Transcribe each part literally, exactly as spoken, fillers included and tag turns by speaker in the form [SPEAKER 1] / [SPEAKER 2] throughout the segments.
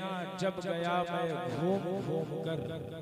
[SPEAKER 1] जब गया मैं घूम घूम कर,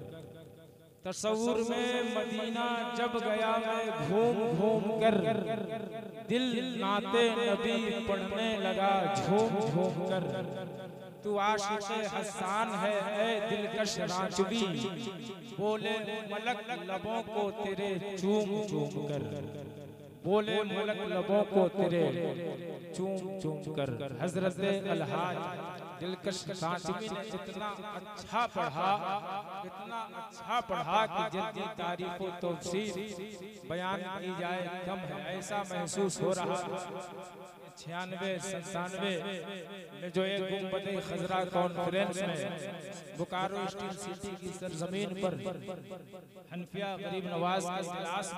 [SPEAKER 1] तसव्वुर में मदीना जब गया मैं घूम घूम कर, दिल नाते नबी पढ़ने लगा झूम झूम कर। तू आशिक़े हसन है ऐ दिलकश रांचवी, बोले मलक लबों को तेरे चूम चूम कर, बोले मलक लबों को तेरे चूम चूम कर। हजरत अलहाज दिलकश रांचवी ने इतना अच्छा पढ़ा, इतना अच्छा पढ़ा कि जितनी तारीफ व तौसीफ बयान की जाए कम है। ऐसा महसूस हो रहा छियानवे संतानवे में जो एक गुंबद खजरा कॉन्फ्रेंस में बोकारो स्टील सिटी की सरजमीन पर हनफिया गरीब नवाज के इजलास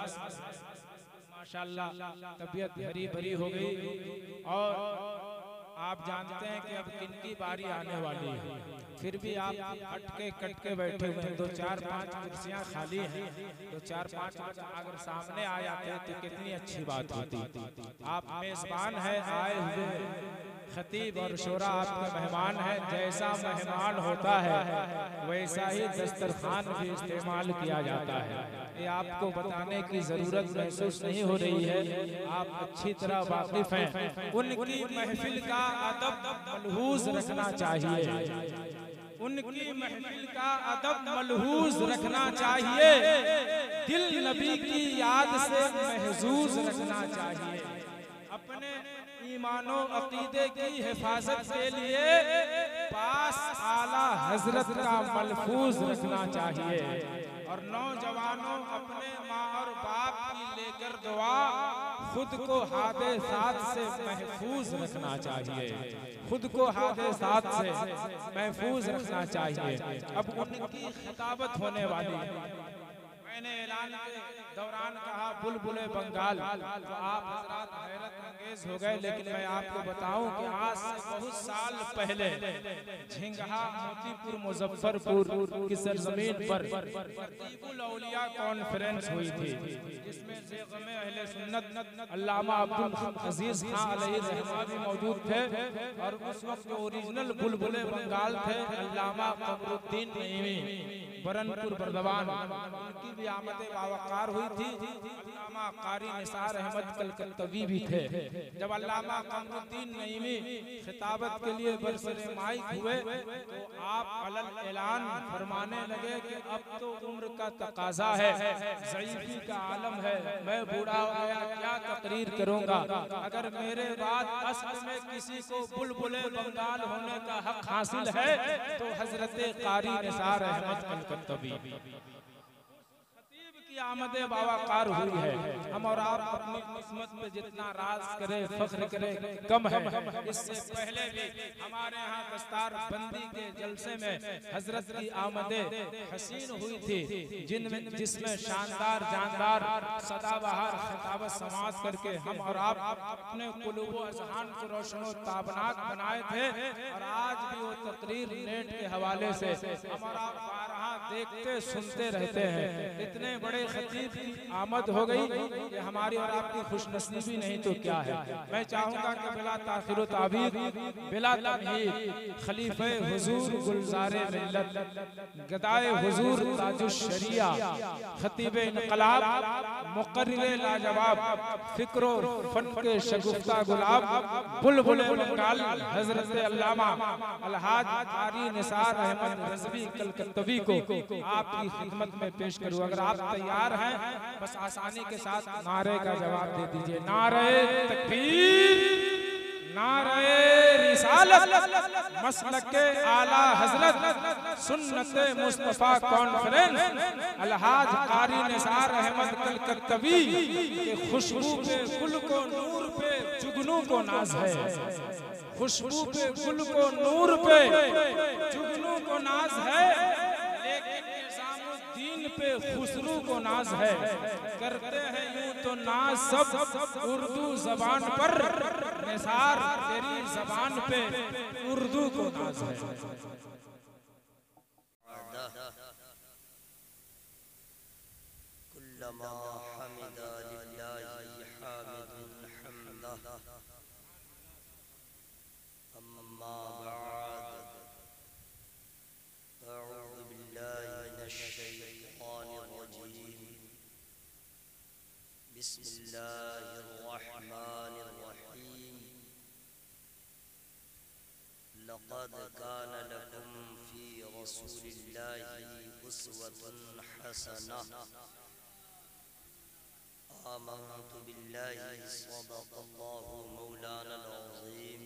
[SPEAKER 1] माशाअल्लाह तबीयत भरी भरी हो गई और आप जानते हैं कि अब किनकी बारी आने वाली है, फिर भी आप हट के कट के बैठे हुए हैं। दो चार पांच कुर्सियां खाली हैं, दो चार पांच अगर सामने आ जाते तो कितनी अच्छी बात होती। आप मेजबान है आए हुए, खतीब और शोरा आपका मेहमान है। जैसा मेहमान होता है वैसा ही दस्तरखान भी इस्तेमाल किया जाता है। ये आपको बताने की जरूरत महसूस नहीं हो रही है, आप अच्छी तरह वाकिफ हैं। उनकी महफिल का अदब मलहूज रखना चाहिए, उनकी महफिल का अदब मलहूज रखना चाहिए, दिल नबी की याद से महजूज रखना चाहिए। अपने ईमानो अकीदे की हिफाजत के लिए पास आला हजरत का मलफूज रखना चाहिए। और नौजवानों अपने माँ और बाप की लेकर दुआ खुद को हादे साथ से महफूज रखना चाहिए, खुद को हादे साथ से महफूज रखना चाहिए। अब उनकी खिताबत होने वाली, मैंने ऐलान के दौरान कहा बुलबुले बंगाल, तो आप हजरात हैरत अंगेज हो गए। लेकिन मैं आपको बताऊं कि आज से बहुत साल पहले झिंगहा मोतीपुर मुजफ्फरपुर की सरजमीन पर तरतीबुल औलिया कॉन्फ्रेंस हुई थी, जिसमें ज़ेग़मे अहले सुन्नत अल्लामा अब्दुल अजीज खान अलैहि रहमा भी मौजूद थे और उस वक्त जो ओरिजिनल बुलबुले बंगाल थे अल्लामा कमरुद्दीन नईमी बरनपुर बर्दवान, उनकी भी आमद बावकार हुई थी। अल्लामा कारी निसार अहमद कलकत्तवी भी थे। जब अल्लामा कमरुद्दीन नईमी खिताबत के लिए बरसरे माइक हुए तो आप अलल ऐलान फरमाने लगे कि अब तो उम्र का तकाजा है, ज़ईफ़ी का आलम है, मैं बूढ़ा हो गया, क्या तकरीर करूंगा। अगर मेरे बाद असल में किसी को बुलबुले बंगाल होने का हक हासिल है तो हजरत कारी निसार अहमद कलकत्तवी आमद बावकार हुई है। हम और आप अपनी किस्मत पे जितना राज करे फख्र करे कम है। इससे पहले भी हमारे यहाँ दस्तार बंदी के जलसे में हजरत की आमद हसीन हुई थी, जिनमें जिसमें शानदार जानदार सदाबहार खिताबत समाज करके हम और आप अपने कुलूब व अज़हान को रोशन व ताबनाक बनाए थे। और आज भी वो तकरीर नेट के हवाले से हम और आप बारहा देखते सुनते रहते हैं। इतने बड़े खतीब की आमद हो गई, ये हमारी और आपकी खुशनसीबी नहीं तो क्या है। मैं चाहूंगा कि बिला ताखिर ताबीर बिला तमहीद खलीफे हुजूर गुलजारे मिल्लत गदाए हुजूर ताजुश शरिया खतीबे इनकलाब मुकर्रिरे लाजवाब फिक्रो फन के शगुफ्ता गुलाब बुलबुले बंगाल हजरत अल्लामा अलहाज कारी निसार अहमद रज़वी कलकत्तवी को आपकी खिदमत में पेश करूं। अगर आप तैयार हैं बस आसानी के साथ नारे का जवाब दे दीजिए। नारे तकबीर, नारे रिसालत, मसलके आला हजरत सुन्नते मुस्तफा कॉन्फ्रेंस अलहाज कारी निसार अहमद कलकत्तवी के खुशबू पे गुल को नूर पे जुगनू को नाज है, खुशबू पे गुल को नूर पे जुगनू को नाज है, लेकिन दीन पे खुसरू को नाज है। करते हैं यूं तो नाज सब उर्दू जबान पर, निसार तेरी जबान पे उर्दू को नाज है। कुल्लमा हमिदा लिल्लाहि हामिदुन हम्दा, अम्मा बाद
[SPEAKER 2] कान लकुम फी रसूलिल्लाहि उस्वतुन हसनह आमन्तु बिल्लाहि सदक़ल्लाहु मौलाना अज़ीम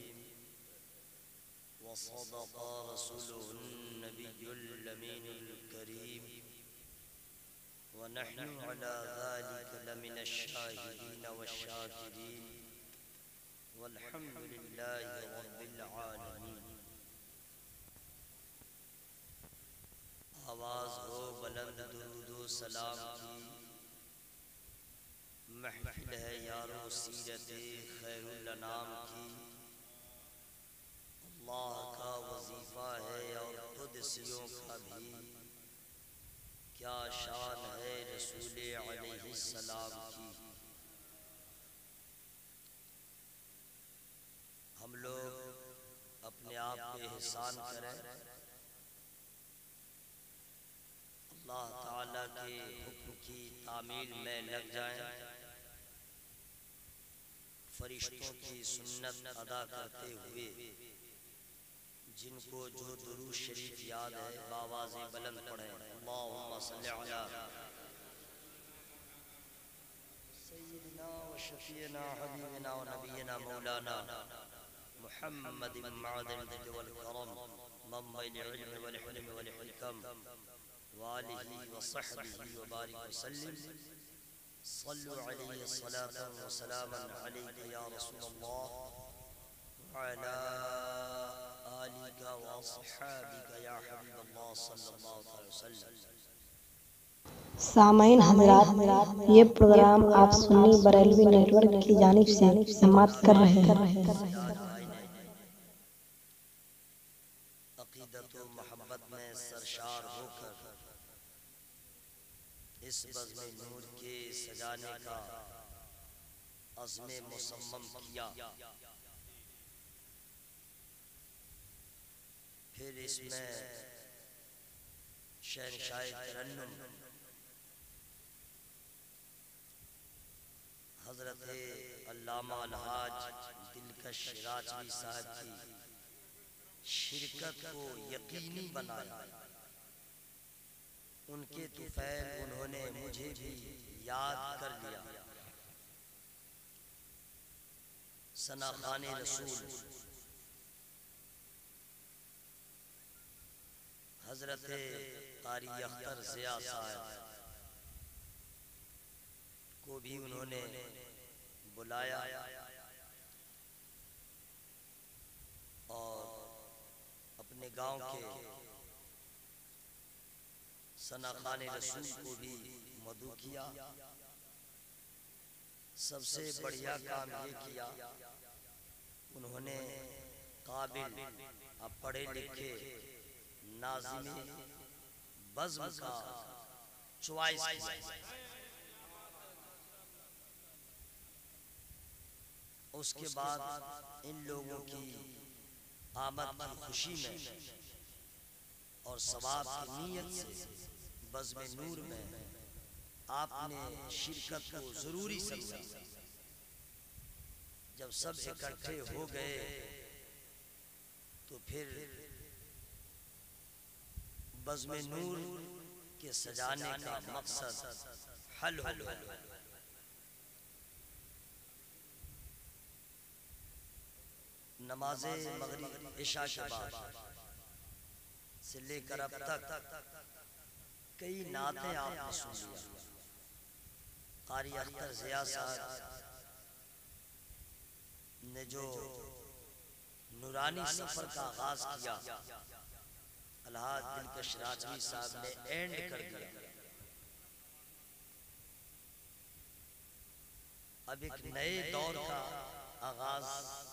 [SPEAKER 2] व सदक़ रसूलुहुन नबियुल अमीनुल करीम व नहनु अला ज़ालिका लमिनश शाहिदीन वश्शाकिरीन वल्हम्दुलिल्लाहि रब्बिल आलमीन। आवाज़ हो बुलंद दुरूद व सलाम की, महफिल है यारो सीरत खैरुल अनाम की। अल्लाह का वजीफ़ा है और कुदसियों का भी, क्या शान है रसूल अलैहिस्सलाम की। हम लोग अपने आप पे एहसान करें, अल्लाह ताला के हुक्म की तामील में लग जाएं, फरिश्तों की सुन्नत अदा करते हुए जिनको जो दुरूद शरीफ याद है बावाज़े बुलंद पढ़ें। अल्लाहुम्मा सल्ली अला सय्यिदिना व शफीना हबीबिना व नबीना मौलाना मुहम्मद मअदन वल करम मम्मल इल्म वल हिल्म वल हिकम व आलिहि व सहबिहि व बारिक वसल्लिम। सल्लु अलैहि सलातन व सलामन अलैका या रसूलल्लाह व अला आलिका व अस्हाबिका या हबीबल्लाह सल्लल्लाहु अलैहि वसल्लम।
[SPEAKER 3] सामाईन हज़रात, ये प्रोग्राम आप सुन्नी बरेलवी नेटवर्क की जानिब से समाप्त कर रहे हैं।
[SPEAKER 2] अक़ीदत व मोहब्बत में सरशार होकर इस बज़्म नूर के सजाने का अज़्म मुसम्मम किया, फिर इसमें शहंशाह तरन्नुम हज़रत अल्लामा अलहाज दिलकश राजवी साहब की शिरकत को यकीनी बनाया। उनके तुफ़ैल उन्होंने मुझे भी याद कर लिया। सनाख़ाने रसूल हज़रत क़ारी अख्तर ज़िया साहब को भी उन्होंने बुलाया और अपने गांव के सनाख़ाने रसूल को भी मदऊ किया। सबसे बढ़िया काम ये किया, उन्होंने काबिल अब पढ़े लिखे नाज़िम बज़्म का चॉइस किया। उसके बाद इन लोगों की आमद की खुशी में और सवाब की नीयत से बज़्म नूर में आपने शिरकत को ज़रूरी समझा। जब सब इकट्ठे हो गए तो फिर बज़्म नूर के सजाने का मकसद हल हो गया। नमाज़े मग़रिब इशा के बाद से लेकर अब तक कई नातें आपने सुन लिया। क़ारी अख्तर ज़िया साहब ने जो नूरानी सफ़र का आगाज़ किया, अलहाज दिलकश राजवी साहब ने एंड कर दिया। अब एक नए दौर का आगाज़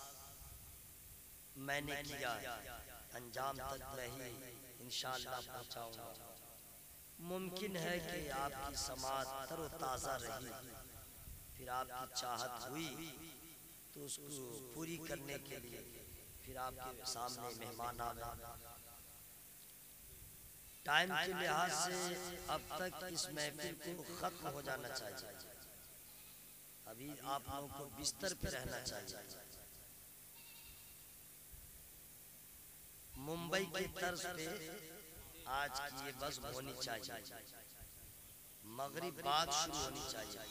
[SPEAKER 2] मैंने किया, अंजाम तक मैं ही इंशाअल्लाह पहुंचाऊंगा। मुमकिन है कि आपकी समात तरोताज़ा रही, फिर आपकी चाहत हुई तो उसको पूरी करने के लिए फिर आपके सामने मेहमान आ गए। टाइम के लिहाज से अब तक इस महफिल को खत्म हो जाना चाहिए। अभी आप लोगों को बिस्तर पे रहना चाहिए। मुंबई की तर्ज पे आज की ये बज़्म होनी चाहिए, मगरिब बाद शुरू होनी चाहिए।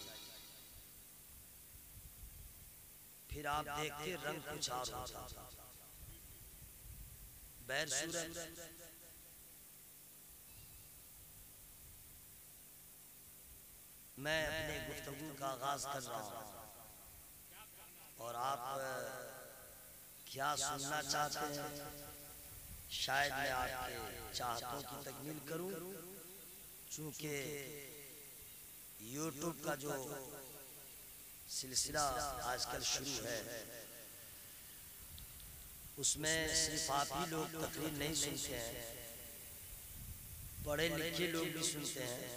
[SPEAKER 2] फिर आप देखते रंग कुछ और होता। बैर सूरत मैं अपने गुफ्तगू का आगाज कर रहा हूँ और आप क्या सुनना चाहते हैं शायद मैं आपके चाहतों की तकमील करूं, चूंकि यूट्यूब का जो सिलसिला आजकल शुरू है उसमें सिर्फ आप ही लोग तकरीर नहीं सुनते हैं, पढ़े लिखे लोग भी सुनते हैं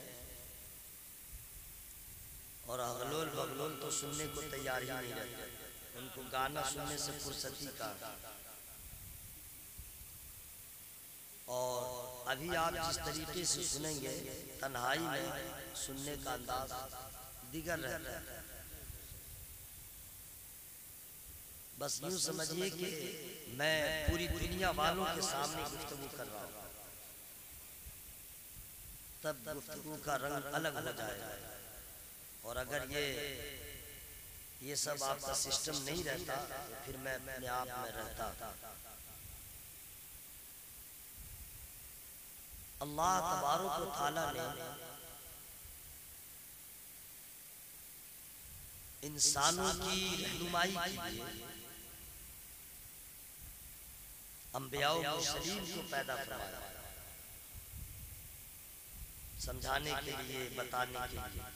[SPEAKER 2] और अगलोल बगलोल तो सुनने को तैयार ही नहीं रहते। उनको गाना सुनने से फुर्सती का। और अभी आप जिस तरीके से सुनेंगे तन्हाई में सुनने का अंदाज दिगर रहता है। बस यूं समझिए कि मैं पूरी दुनिया वालों के सामने गुफ्तगू कर रहा हूँ, तब गुफ्तगू का रंग अलग हो जाएगा। और अगर ये ये सब आपका सिस्टम नहीं रहता तो फिर मैं अपने आप में रहता। अल्लाह तबारक व तआला ने इंसानों की रहनुमाई के लिए अंबिया व मुरसलीन को पैदा फरमाया, समझाने के लिए, बताने के लिए।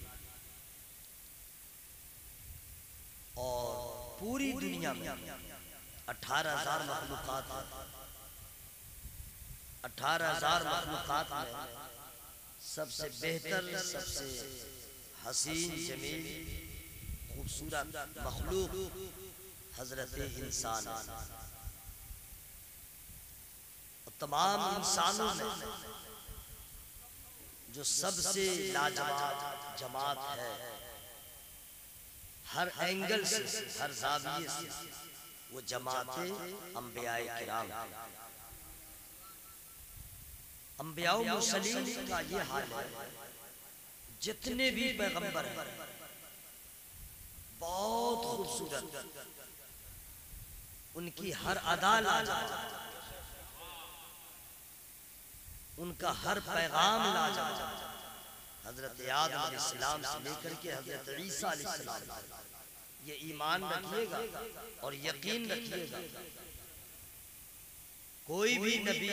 [SPEAKER 2] और पूरी दुनिया में अठारह हजार मखलूकात हैं। अठारह हजार मखलूकात में सबसे बेहतर, सबसे हसीन, जमील, खूबसूरत मखलूक हजरत इंसान। और तमाम इंसानों में जो सबसे लाजवाब जमात है, हर एंगल से, हर जाविये से, वो जमाते अंबियाए किराम। अंबिया व मुरसलीन का ये हाल है, जितने भी पैगंबर हैं बहुत खूबसूरत, उनकी हर अदा लाजवाब, उनका हर पैगाम लाजवाब। हजरत आदम अलैहिस्सलाम से लेकर के हजरत ईसा अलैहिस्सलाम, ये ईमान रखिएगा और यकीन रखिएगा, कोई भी नबी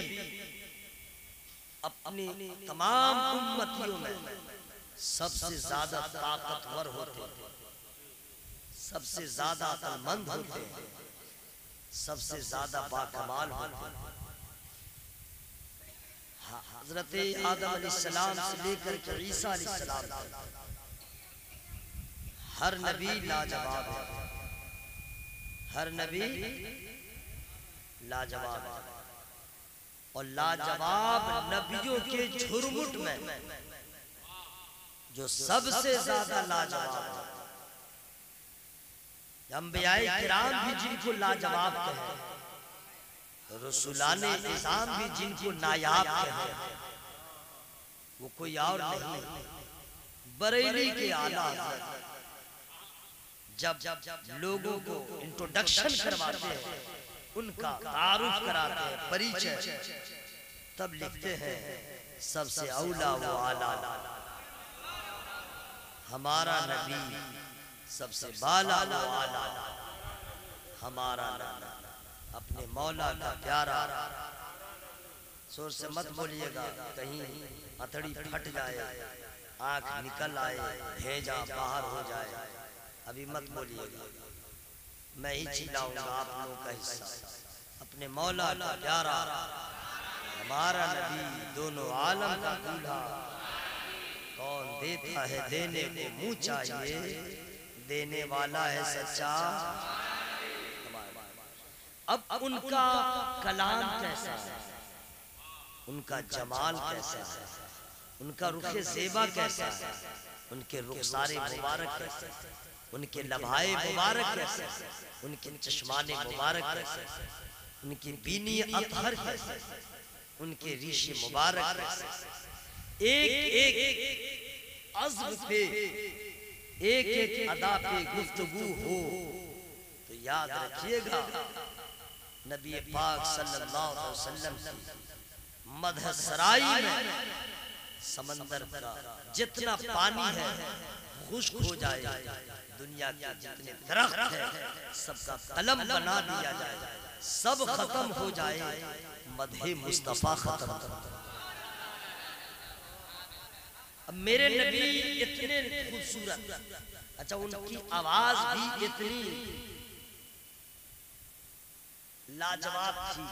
[SPEAKER 2] अपनी तमाम उम्मतियों में सबसे ज्यादा ताकतवर होते, सबसे ज्यादा अक्लमंद होते, सबसे ज्यादा बाकमाल होते। हजरत आदम अलैहिस्सलाम से लेकर के ईसा अलैहिस्सलाम हर नबी लाजवाब है, हर नबी लाजवाब है। और लाजवाब नबियों के झुरमुट में जो सबसे ज्यादा लाजवाब है, अंबियाए किराम भी जिनको लाजवाब कहे, रसूलाने निज़ाम भी जिनको नायाब कहे, वो कोई और नहीं, बरेली के आला जब जब लोगों को इंट्रोडक्शन करवाते हैं, उनका तारुफ कराते हैं, परिचय, तब लिखते हैं सबसे औला वो आला हमारा नबी, सबसे बाला वो आला हमारा नबी, अपने मौला का प्यारा। जोर से मत बोलिएगा, कहीं अतड़ी फट जाए, आंख निकल आए, भेजा बाहर हो जाए, अभी मत बोलिएगा। मैं ही चिल्लाऊंगा आप लोगों का हिस्सा। अपने मौला का प्यारा हमारा नबी, दोनों आलम का दूल्हा, कौन देता है देने को मुँह चाहिए, देने वाला है सच्चा। अब उनका कलाम कैसा है, उनका जमाल कैसा है, उनका रुखे ज़ेबा कैसा है, उनके रुखसारे मुबारक कैसे, उनके लम्हाए मुबारक कैसे, उनके चश्माने मुबारक कैसे, उनकी बीनी अतहर कैसे, उनके रीशे मुबारक कैसे, एक एक अज़्म पे, एक एक अदा पे गुफ्तगू हो तो याद रखिएगा नबी पाक सल्लल्लाहु अलैहि वसल्लम की मदह सराई में समंदर का जितना पानी है खुश्क हो जाए, दुनिया के जितने दरख्त है सबका कलम बना दिया जाए, सब खत्म हो जाए, मदह मुस्तफा खत्म। अब मेरे नबी इतने खूबसूरत, अच्छा उनकी आवाज भी इतनी लाजवाब थी,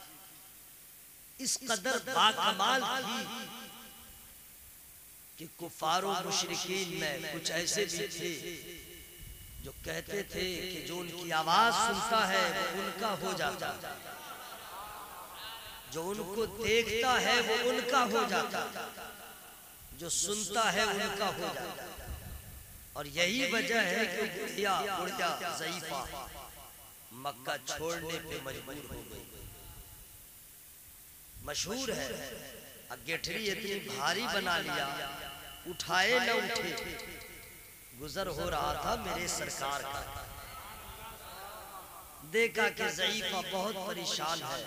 [SPEAKER 2] इस कदर बाकमाल थी कि कुफारो मुशरिकीन में कुछ ऐसे भी थे जो कहते थे कि जो उनकी आवाज सुनता है वो उनका हो जाता, जो उनको देखता है वो उनका हो जाता, जो सुनता है उनका हो जाता। और यही वजह है कि बुढ़िया बुढ़िया ज़ईफा मक्का छोड़ने पे मजबूर हो गई। मशहूर है गेठरी इतनी भारी बना लिया, उठाए न उठे, गुजर हो रहा था मेरे सरकार का, देखा कि ज़ईफा बहुत परेशान है,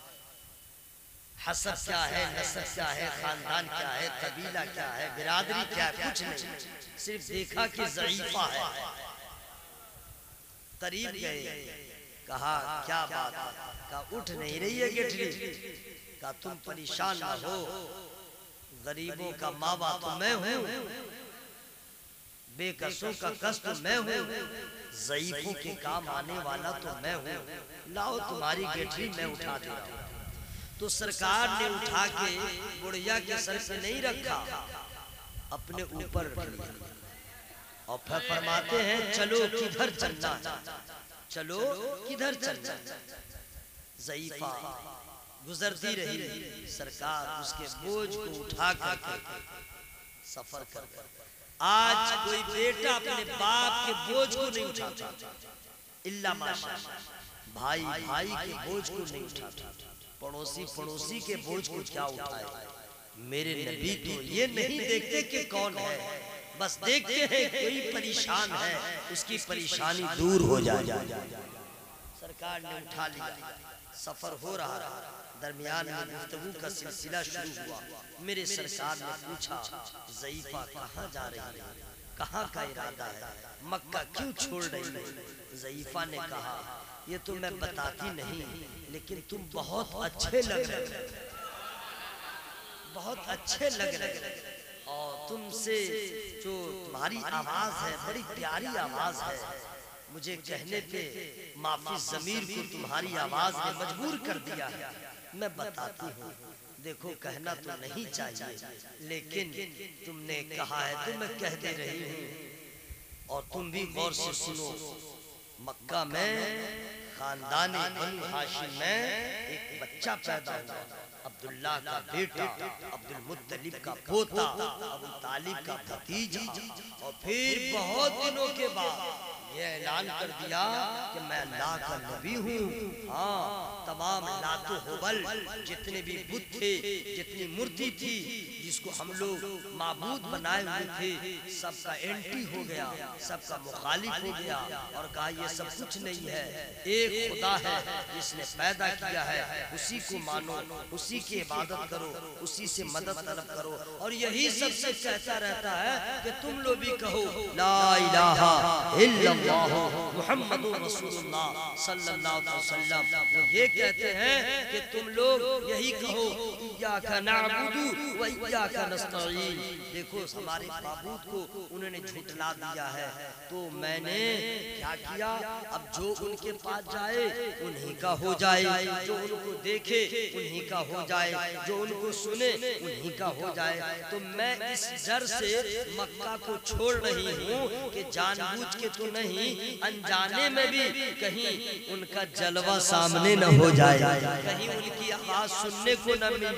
[SPEAKER 2] हसब क्या है, नसब क्या है, खानदान क्या है, कबीला क्या है, बिरादरी क्या है, कुछ नहीं, सिर्फ देखा कि ज़ईफा है। करीब गए, कहा क्या बात है, कहा उठ नहीं रही है गेठरी, कहा तुम परेशान ना हो, गरीबों का माँ बाप तो मैं हूँ, बेकसों का कष्ट तो मैं हूँ, ज़ईफों के काम आने वाला तो मैं हूँ, लाओ तुम्हारी गेठरी मैं उठा दे रहा हूँ। तो सरकार ने उठा के बुढ़िया के सर पे नहीं रखा, अपने ऊपर रख लिया और फिर फरमाते हैं चलो किधर चलना, चलो किधर चलना। ज़ईफा गुजरती रही, सरकार उसके बोझ को उठा कर सफर कर। आज कोई बेटा अपने बाप के बोझ को नहीं उठाता, इल्ला माशाअल्लाह, भाई भाई के बोझ को नहीं उठाता, पड़ोसी पड़ोसी के बोझ को क्या उठाए। मेरे नबी तो ये नहीं देखते कि कौन है, बस देखते हैं कोई परेशान है उसकी परेशानी दूर हो जाए। सरकार ने उठा लिया, सफर हो रहा था, दरमियान में गुफ्तगू का सिलसिला शुरू हुआ। मेरे सरकार ने पूछा ज़ईफा कहाँ जा रही है, कहाँ का इरादा है, मक्का क्यों छोड़ रही है। ज़ईफा ने कहा ये तो मैं बताती नहीं, लेकिन तुम बहुत अच्छे लग रहे, बहुत अच्छे लग रहे, और तुमसे जो तुम्हारी आवाज है बड़ी प्यारी आवाज है, मुझे कहने पे माफी ज़मीर को तुम्हारी आवाज ने मजबूर कर दिया है। मैं बताती हूँ, देखो कहना तो नहीं चाहिए, लेकिन तुमने कहा है तो मैं कह दे रही हूँ, और तुम भी गौर से सुनो। मक्का में खानदानी बनु हाशिम में एक बच्चा पैदा हुआ, अब्दुल्ला का बेटा, अब्दुल मुत्तलिब का पोता, अबू तालिब का भतीजा। और फिर बहुत दिनों के बाद ये ऐलान कर दिया कि मैं अल्लाह का नबी हूँ। हाँ, तमाम लातो होबल जितने भी बुत थे, जितनी मूर्ति थी जिसको हम लोग माबूद बनाए हुए थे, सबका एंटी हो गया, सबका मुखालिफ हो गया और कहा ये सब कुछ नहीं है, एक खुदा है जिसने पैदा किया है, उसी को मानो, उसी की इबादत करो, उसी से मदद तलब करो। और यही सबसे कहता रहता है कि तुम लोग भी कहो ला इलाहा इल्लल्लाह मुहम्मदुर रसूलुल्लाह सल्लल्लाहु अलैहि वसल्लम। वो ये कहते हैं कि तुम लोग यही कहो इय्याका नअबुदु व इय्याका नस्तईन। देखो हमारे माबूद को उन्होंने झुठला दिया है, तो मैंने क्या किया, अब जो उनके पास जाए उन्हीं का हो जाए, जो उनको देखे उन्हीं का हो जाए, जो उनको सुने उन्हीं का हो जाए। तो मैं इस डर से मक्का को छोड़ रही हूँ कि जानबूझ के तो नहीं, अनजाने में भी कहीं उनका जलवा सामने न हो जाए, कहीं उनकी आवाज सुनने को न मिल जाए।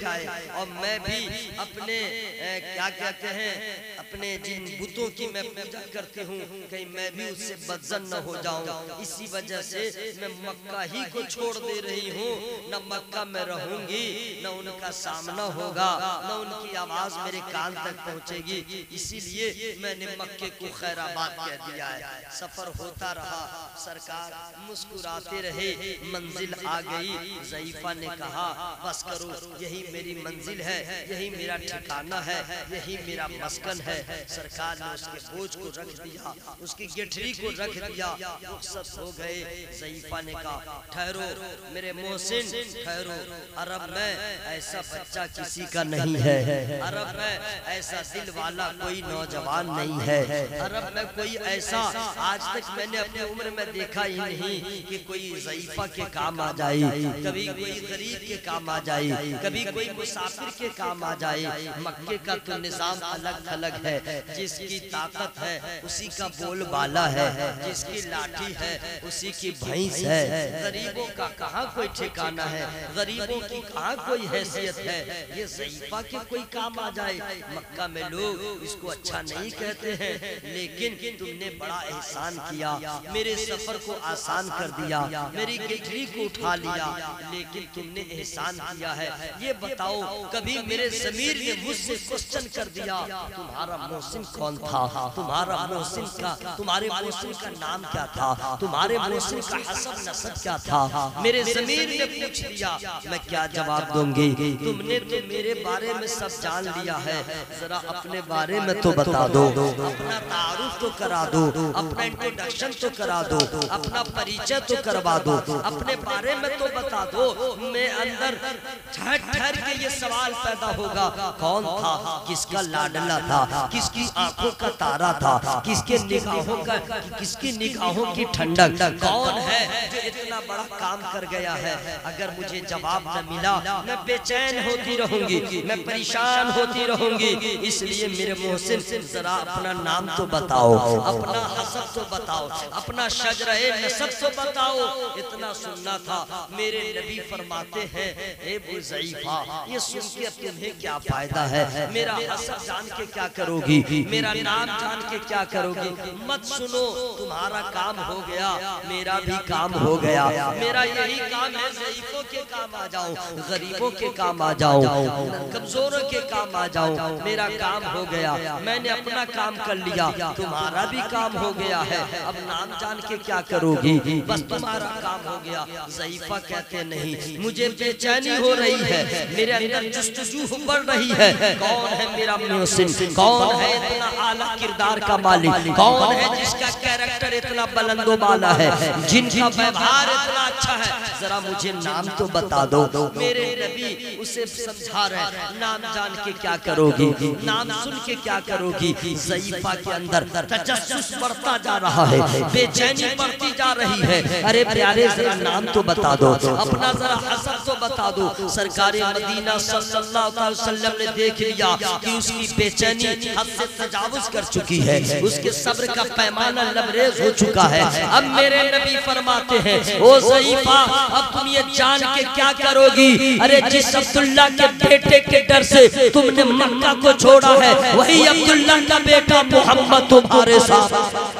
[SPEAKER 2] दिखाए और मैं भी अपने ए, क्या कहते हैं अपने जिन बुतों की मैं पूजा करती हूँ कहीं मैं भी उससे बदजन न हो जाऊं। इसी वजह से मैं मक्का ही को छोड़ दे रही हूँ। न मक्का में रहूंगी, न उनका सामना होगा, न उनकी आवाज मेरे कान तक पहुंचेगी। इसीलिए मैंने मक्के को खैराबाद कह दिया है। सफर होता रहा, सरकार मुस्कुराते रहे, मंजिल आ गई। ज़ईफा ने कहा बस करो, यही मेरी मंजिल है, यही मेरा ठिकाना है, यही मेरा मस्कन है। सरकार ने उसके बोझ को रख दिया, उसकी गेठरी को रख दिया, रुखसत हो गए। ज़ईफा ने कहा ठहरो मेरे मोहसिन, ठहरो। अरब में ऐसा बच्चा किसी का नहीं है, अरब में ऐसा दिल वाला कोई नौजवान नहीं है, अरब में कोई ऐसा आज तक मैंने अपनी उम्र में देखा ही नहीं कि कोई ज़ईफा के काम आ जाए, कभी कोई गरीब के काम आ जाए, कभी कोई मुसाफिर के काम आ जाए। मक्के का तो निजाम अलग अलग है, जिसकी ताकत है उसी का बोलबाला है, जिसकी लाठी है उसी की भैंस है। गरीबों का कहाँ कोई ठिकाना है, गरीबों की कहाँ कोई हैसियत है। ये ज़ईफा के कोई काम आ जाए। मक्का में लोग इसको अच्छा नहीं कहते हैं, लेकिन तुमने बड़ा एहसान किया, मेरे सफर को आसान कर दिया, मेरी गेठरी को उठा लिया, लेकिन तुमने एहसान किया है। ये बताओ कभी मेरे ज़मीर ने मुझसे क्वेश्चन कर दिया तुम्हारा मोहसिन कौन था, तुम्हारा मोहसिन का तुम्हारे मोहसिन का नाम क्या था, तुम्हारे मोहसिन का हसब नसब क्या था? मेरे ज़मीर ने पूछ लिया, मैं क्या जवाब दूंगी? तुमने तो मेरे बारे में सब जान लिया है, जरा अपने बारे में तो बता दो, अपना तारुफ तो करा दो, अपना इंट्रोडक्शन तो करा दो, अपना परिचय तो करवा दो, अपने बारे में तो बता दो। मैं अंदर ठहर ठहर के ये सवाल पैदा होगा, कौन था, किसका लाडला था, किसकी आंखों का तारा था, किसके निगाहों का किसकी निगाहों की ठंडक, कौन है जो इतना बड़ा काम कर गया है? अगर मुझे जवाब न मिला मैं बेचैन होती रहूंगी, मैं परेशान होती रहूंगी। इसलिए मेरे मोहसिन जरा अपना नाम तो बताओ, अपना हसब तो बताओ, अपना शजरे नसब तो बताओ। इतना सुनना था। मेरे नबी फरमाते हैं ए ज़ईफा, ये सुन के अब तुम्हें क्या फायदा है? मेरा हसब जान के क्या करोगी, मेरा नाम जान के क्या करोगी? मत सुनो, तुम्हारा काम हो गया, मेरा भी काम हो गया। मेरा यही काम है, ज़ईफों के काम आ जाऊं, गरीबों के काम आ जाऊं, कमजोरों के काम आ जाऊं। मेरा काम हो गया, मैंने अपना काम कर लिया, तुम्हारा भी काम हो गया है। अब नाम जान के क्या करोगी? बस तुम्हारा काम हो गया। ज़ईफा कहते नहीं, मुझे बेचैनी हो रही है, मेरे अंदर जुस्तजू बढ़ रही है। कौन है मेरा मोहसिन, कौन है इतना आला किरदार का मालिक, कौन है जिसका कैरेक्टर इतना बुलंदो बाला है, जिनका व्यवहार इतना अच्छा है? जरा मुझे नाम तो बता दो। मेरे नबी उसे समझा रहे, नाम जान के क्या करोगी, नाम सुन के क्या करोगी? ज़ईफा के अंदर तजस्सुस बढ़ता जा रहा है, बेचैनी बढ़ती जा रही है। अरे प्यारे जरा नाम तो बता दो, अपना जरा हसब तो बता दो। सरकारे मदीना सल्लल्लाहु अलैहि वसल्लम ने देख लिया कि उसकी बेचैनी हद से तजावुज कर चुकी है, उसके सब्र का पैमाना लबरेज हो चुका है। अब मेरे नबी फरमाते हैं ओ ज़ईफा, अब तुम ये जान के क्या करोगी? अरे जिस अब्दुल्ला के बेटे के डर से तुमने मक्का को छोड़ा है, वही अब्दुल्ला का बेटा मोहम्मद तुम्हारे साथ।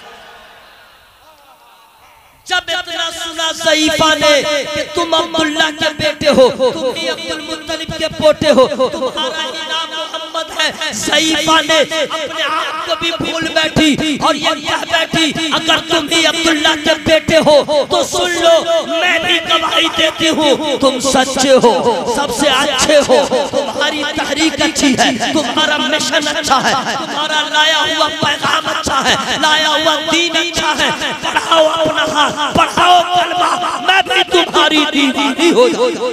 [SPEAKER 2] जब इतना सुना ज़ईफा ने कि तुम अब्दुल्ला के बेटे हो, तुम ही अब्दुल मुत्तलिब के पोते हो, तुम्हारा ही नाम मोहम्मद है, ज़ईफा ने अपने आप को भी भूल बैठी और ये कह बैठी अगर तुम ही अब्दुल्ला के बेटे हो तो सुन लो, मैं भी गवाही देती हूँ तुम सच्चे हो, सबसे अच्छे हो, तुम्हारी तहरीक अच्छी है, तुम्हारा मिशन अच्छा है, तुम्हारा लाया हुआ पैगाम अच्छा है, लाया हुआ दीन अच्छा है। पढ़ाओ अपना, पढ़ाओ कलमा, मैं भी तुम्हारी दीवानी हो जाऊं।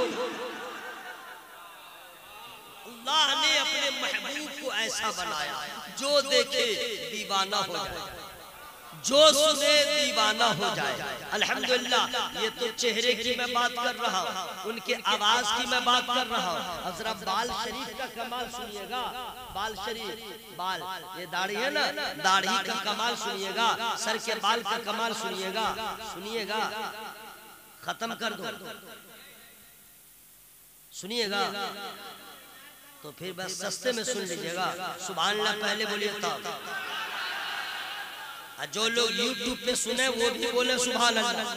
[SPEAKER 2] अल्लाह ने अपने महबूब को ऐसा बनाया जो देखे दीवाना हो जाए, जो सुने दीवाना हो जाए। अल्हम्दुलिल्लाह, ये तो चेहरे की मैं बात कर रहा हूँ, उनके आवाज की मैं बात कर रहा हूँ। हज़रत बाल शरीफ का कमाल सुनिएगा, बाल शरीफ, बाल ये दाढ़ी है ना, दाढ़ी का कमाल सुनिएगा, सर के बाल का कमाल सुनिएगा, सुनिएगा, खत्म कर दो, सुनिएगा तो फिर बस सस्ते में सुन लीजिएगा। सुभान अल्लाह पहले बोलिए तब। जो लोग यूट्यूब पे सुने वो भी बोले सुभान अल्लाह।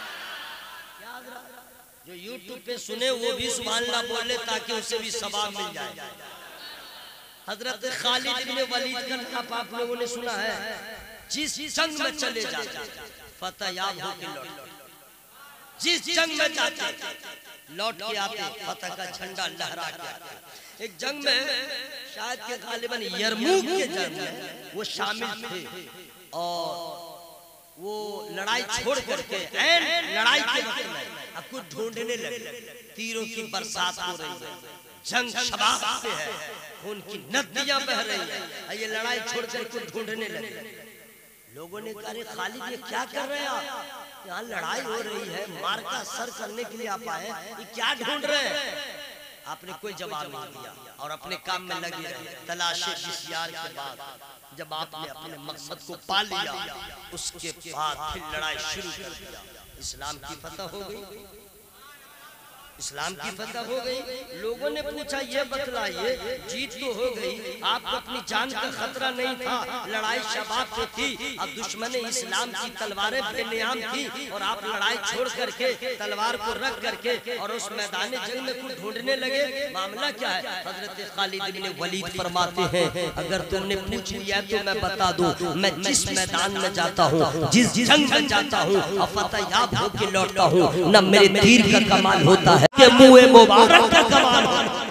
[SPEAKER 2] जो यूट्यूब पे सुने वो भी सुभान अल्लाह बोले ताकि उसे भी सवाब मिल जाए। हजरत खालिद इब्न वलीद का नाम आप लोगों ने सुना है। जिस जंग में चले जाते फतह याब होके लौट, जिस जंग में जाते लौट के आते फतह का झंडा लहरा के आते। एक जंग में शायद के गालिबन यरमूक के जंग में वो शामिल थे और वो लड़ाई छोड़ करके एन लड़ाई के वक्त में अब कुछ ढूंढने लगे। तीरों की बरसात हो रही है, जंग शबाब से है, उनकी नदियां बह रही है, ये लड़ाई छोड़ कर कुछ ढूंढने लगे। लोगों ने कहा खालिद ये क्या कर रहे हैं आप? यहाँ लड़ाई हो रही है, मार का सर करने के लिए आप आए, ये क्या ढूंढ रहे हैं? आपने कोई जवाब नहीं दिया और अपने काम में लगे रहे। तलाशे बिस्यार के बाद जब आपने अपने मकसद को पा लिया उसके बाद फिर लड़ाई शुरू कर दिया। इस्लाम की फतह हो गई, इस्लाम की फतह हो गई। लोगों ने पूछा ये बतलाइए जीत तो हो गई, आपको अपनी जान का खतरा नहीं था, लड़ाई शबाब पे थी, अब दुश्मन इस्लाम की तलवारें बेनियाम थी और आप लड़ाई छोड़ करके तलवार को रख करके और उस मैदान जंग में कुछ ढूंढने लगे, मामला क्या है? हजरत खालिद इब्न वलीद फरमाते हैं अगर तुमने पूछ लिया तो मैं बता दूं, मैं जिस मैदान में जाता हूँ, जिस जंग में जाता हूँ और फतह याब होके लौटता हूँ, न मेरे तीर का कमाल होता है के मुँह मुबारक का कमाल।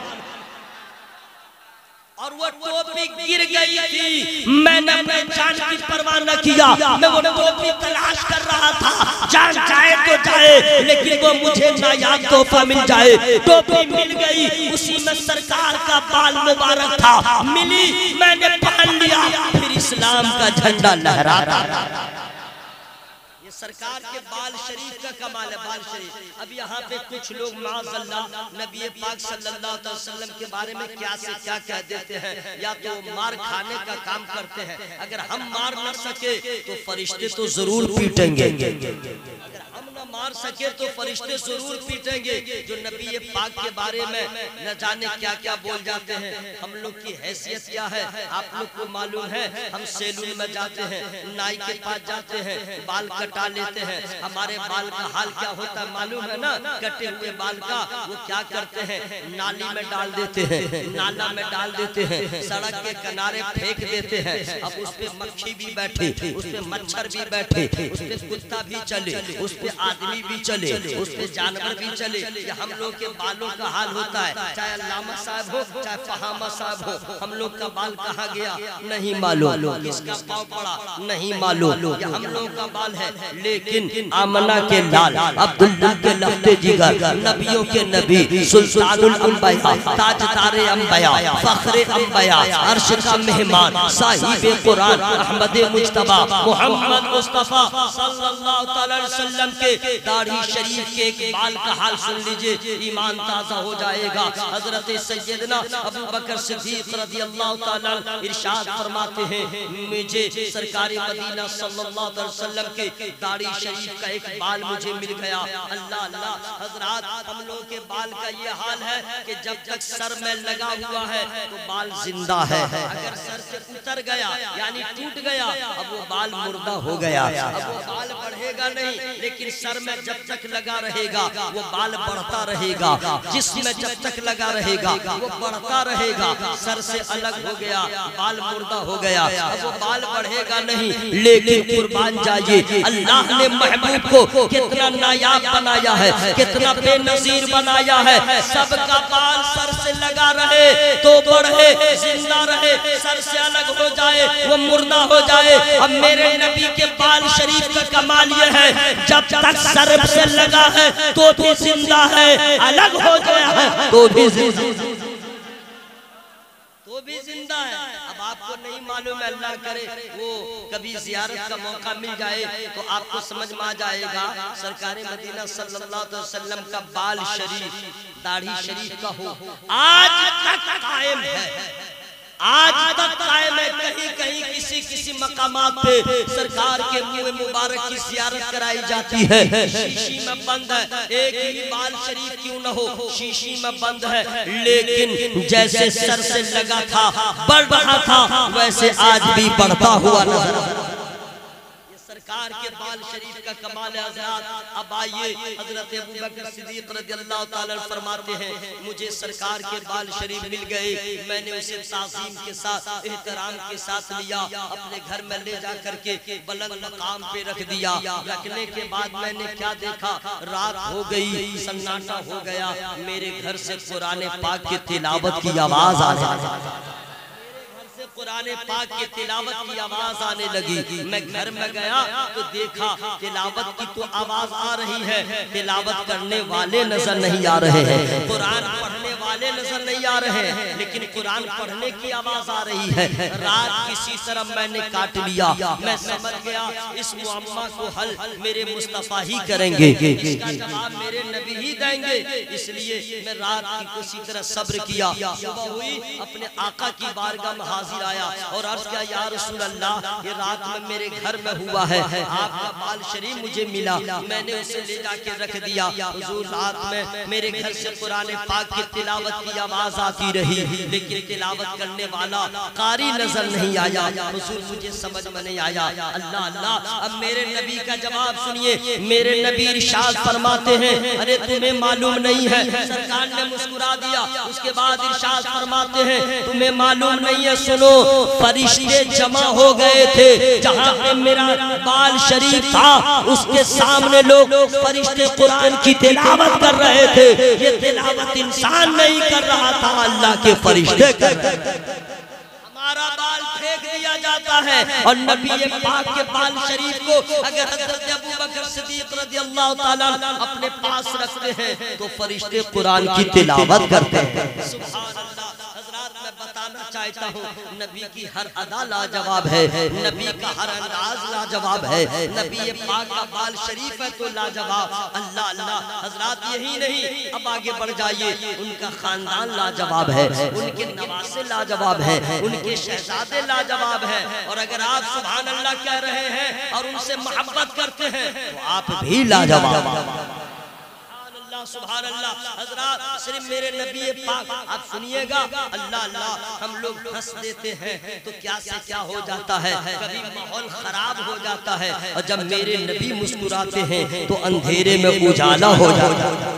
[SPEAKER 2] और वो टोपी गिर गई थी, मैंने अपने जान की परवाह न किया, मैं वो टोपी तलाश कर रहा था, जान जाए तो जाए लेकिन वो मुझे नायाब तोहफा मिल जाए। टोपी मिल गई, उसी में सरकार का बाल मुबारक था, मिली, मैंने पहन लिया, फिर इस्लाम का झंडा लहराता। सरकार के बाल शरीफ का कमाल है, बाल शरीफ। अब यहाँ पे कुछ लोग माज़अल्लाह नबी पाक सल्लल्लाहु अलैहि वसल्लम के बारे में क्या से क्या कह देते हैं, या तो मार खाने का काम करते हैं। अगर हम मार न सके तो फरिश्ते तो जरूर पीटेंगे, अगर हम न मार सके तो फरिश्ते जरूर पीटेंगे। जो नबी पाक के बारे में न जाने क्या क्या बोल जाते हैं। हम लोग की हैसियत क्या है आप लोग को मालूम है। हम सैलून में जाते हैं, नाई के पास जाते हैं, बाल कटा लेते हैं, हमारे बाल का हाल क्या होता है मालूम है ना? कटे हुए बाल का वो क्या करते हैं, नाली में डाल देते हैं, नाला में डाल देते हैं, सड़क के किनारे फेंक देते हैं। अब उस पे मक्खी भी बैठे, उस पे मच्छर भी बैठे, उस पे कुत्ता भी चले, उस पे आदमी भी चले, उस पे जानवर भी चले। ये हम लोग के बालों का हाल होता है, चाहे अल्लामा साहब हो चाहे फहामा साहब हो। हम लोग का बाल कहाँ गया नहीं मालूम, किसका पाँव पड़ा नहीं मालूम, ये हम लोग का बाल है। लेकिन आमना के लाल अब्दुल्ला के लफ्ते जिगर, नबियों के नबी, सुल्तानुल अंबिया, ताजदारे अंबिया, फखरे अंबिया, अर्श का मेहमान, साहिबे कुरान, अहमद मुज्तबा, मोहम्मद मुस्तफा सल्लल्लाहु अलैहि वसल्लम के दाढ़ी शरीफ के एक बाल का हाल सुन लीजिए, ईमान ताजा हो जाएगा। हजरत सैयदना अबू बकर सिद्दीक रज़ियल्लाहु ताला इरशाद फरमाते हैं, मुझे सरकारी मदीना सल्लल्लाहु अलैहि वसल्लम के दाढ़ी शरीफ का एक बाल मुझे मिल गया। अल्लाह अल्लाह हजरात, हम लोग के बाल का ये हाल है कि जब तक सर में लगा हुआ है तो बाल जिंदा है, अगर सर से उतर गया यानी टूट गया अब वो बाल मुर्दा हो गया, अब वो बाल बढ़ेगा नहीं। लेकिन सर में जब तक लगा रहेगा वो बाल बढ़ता रहेगा, जिसमें जब तक लगा रहेगा वो बढ़ता रहेगा। सर से अलग हो गया बाल मुर्दा हो गया, अब वो बाल बढ़ेगा नहीं। लेकिन कुर्बान जाइए, अल्लाह ने महबूब को कितना नायाब बनाया है, कितना बेनजीर बनाया है। सबका बाल सर से लगा रहे तो बढ़े, जिंदा रहे, सर से अलग हो जाए वो मुर्दा हो जाए। अब मेरे नबी के बाल शरीफ का कमाल ये है, जब तक सर से लगा है तो भी जिंदा है, अलग हो गया है तो भी जिंदा तो भी जिंदा है। अब आपको नहीं मालूम है, अल्लाह करे वो कभी जियारत का मौका मिल जाए तो आपको समझ में आ जाएगा। सरकारी मदीना सल्लल्लाहु अलैहि वसल्लम का बाल शरीफ, दाढ़ी शरीफ का हो आज तक कायम है, आज तक कायम है। कहीं कहीं किसी किसी मकामात पे सरकार के मुंह मुबारक की जियारत कराई जाती है, शीशी में बंद है, एक ही बाल शरीफ क्यों न हो, शीशी में बंद है, लेकिन जैसे सर से लगा था बढ़ रहा था वैसे आज भी बढ़ता हुआ नजर। सरकार के बाल शरीफ का कमाल है हज़रात। अब आइए हजरत अबू बकर सिद्दीक रज़ियल्लाहु ताला अन्हु फरमाते हैं, मुझे सरकार के बाल शरीफ मिल गए, मैंने उसे ताज़ीम के साथ एहतराम के साथ लिया, अपने घर में ले जा करके बुलंद मकाम पे रख दिया। रखने के बाद मैंने क्या देखा, रात हो गई, सन्नाटा हो गया, मेरे घर से कुरान पाक की तिलावत की आवाज आ रही, कुरान पाक की तिलावत की आवाज आने लगी। मैं घर में गया तो देखा तिलावत की तो आवाज आ रही है, तिलावत करने वाले नजर नहीं आ रहे हैं, कुरान पढ़ने वाले नजर नहीं आ रहे हैं, लेकिन कुरान पढ़ने की आवाज आ रही है। रात किसी तरह मैंने काट लिया, मैं समझ गया इस मुअम्मा को हल मेरे मुस्तफा ही करेंगे, इसका जवाब मेरे नबी ही देंगे, इसलिए मैं रात की किसी तरह सब्र किया। सुबह हुई, अपने आका की बारगाह में हाजिर आया और अर्ज किया, या रसूल अल्लाह, ये रात में मेरे घर में हुआ है, आपका बाल शरीफ मुझे मिला, मैंने उसे ले जाके रख दिया। हुजूर, रात में मेरे घर से कुरान पाक की तिलावत की आवाज आती रही, लेकिन तिलावत करने वाला कारी नजर नहीं आया। हुजूर, मुझे समझ में नहीं आया। अल्लाह अल्लाह, अब मेरे नबी का जवाब सुनिए। मेरे नबी इरशाद फरमाते हैं, अरे तुम्हें मालूम नहीं है, सरकार ने मुस्कुरा दिया। उसके बाद इरशाद फरमाते हैं, तुम्हें मालूम नहीं है, सुनो, फरिश्ते जमा हो गए थे, जहां पे मेरा बाल शरीफ था उसके सामने लोग फरिश्ते कुरान की तिलावत कर रहे थे। ये तिलावत इंसान नहीं कर रहा था, अल्लाह के फरिश्ते कर रहे थे। हमारा बाल फेंक दिया जाता है और नबी पाक के बाल शरीफ को अगर हज़रत अबू बकर सिद्दीक रज़ियल्लाहु ताला अपने पास रखते हैं तो फरिश्ते कुरान की तिलावत करते हैं। सुभान अल्लाह। मैं बताना चाहता हूँ, नबी की हर अदा लाजवाब है, नबी का हर अंदाज लाजवाब है, नबी पाक का बाल शरीफ है तो लाजवाब। अल्लाह अल्लाह हजरात, यही नहीं, अब आगे बढ़ जाइए, उनका खानदान लाजवाब है, उनके नवासे लाजवाब है, उनके शहजादे लाजवाब है। और अगर आप सुभान अल्लाह कह रहे हैं और उनसे मोहब्बत करते हैं तो आप भी लाजवाब। सुभान अल्लाह। हजरात, सिर्फ मेरे नबी पाक आप सुनिएगा, अल्लाह अल्लाह, हम लोग हंस देते हैं तो क्या से क्या हो जाता है, कभी माहौल खराब हो जाता है, और जब मेरे नबी मुस्कुराते हैं तो अंधेरे में उजाला हो जाता है।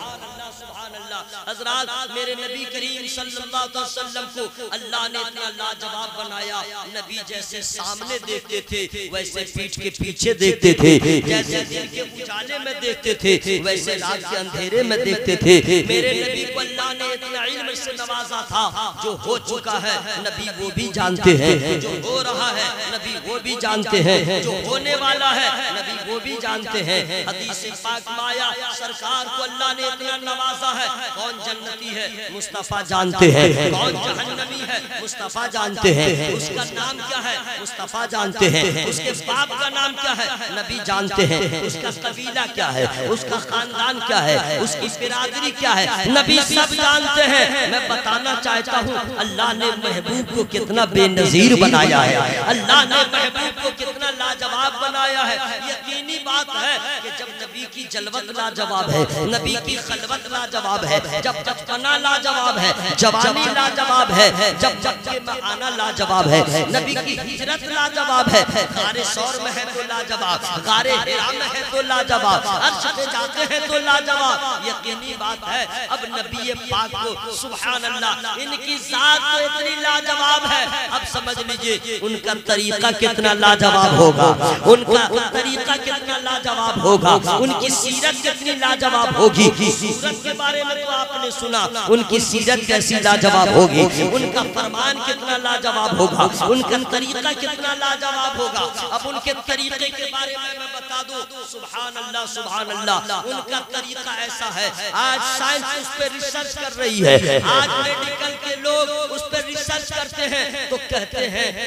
[SPEAKER 2] हजरात, मेरे नबी करीम सल्लल्लाहु अलैहि वसल्लम को अल्लाह ने इतना लाजवाब बनाया, नबी जैसे सामने देखते थे वैसे पीठ के पीछे देखते थे, जैसे दिन के उजाले में देखते थे वैसे रात के अंधेरे में देखते थे। मेरे नबी को अल्लाह ने इतना इल्म से नवाजा था, जो हो चुका है नबी वो भी जानते हैं, जो हो रहा है नबी वो भी जानते हैं, जो होने वाला है नबी वो भी जानते हैं। हदीस पाक में आया, सरकार को अल्लाह ने इतना नवाजा है, कौन जन्नती है मुस्तफा जानते हैं, कौन जहन्नमी है मुस्तफा जानते हैं, उसका नाम क्या है मुस्तफा जानते हैं, उसके बाप का नाम क्या है नबी जानते हैं, उसका कबीला क्या है, उसका खानदान क्या है, उसकी बिरादरी क्या है, नबी सब जानते हैं। मैं बताना चाहता हूँ, अल्लाह ने महबूब को कितना बेनजीर बनाया है, अल्लाह ने महबूब को कितना लाजवाब बनाया है। यकीनी बात है कि जब नबी की जलवत लाजवाब है, नबी की खलवत लाजवाब है, जब बचपना लाजवाब है, जवानी लाजवाब है, जब जब में आना लाजवाब है, नबी की हिजरत लाजवाब है, गारे सौर में है तो लाजवाब, गारे हिरा में है तो लाजवाब, अर्श पे जाते हैं तो लाजवाब। यकीनी बात है, अब नबी पाक को सुभान अल्लाह, इनकी जात तो इतनी लाजवाब है, अब समझ लीजिए उनका तरीका कितना लाजवाब होगा, उनका तरीका कितना लाजवाब होगा, उनकी सीरत कितनी लाजवाब होगी। सूरत के बारे में तो आपने सुना, उनकी सीरत कैसी लाजवाब होगी, उनका फरमान कितना लाजवाब होगा, उनका तरीका कितना लाजवाब होगा। अब उनके तरीके के बारे में मैं बता दूं, सुभान अल्लाह सुभान अल्लाह, उनका तरीका ऐसा है, आज साइंस उस पर रिसर्च कर रही है, आज मेडिकल के लोग उस पर रिसर्च करते हैं तो कहते हैं न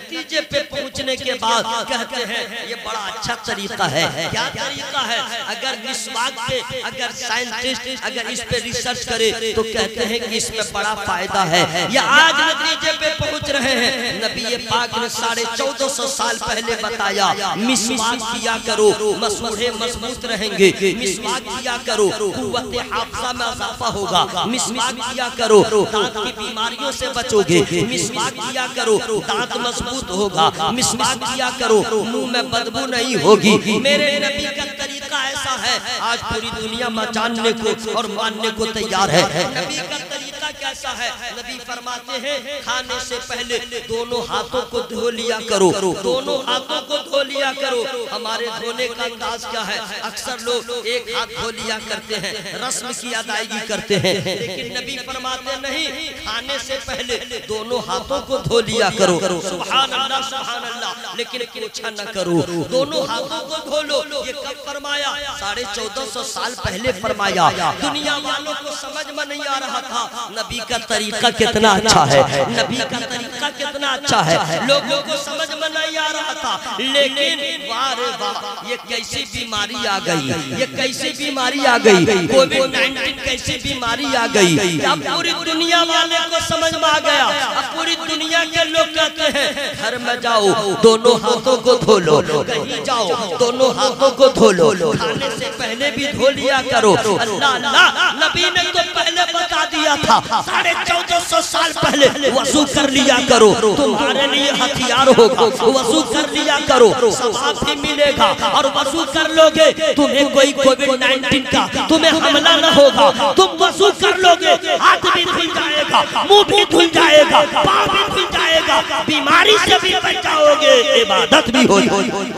[SPEAKER 2] नतीजे पे पहुंचने के बाद कहते हैं ये बड़ा अच्छा तरीका है। क्या तरीका है? अगर मिसवाक पे अगर साइंटिस्ट अगर इस पे रिसर्च करे तो कहते हैं कि इसमें बड़ा फायदा है। ये आज नतीजे पे पहुंच रहे हैं। नबी पाक ने साढ़े चौदह सौ साल पहले बताया मिसवाक किया करो, मसूड़े मजबूत रहेंगे। मिसवाक किया करो, कुव्वत हाफजा में इजाफा होगा। मिसवाक किया करो, दांत की बीमारियों से बचोगे। मिसवाक किया करो, दांत मजबूत होगा। मिसवाक किया करो, मुंह में बदबू नहीं होगी। मेरे नबी का तरीका ऐसा है, आज पूरी दुनिया जानने को और मानने को तैयार है। नबी का तरीका कैसा है? नबी फरमाते हैं खाने से पहले दोनों हाथों को धो लिया करो, दोनों हाथों को धो लिया करो। हमारे धोने का अंदाज क्या है? अक्सर लोग एक हाथ धो लिया करते हैं, रस्म की अदायगी करते हैं, लेकिन नबी फरमाते नहीं, खाने से पहले दोनों हाथों को धो लिया करो। सुभान अल्लाह सुभान अल्लाह। लेकिन पूछा न करो, दोनों हाथों को धो लो। ये कब फरमाया? साढ़े चौदह सौ साल पहले फरमाया। दुनिया वालों को समझ में नहीं आ रहा था नबी का तरीका कितना अच्छा है, नबी का तरीका कितना अच्छा है, लोगों को समझ में नहीं आ रहा था। लेकिन वाह रे वाह, ये कैसी बीमारी आ गई, ये कैसी बीमारी आ गई, कोविड नाइन्टीन कैसी बीमारी आ गई। अब पूरी दुनिया वाले को समझ में आ गया। अब पूरी दुनिया के लोग कहते हैं घर में जाओ दोनों हाथों को धो लो, कहीं जाओ दोनों हाथों को धो लो, खाने से पहले भी धो लिया करो। अल्लाह अल्लाह, नबी ने तो पहले बता दिया था, साढ़े चौदह सौ साल पहले वजू कर लिया करो, तुम्हारे लिए हथियार होगा। वजू कर लिया करो, सवाब भी मिलेगा, और वजू कर लोगे तुम्हें कोई कोविड नाइन्टीन का तुम्हें हमला न होगा। तुम वजू कर लोगे, हाथ भी धुल जाएगा, मुंह भी धुल जाएगा, पाँव भी धुल जाएगा, बीमारी से भी बच जाओगे, इबादत भी हो।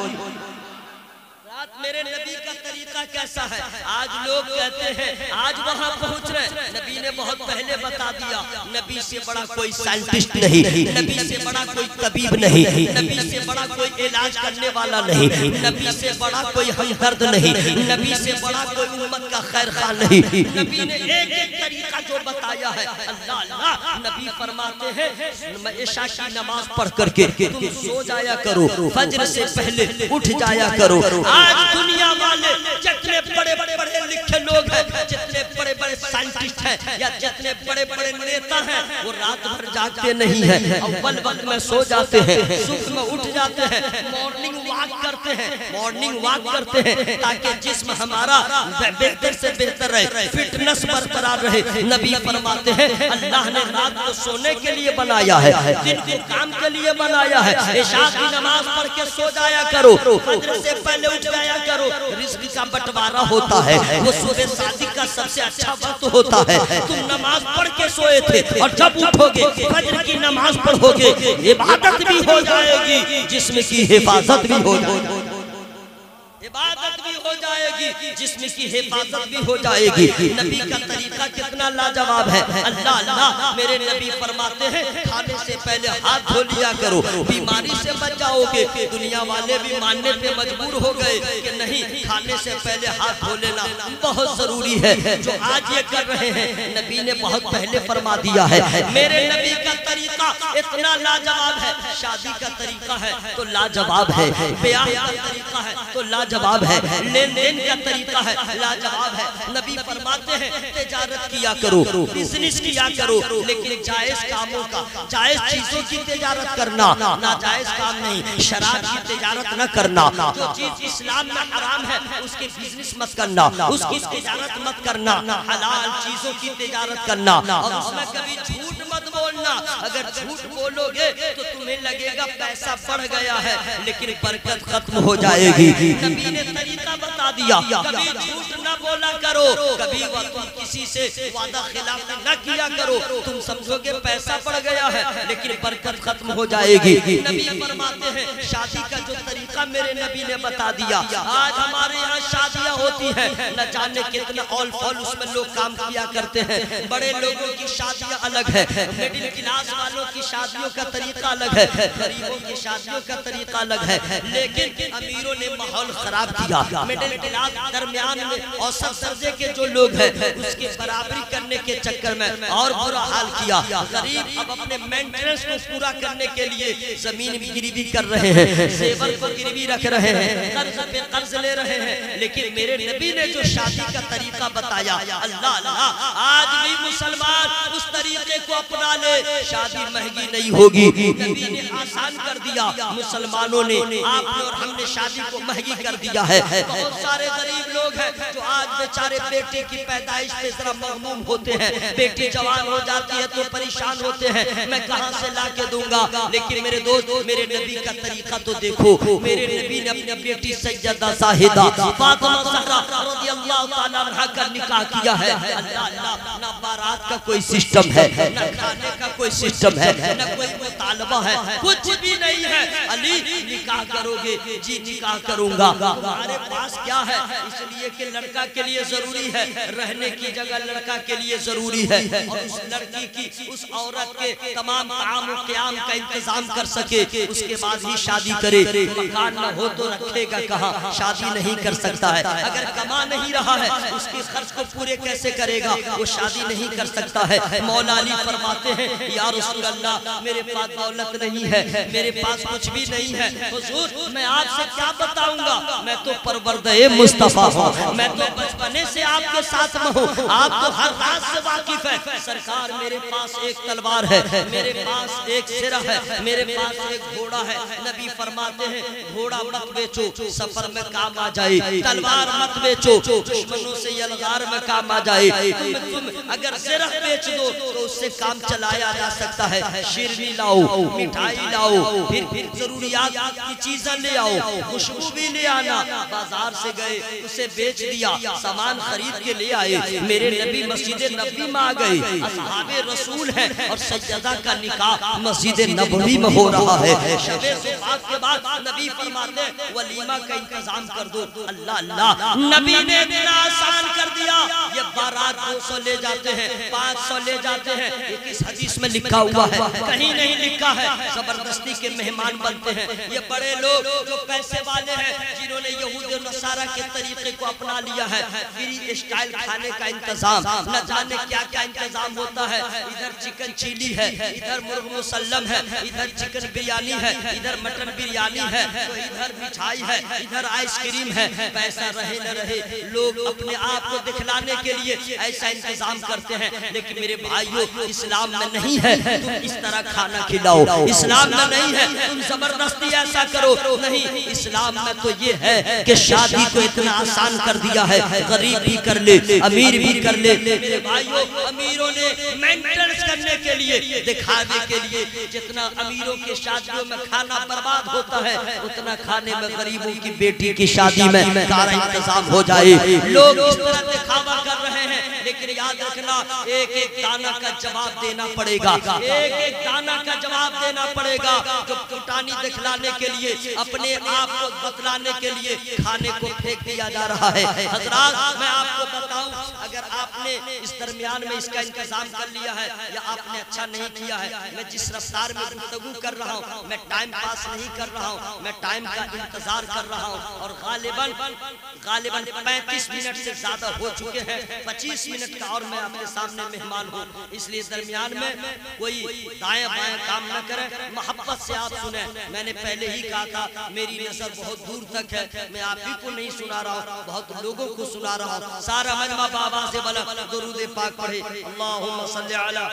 [SPEAKER 2] मेरे नबी का तरीका कैसा है? आज लोग कहते हैं आज वहाँ पहुँच रहे, नबी ने बहुत पहले बता दिया। नबी से बड़ा कोई साइंटिस्ट नहीं, नबी से बड़ा कोई तबीब नहीं, नबी से बड़ा कोई इलाज करने वाला नहीं, नबी से बड़ा कोई हमदर्द नहीं, नबी से बड़ा कोई उम्मत का खैर खां नहीं। नबी ने एक एक तरीका जो बताया है, अल्लाह अल्लाह, नबी फरमाते हैं इशा की नमाज पढ़ करके तुम सो जाया करो, फजर से पहले उठ जाया करो। आज दुनिया वाले जितने बड़े बड़े बड़े लिखे लोग हैं, जितने बड़े बड़े साइंटिस्ट हैं, या जितने बड़े बड़े नेता हैं, वो रात भर जागते नहीं हैं, अव्वल वक्त में सो जाते हैं, सुबह में उठ जाते हैं, मॉर्निंग वॉक करते हैं, मॉर्निंग वॉक करते हैं ताकि जिस्म हमारा बेहतर से बेहतर रहे, फिटनेस बरकरार रहे। नबी फरमाते हैं अल्लाह ने रात को सोने के लिए बनाया है, दिन को काम के लिए बनाया है। इशा की नमाज पढ़ के सो जाया करो, फजर से पहले उठ जाया करो। रिस्क का बंटवारा होता है, वो सुबह शादी का सबसे अच्छा वक्त होता है। तुम नमाज पढ़ के सोए थे, और जब उठोगे फजर की नमाज पढ़ोगे, इबादत भी हो जाएगी, जिस्म की हिफाजत भी हो जाएगी, इबादत भी हो जाएगी, जिस्म की हिफाजत भी हो जाएगी। नबी का तरीका कितना लाजवाब है। अल्लाह अल्लाह, मेरे नबी फरमाते हैं खाने से पहले हाथ धो लिया करो, बीमारी से बच जाओगे। दुनिया वाले भी मानने पे मजबूर हो गए कि नहीं, खाने से पहले हाथ धो लेना बहुत जरूरी है, जो आज ये कर रहे हैं। नबी ने बहुत पहले फरमा दिया है। मेरे नबी का तरीका इतना लाजवाब है, शादी का तरीका है तो लाजवाब है, ब्याह का तरीका है तो लाजवाब है, लेन देन का तरीका है लाजवाब है। नबी फरमाते हैं तिजारत किया करो, बिजनेस किया करो, लेकिन जायज कामों का, जायज चीजों की तिजारत करना, नाजायज काम नहीं। शराब की तिजारत न करना, जो चीज इस्लाम में हराम है उसकी बिजनेस मत करना, उसकी तिजारत मत करना। हलाल चीजों की तिजारत करना, और उसमें कभी झूठ मत बोलना। अगर झूठ बोलोगे तो तुम्हें लगेगा पैसा बढ़ गया है, लेकिन बरकत खत्म हो जाएगी। नबी ने तरीका बता दिया, कभी झूठ न बोला करो, कभी तुम किसी से वादा खिलाफ न किया करो। तुम समझोगे पैसा बढ़ गया है, लेकिन बरकत खत्म हो जाएगी। नबी फरमाते हैं शादी का जो तरीका मेरे नबी ने बता दिया। आज हमारे यहाँ शादियाँ होती हैं, न जाने कितना ऑल फॉल उसमें लोग काम किया करते हैं। बड़े लोगों की शादियाँ अलग है, मिडिल क्लास वालों की शादियों का तरीका अलग है, गरीबों की शादियों का तरीका अलग है। लेकिन अमीरों ने माहौल खराब किया। मिडिल क्लास दरमियान में औसत दर्जे के जो लोग हैं उसके बराबरी करने के चक्कर में और बुरा हाल किया। गरीब अब अपने मेंटेनेंस को पूरा करने के लिए जमीन गिरवी कर रहे हैं, जेवर को गिरवी रख रहे हैं, कर्ज पे कर्ज ले रहे हैं। लेकिन मेरे नबी ने जो शादी का तरीका बताया, अल्लाह अल्लाह, आज भी मुसलमान उस तरीके को अपना ले, शादी महंगी नहीं होगी। नबी ने आसान कर दिया, मुसलमानों ने, आपने और हमने शादी को महंगी कर दिया है। बहुत सारे गरीब लोग हैं जो आज बेचारे बेटे की पैदाइश पे जरा मगमूम होते हैं, बेटी जवान हो जाती है तो परेशान होते हैं, मैं कहां से ला के दूंगा। लेकिन मेरे दोस्त, मेरे नबी का तरीका तो देखो। मेरे नबी ने अपनी बेटी सैयदा साहिदा फातिमा ज़हरा रज़ियल्लाहु ताला अन्हा का निकाह किया है। अल्लाह अल्लाह, ना बारात का कोई सिस्टम है, ना खाने का कोई सिस्टम है, ना कोई मुतालबा है, कुछ भी नहीं है। अली निकाह करोगे जी, निकाह करूंगा। हमारे पास क्या है, इसलिए कि लड़का के लिए जरूरी है रहने की जगह, लड़का के लिए जरूरी है और उस लड़की की, उस औरत के तमाम काम क़याम का इंतजाम कर सके, उसके बाद ही शादी करे। मकान न हो तो रखेगा कहाँ, शादी नहीं कर सकता है। अगर कमा नहीं रहा है उसके खर्च को पूरे कैसे करेगा, वो शादी नहीं कर सकता है। मौला अली फरमाते हैं, या रसूल अल्लाह, मेरे पास दौलत नहीं है, मेरे पास कुछ भी नहीं है, हुजूर मैं आपसे क्या बताऊंगा, मैं तो परवरदे मुस्तफा हूँ, मैं तो बचपने से आपके साथ में हूँ, आप तो हर रात से वाकिफ है। सरकार मेरे पास एक तलवार है, मेरे पास एक सिरा है, मेरे पास एक घोड़ा है। नबी फरमाते हैं, घोड़ा मत बेचो, सफर में काम आ जाए, तलवार मत बेचो, दुश्मनों से यलगार में काम आ जाए। तुम, तुम अगर सिरा बेच दो तो उससे काम चलाया जा सकता है। शिरनी लाओ, मिठाई लाओ, फिर फिर जरूरियात की चीजें ले आओ, खुशबू भी ले आना। बाजार से गए, उसे बेच दिया, सामान खरीद के ले आए। मेरे नबी मस्जिद नबी में आ गए, असहाबे रसूल हैं और सैयदा का निकाह मस्जिद नबवी में हो रहा है। शबे सुहाग के बाद नबी फरमाते हैं, वलीमा का इंतजाम कर दो। अल्लाह अल्लाह, नबी ने इतना आसान कर दिया। ये बारात दो सौ ले जाते हैं, पाँच सौ ले जाते हैं, ये किस हदीस में लिखा हुआ है? कहीं नहीं लिखा है। जबरदस्ती के मेहमान बनते हैं ये बड़े लोग जो पैसे वाले हैं, जिन्होंने यहूद और नसारा के तरीके को अपना लिया है। फ्री स्टाइल खाने का इंतजाम, न जाने क्या क्या इंतजाम होता है। इधर चिकन चिली है, इधर मुर्ग मुसल्लम है, इधर चिकन बिरयानी है, इधर मटन बिरयानी है, तो इधर मिठाई है, इधर आइसक्रीम है। पैसा रहे न रहे, लोग अपने आप को दिखलाने के लिए ऐसा इंतजाम करते हैं। लेकिन मेरे भाइयों, इस्लाम में नहीं है तुम इस तरह खाना खिलाओ, इस्लाम में नहीं है तुम जबरदस्ती ऐसा करो, नहीं। इस्लाम में तो ये है कि शादी को इतना आसान कर दिया है, गरीब भी कर ले, अमीर भी कर ले। मेरे भाइयों, अमीरों ने मेंटेनेंस करने के लिए, दिखावे के लिए, जितना अमीरों के शादियों में खाना बर्बाद होता है, उतना खाने में गरीबों की बेटी की शादी में सारा इंतजाम हो जाए। लोग इस तरह दिखावा कर रहे हैं, लेकिन याद रखना, एक एक दाना का जवाब देना पड़ेगा, एक एक दाना का जवाब देना पड़ेगा। जो फुटानी दिखलाने के लिए, अपने आप को बतलाने के लिए खाने को फेंक दिया जा रहा है। हजरात, मैं आपको बताऊं, अगर आपने इस दरमियान में इसका इंतजाम कर लिया है या आपने अच्छा नहीं किया है, मैं जिस रफ्तार में गुफ्तगू कर रहा हूँ, मैं टाइम पास नहीं कर रहा हूँ, मैं टाइम का इंतजार कर रहा हूँ। और गालिबन गालिबन पैंतीस मिनट से ज्यादा हो चुके हैं, पच्चीस मिनट का और मैं आपके सामने मेहमान हूँ। इसलिए दरमियान में कोई दाएं बाएं काम न करे, मोहब्बत से आप सुने। मैंने पहले ही कहा था, मेरी नजर बहुत दूर तक है, मैं आप ही को नहीं सुना रहा हूँ, बहुत लोगों को सुना रहा हूँ। सारा मजमा बाबा से बला दुरूद पाक पढ़े, अल्लाहुम्मा सल्ली अला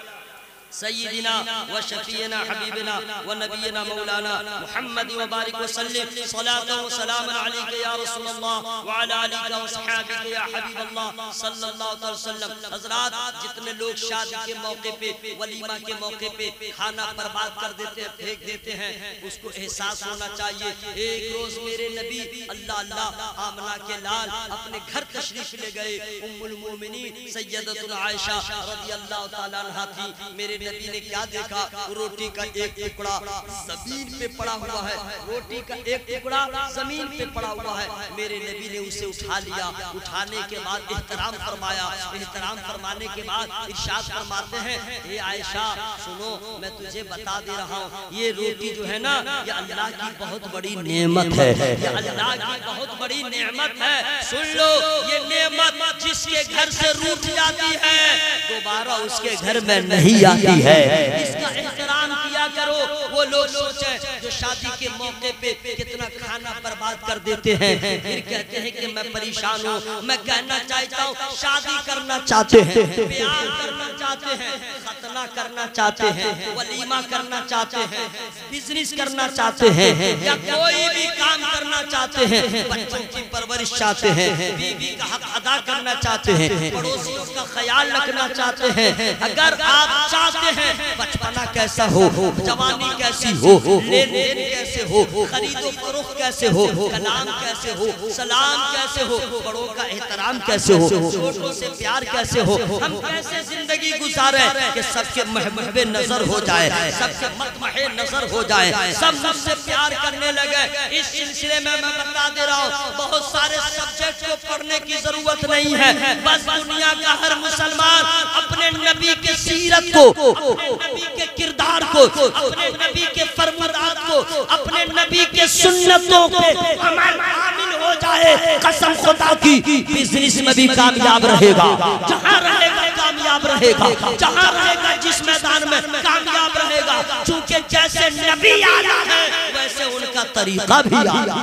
[SPEAKER 2] सय्यिदिना व शफीना हबीबना व नबीना मौलाना मुहम्मद व बारिक व सल्लिम सलातन व सलामन अलैका या रसूल अल्लाह व अला आलिका व सहाबिका या हबीब अल्लाह सल्लल्लाहु अलैहि वसल्लम। हजरात, जितने लोग शादी के मौके पे, वलीमा के मौके पे खाना बर्बाद कर देते हैं, फेंक देते हैं, उसको एहसास होना चाहिए। एक रोज मेरे नबी अल्लाह अल्लाह आमना के लाल अपने घर तशरीफ ले गए। उम्मुल मोमिनीन सैयदतुल आयशा रज़ियल्लाहु ताला अन्हा थी। मेरे नबी ने क्या देखा, रोटी का एक टुकड़ा जमीन पे पड़ा हुआ है, रोटी का एक टुकड़ा जमीन पे पड़ा हुआ है। मेरे नबी ने उसे उठा लिया, उठाने के बाद एहतराम फरमाया, एहतराम फरमाने के बाद इरशाद फरमाते हैं, हे आयशा सुनो, मैं तुझे बता दे रहा हूँ, ये रोटी जो है ना, ये अल्लाह की बहुत बड़ी नेमत है, ये अल्लाह की बहुत बड़ी नेमत है। सुन लो, ये नेमत जिसके घर से रूठ जाती है दोबारा उसके घर में नहीं आती है। इसका एहतराम किया करो। वो लोग सोचे जो शादी के मौके पे कितना खाना बर्बाद कर देते हैं, फिर कहते हैं कि मैं परेशान हूँ। मैं कहना चाहता हूँ, शादी करना चाहते हैं, प्यार करना चाहते हैं, खतना करना चाहते हैं, वलीमा करना चाहते हैं, बिजनेस करना चाहते हैं, या कोई भी काम करना चाहते हैं, बच्चों की परवरिश चाहते हैं, बीवी का हक अदा करना चाहते हैं, पड़ोसियों का ख्याल रखना चाहते हैं। अगर आप चाहते हैं बचपना कैसा हो, जवानी कैसी हो, लेन देन कैसे हो, खरीदो फरोख्त कैसे हो, कलाम कैसे हो, सलाम कैसे हो, बड़ों का एहतराम कैसे हो, छोटों से प्यार कैसे हो, हम कैसे जिंदगी गुजारे कि सबके महबूबे नजर हो जाए, सबके मतमहे नजर हो जाए, सब सबसे प्यार करने लगे। इस सिलसिले में मैं बता दे रहा हूँ, बहुत सारे सब्जेक्ट को पढ़ने की जरूरत नहीं है। बस दुनिया का हर मुसलमान अपने नबी के सीरत को, अपने नबी के किरदार को, अपने नबी के फरमानात को, अपने नबी के सुन्नतों पे अमल आमिल हो जाए, कसम खुदा की बिजनेस में भी कामयाब रहेगा, जहाँ रहेगा कामयाब रहेगा, जहाँ रहेगा जिस मैदान में कामयाब रहेगा। चूंकि जैसे नबी आला है वैसे उनका तरीका भी आला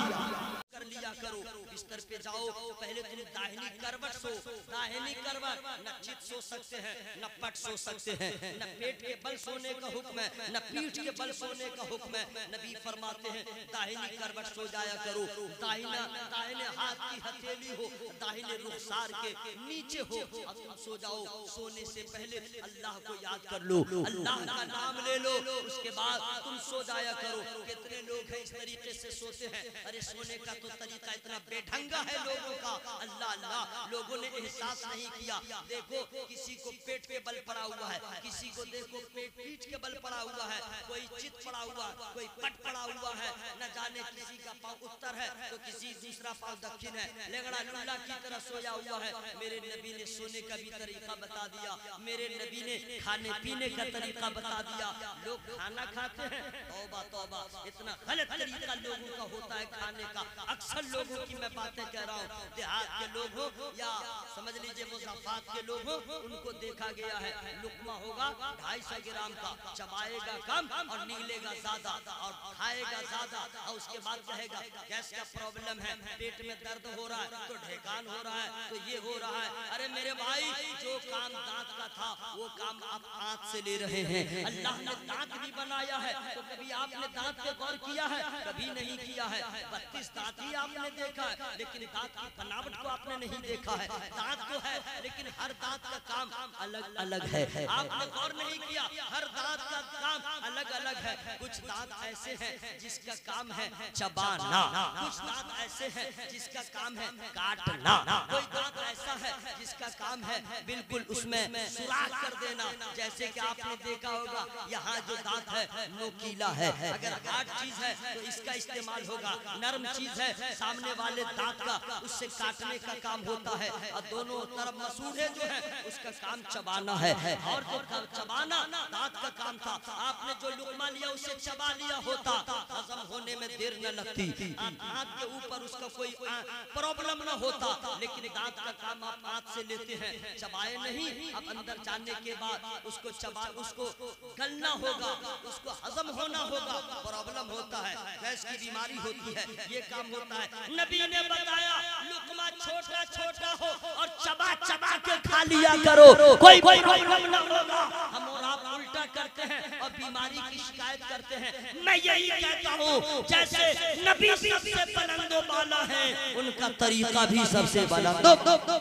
[SPEAKER 2] कर लिया करो। बिस्तर पे जाओ, पहले तुम दाहिनी करवट सो, दाहिनी करवट न चित सो सकते हैं, न पट सो सकते हैं, न पेट के बल सोने का हुक्म है, न पीठ के बल सोने का हुक्म है। नबी फरमाते हैं दाहिनी करवट सो जाया करो, दाहिना दाहिने हाथ की हथेली हो दाहिने रुखसार के नीचे हो, अब तुम सो जाओ। सोने से पहले अल्लाह को याद कर लो, अल्लाह का नाम ले लो, उसके बाद तुम सो जाया करो। कितने लोग हैं इस तरीके से सोते हैं, अरे सोने का तो तरीका इतना बेढंगा है लोगों का, अल्लाह अल्लाह, लोगों ने एहसास नहीं किया। देखो किसी को पेट पे बल पड़ा हुआ है, किसी को देखो पेट पीठ के बल पड़ा हुआ है, कोई चित पड़ा हुआ, कोई पट पड़ा हुआ है, न जाने किसी का पाँव उत्तर है तो किसी दूसरा पाँव दक्षिण है, लेगड़ा लुल्ला की तरह सोया हुआ है। मेरे नबी ने सोने का भी तरीका बता दिया, मेरे नबी ने खाने पीने का तरीका बता दिया। लोग खाना खाते हैं, तौबा तौबा, इतना गलत तरीका लोगों का होता है खाने का। अक्सर लोगों की मैं बातें कह रहा हूँ, देहात के लोग हो या समझ लीजिए मुज़फ़्फ़रात के लोग हो, उनको देखा गया है लुक़मा होगा ढाई सौ ग्राम का, चबाएगा कम और निगलेगा ज्यादा और खाएगा ज्यादा, और उसके बाद कहेगा गैस का प्रॉब्लम है, पेट में दर्द हो रहा है, तो ढेकान हो रहा है, तो ये हो रहा है। अरे मेरे भाई, जो काम दांत का था वो काम आप आंख से ले रहे हैं। अल्लाह ने दांत भी बनाया है, तो कभी आपने दांत पे गौर किया है? कभी नहीं किया है। बत्तीस दांत ही आपने देखा है, लेकिन दांत की बनावट को आपने नहीं देखा है। दांत तो है लेकिन हर दांत का काम अलग अलग है, आपने गौर नहीं किया। हर दांत का काम अलग अलग है। कुछ दांत ऐसे हैं जिसका काम है चबाना, कुछ दांत ऐसे हैं जिसका काम है काटना, कोई दांत ऐसा है जिसका काम है बिल्कुल उसमें सुराख कर देना। जैसे कि आपने देखा होगा यहाँ जो दांत है नोकीला है, अगर हार्ड चीज है तो इसका इस्तेमाल होगा, नरम चीज है सामने वाले दांत का उससे काटने का काम होता है, और दोनों तरफ मसूड़े जो है उसका काम चबाना है। और जो चबाना दांत का काम था, आपने जो लुकमा लिया उसे चबा लिया होता, हजम होने में देर न लगती, दांत के ऊपर उसका कोई प्रॉब्लम न होता। लेकिन दांत का काम आप हाथ से लेते हैं, चबाए नहीं, अब अंदर जाने के बाद उसको चबा उसको गलना होगा, उसको हजम होना होगा, प्रॉब्लम होता है, गैस की बीमारी होती है, ये काम होता है। नबी ने बताया लुकमा छोटा छोटा हो और चबा चबा के खा लिया करो, कोई प्रॉब्लम न होगा। हम और आप उल्टा करते हैं और बीमारी की शिकायत करते हैं। मैं यही कहता हूँ जैसे नबी सबसे बुलंदो बाला है, उनका तरीका भी सबसे बुलंदो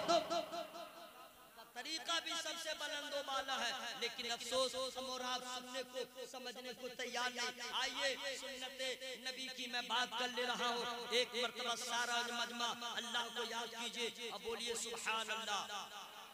[SPEAKER 2] तरीका भी सबसे बुलंदो बाला है। लेकिन अफसोस हम और आप सुनने को समझने को तैयार नहीं। आइए सुन्नते नबी की मैं बात कर ले रहा हूँ। एक मर्तबा सारा मजमा अल्लाह को याद कीजिए, अब बोलिए सुभान अल्लाह,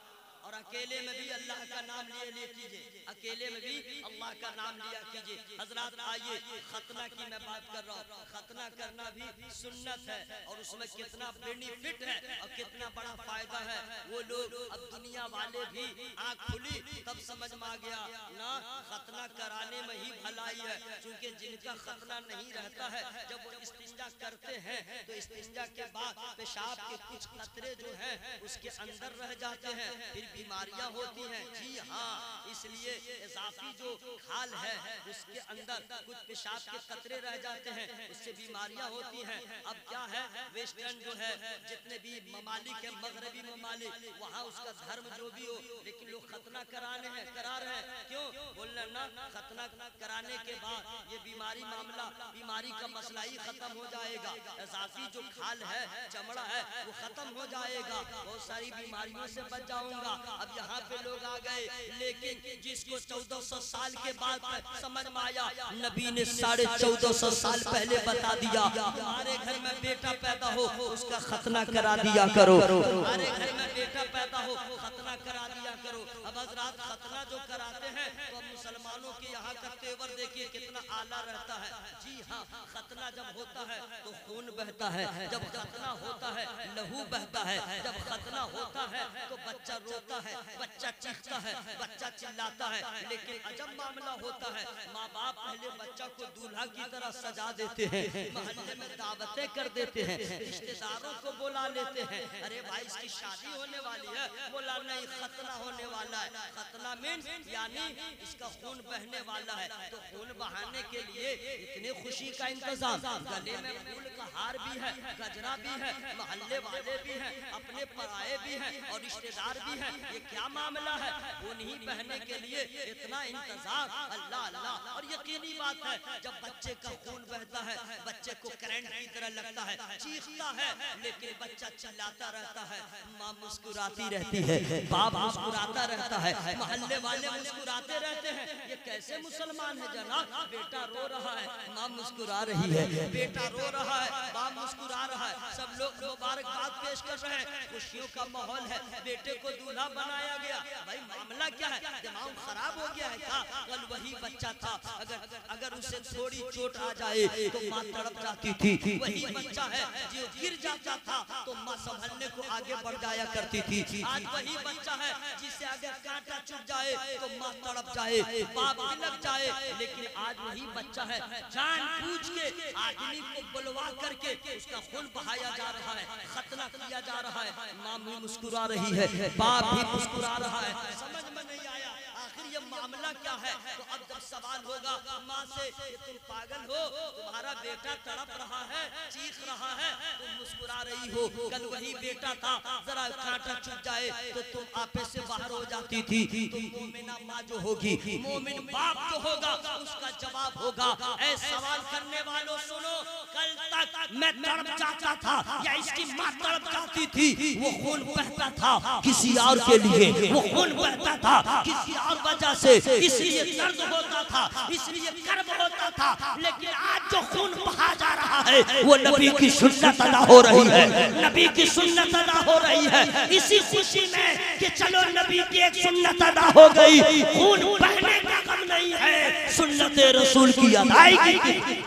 [SPEAKER 2] और अकेले में भी अल्लाह का नाम लिए लिए कीजिए, अकेले में भी अल्लाह का नाम लिया कीजिए। हजरात आइए, खतना की मैं बात कर रहा हूँ। खतना करना भी सुन्नत है और उसमें कितना बेनिफिट है और कितना बड़ा फायदा है। वो लोग अब दुनिया वाले भी आँख खुली तब समझ में आ गया ना, खतना कराने में ही भलाई है। क्योंकि जिनका खतना नहीं रहता है, जब वो इस्तिंजा करते हैं तो इस्तिंजा के बाद पेशाब के कुछ कतरे जो है उसके अंदर रह जाते हैं, फिर बीमारियां होती हैं। जी हाँ, इसलिए इजाफी जो खाल है उसके अंदर कुछ पेशाब के कतरे रह जाते हैं, उससे बीमारियां होती हैं। अब क्या है, वेस्टर्न जो है जितने भी ममालिक है, मगरबी ममालिक, वहाँ उसका धर्म जो भी हो, लेकिन लोग खतना कराने हैं, करा रहे हैं। क्यों बोलना ना, खतना कराने के बाद ये बीमारी मामला, बीमारी का मसला ही खत्म हो जाएगा। इजाफी जो खाल है, चमड़ा है, वो खत्म हो जाएगा, बहुत सारी बीमारियों से बच जाऊंगा। अब यहाँ पे लोग आ गए, लेकिन जिसको चौदह सौ साल के बाद समझ में आया, नबी ने साढ़े चौदह सौ साल पहले बता दिया, हमारे घर में बेटा पैदा हो उसका खतना करा दिया करो, हमारे घर में बेटा पैदा हो खतना करा दिया करो। अब हजरात खतना जो कराते हैं तो मुसलमानों के यहाँ का तेवर देखिए कितना आला रहता है। जी हाँ, खतना जब होता है तो खून बहता है, जब खतना होता है लहू बहता है, जब खतना होता है तो बच्चा रोता है, बच्चा चीखता है, बच्चा चिल्लाता है। लेकिन अजब मामला होता है, माँ बाप पहले बच्चा को दूल्हा की तरह सजा देते हैं, मोहल्ले में दावतें कर देते हैं, रिश्तेदारों को बुला लेते हैं, अरे भाई इसकी शादी होने वाली है, बोला नहीं खतना होने वाला है। खतना मीन्स यानी इसका खून बहने वाला है, तो खून बहाने के लिए इतने खुशी का इंतजाम, गले में फूल का हार भी है, गजरा भी है, मोहल्ले वाले भी हैं, अपने पराये भी हैं और रिश्तेदार भी हैं। ये क्या मामला है, खून ही बहने के लिए इतना इंतजार, अल्लाह अल्लाह। और यकीनी बात है, जब बच्चे का खून बहता है, बच्चे को करंट की तरह लगता है, चीखता है, लेकिन बच्चा चिल्लाता रहता है, माँ मुस्कुराती रहती है, बाप मुस्कुराता रहता है, मोहल्ले वाले मुस्कुराते रहते हैं। ये कैसे मुसलमान है जनाब, बेटा रो रहा है, माँ मुस्कुरा रही है, बेटा रो रहा है, बाप मुस्कुरा रहा है, सब लोग मुबारकबाद पेश कर रहे हैं, खुशियों का माहौल है, बेटे को दूल्हा बनाया गया। भाई मामला क्या है, दिमाग खराब हो गया है क्या? कल वही बच्चा था, अगर अगर उसे थोड़ी चोट आ जाए तो माँ तड़प जाती थी, वही बच्चा है जो गिर जाता था तो माँ संभलने को आगे बढ़ जाया करती थी। आज वही बच्चा है जिसे अगर कांटा चुभ जाए तो माँ तड़प जाए, बाप लग जाए, लेकिन आज वही बच्चा है जानबूझ के आदमी को बुलवा करके उसका खून बहाया जा रहा है, खतना किया जा रहा है, माँ भी मुस्कुरा रही है, बाप भी मुस्कुरा रहा है। समझ में नहीं आया आखिर ये मामला क्या है। तो अब जब सवाल होगा माँ से, तुम पागल हो, तुम्हारा बेटा तड़प रहा है, चीख रहा है, तुम मुस्कुरा रही हो, कल वही बेटा था, जरा कांटा चुभ जाए तो तुम आपे से बाहर हो जाती थी। तो मोमिना माँ जो होगी, मोमिन बाप जो होगा, उसका जवाब होगा, ऐ सवाल करने वालों सुनो, कल तक मैं तड़प जाता था या इसकी माँ तड़प जाती थी, वो खून बहता था किसी और के लिए, वो खून बहता था किसी और वजह से, इसलिए दर्द होता था, इसलिए कर्ब होता था। लेकिन आज जो खून बहा जा रहा है वो नबी की सुन्नत अदा हो रही है, नबी की सुन्नत अदा हो रही है। इसी खुशी में कि चलो नबी की एक सुन्नत अदा हो गई, खून बहने का गम नहीं है, सुन्नत रसूल की अदायगी।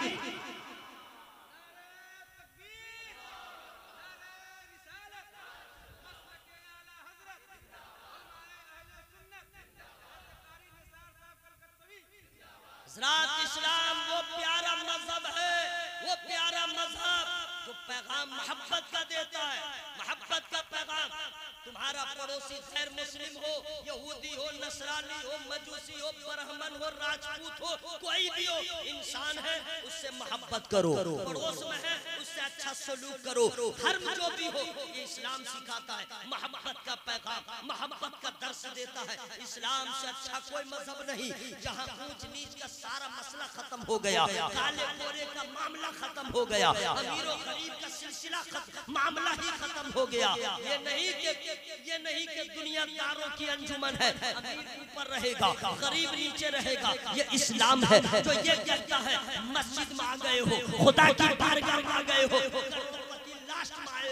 [SPEAKER 2] इस्लाम वो प्यारा मजहब है, वो प्यारा मजहब जो पैगाम मोहब्बत का देता है, मोहब्बत का पैगाम। तुम्हारा पड़ोसी गैर मुस्लिम हो, यहूदी हो, नसरानी हो, मजूसी हो, ब्राह्मण हो, राजपूत हो, कोई भी हो, इंसान है, उससे मोहब्बत करो, पड़ोस में है उससे अच्छा सलूक करो, धर्म जो भी हो, ये इस्लाम सिखाता है, मोहब्बत का पैगाम, मोहब्बत का दर्श देता है। इस्लाम से अच्छा कोई मजहब नहीं, जहाँ ऊंच नीच का सारा मसला खत्म हो गया, काले गोरे का मामला खत्म हो गया, अमीर और गरीब का सिलसिला मामला ही खत्म हो गया। ये नहीं कि ये नहीं कि दुनियादारों की अंजुमन है, अमीर ऊपर रहेगा, गरीब नीचे रहेगा। ये इस्लाम है जो ये कहता है मस्जिद में आ गए हो, खुदा की बारगाह में आ गए हो, लास्ट में आएगा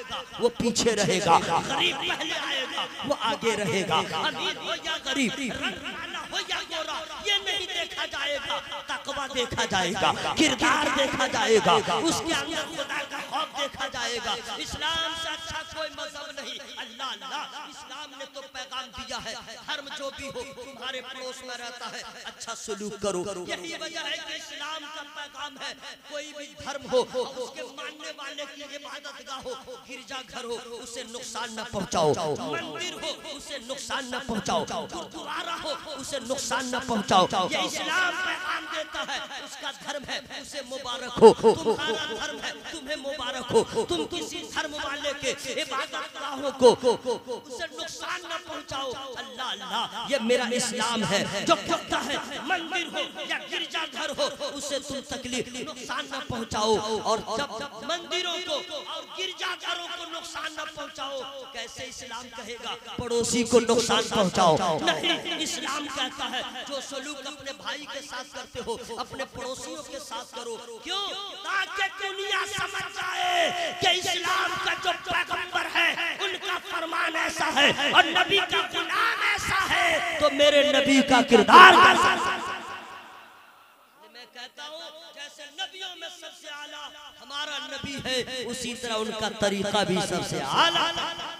[SPEAKER 2] आएगा वो पीछे रहेगा, गरीब पहले आएगा वो आगे रहेगा, अमीर हो या गरीब, रंग वाला हो या गोरा, ये नहीं देखा जाएगा, तकवा देखा जाएगा, किरदार देखा जाएगा, उसके अंदर खुदा का खौफ देखा जाएगा। इस्लाम से अच्छा कोई मजहब नहीं। अल्लाह अल्लाह, इस्लाम ने तो पैगाम दिया है, धर्म जो भी हो तुम्हारे पड़ोस में रहता है अच्छा सलूक करो। यही वजह है कि इस्लाम का पैगाम है, कोई भी धर्म हो उसके मानने वाले की इबादत गाह हो, गिरजा घर हो, उसे नुकसान न पहुंचाओ, मंदिर हो उसे नुकसान न पहुंचाओ, गुरुद्वारा हो उसे नुकसान न पहुंचाओ। ये इस्लाम पैगाम देता है, उसका धर्म है उसे मुबारक हो, तुम्हारा धर्म है तुम्हें मुबारक हो। तुम किसी धर्म वाले के इबादत गाहों को उसे नुकसान न पहुंचाओ। अल्लाह अल्लाह, ये मेरा इस्लाम है जो कहता है मंदिर हो या गिरजा घर हो उसे तुम तकलीफ नुकसान न पहुंचाओ। और जब मंदिरों को और गिरजा घरों को नुकसान न पहुंचाओ, कैसे इस्लाम कहेगा पड़ोसी को नुकसान पहुंचाओ? नहीं, इस्लाम कहता है जो सलूक अपने भाई के साथ करते हो अपने पड़ोसियों के साथ करो। क्यों? ताकि दुनिया समझ जाए कि इस्लाम का जो पैगंबर है उनका फरमान ऐसा है और नबी का गुलाम ऐसा है, तो मेरे नबी का किरदार कैसा है? मैं कहता हूँ जैसे नबियों में सबसे आला हमारा नबी है, उसी तरह उनका तरीका भी सबसे आला।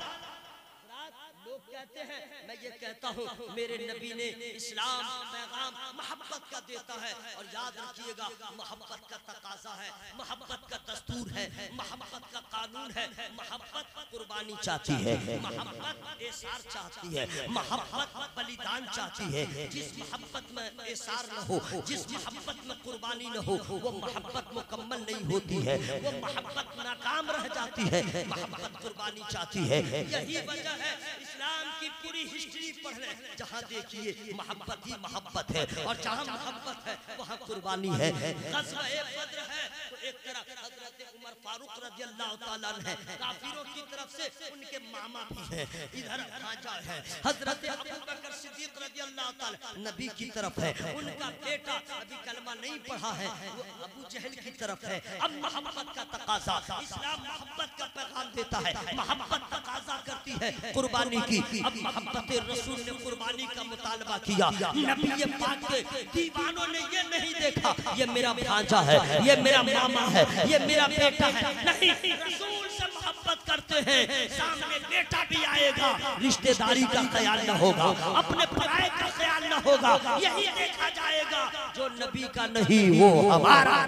[SPEAKER 2] लोग कहते हैं, मैं ये कहता हूँ मेरे नबी ने इस्लाम पैगाम मोहब्बत का देता है। और याद रखिएगा मोहब्बत का तकाजा है, मोहब्बत का दस्तूर है, मोहब्बत का कानून है। मोहब्बत कुर्बानी चाहती है, मोहब्बत एसार चाहती है, मोहब्बत बलिदान चाहती है। जिस मोहब्बत में एसार न हो, जिस मोहब्बत में कुर्बानी न हो, वो मोहब्बत मुकम्मल नहीं होती है, वो मोहब्बत नाकाम रह जाती है। मोहब्बत कुर्बानी चाहती है। यही वजह है इस्लाम की पूरी हिस्ट्री पढ़ ले, जहाँ देखिए मोहब्बत ही मोहब्बत है और जहाँ मोहब्बत है वहाँ कुर्बानी है। ग़ज़वा-ए बद्र है तो एक तरफ हज़रत उमर फारूक रज़ी अल्लाह ताला अन्हु है, काफिरों की तरफ से उनके मामा भी हैं, इधर भांजा है हज़रत अबू बकर सिद्दीक़ रज़ी अल्लाह ताला नबी की तरफ है, उनका बेटा अभी कलमा नहीं पढ़ा है वो अबू जहल की तरफ है। अब मोहब्बत का तकाजा, इस्लाम मोहब्बत का पैगाम देता है, मोहब्बत तकाजा करती है कुर्बानी की। अब मोहब्बत रसूल ने कुर्बानी का मुतालबा किया। नबी पाक के दीवानों ने ये नहीं देखा ये मेरा भांजा है, ये मेरा मामा है, ये मेरा बेटा है, नहीं, रसूल से मोहब्बत करते हैं। सामने बेटा भी आएगा, रिश्तेदारी का ख्याल न होगा, अपने पराये का ख्याल न होगा, यही देखा जाएगा। जो नबी का नहीं वो हमारा,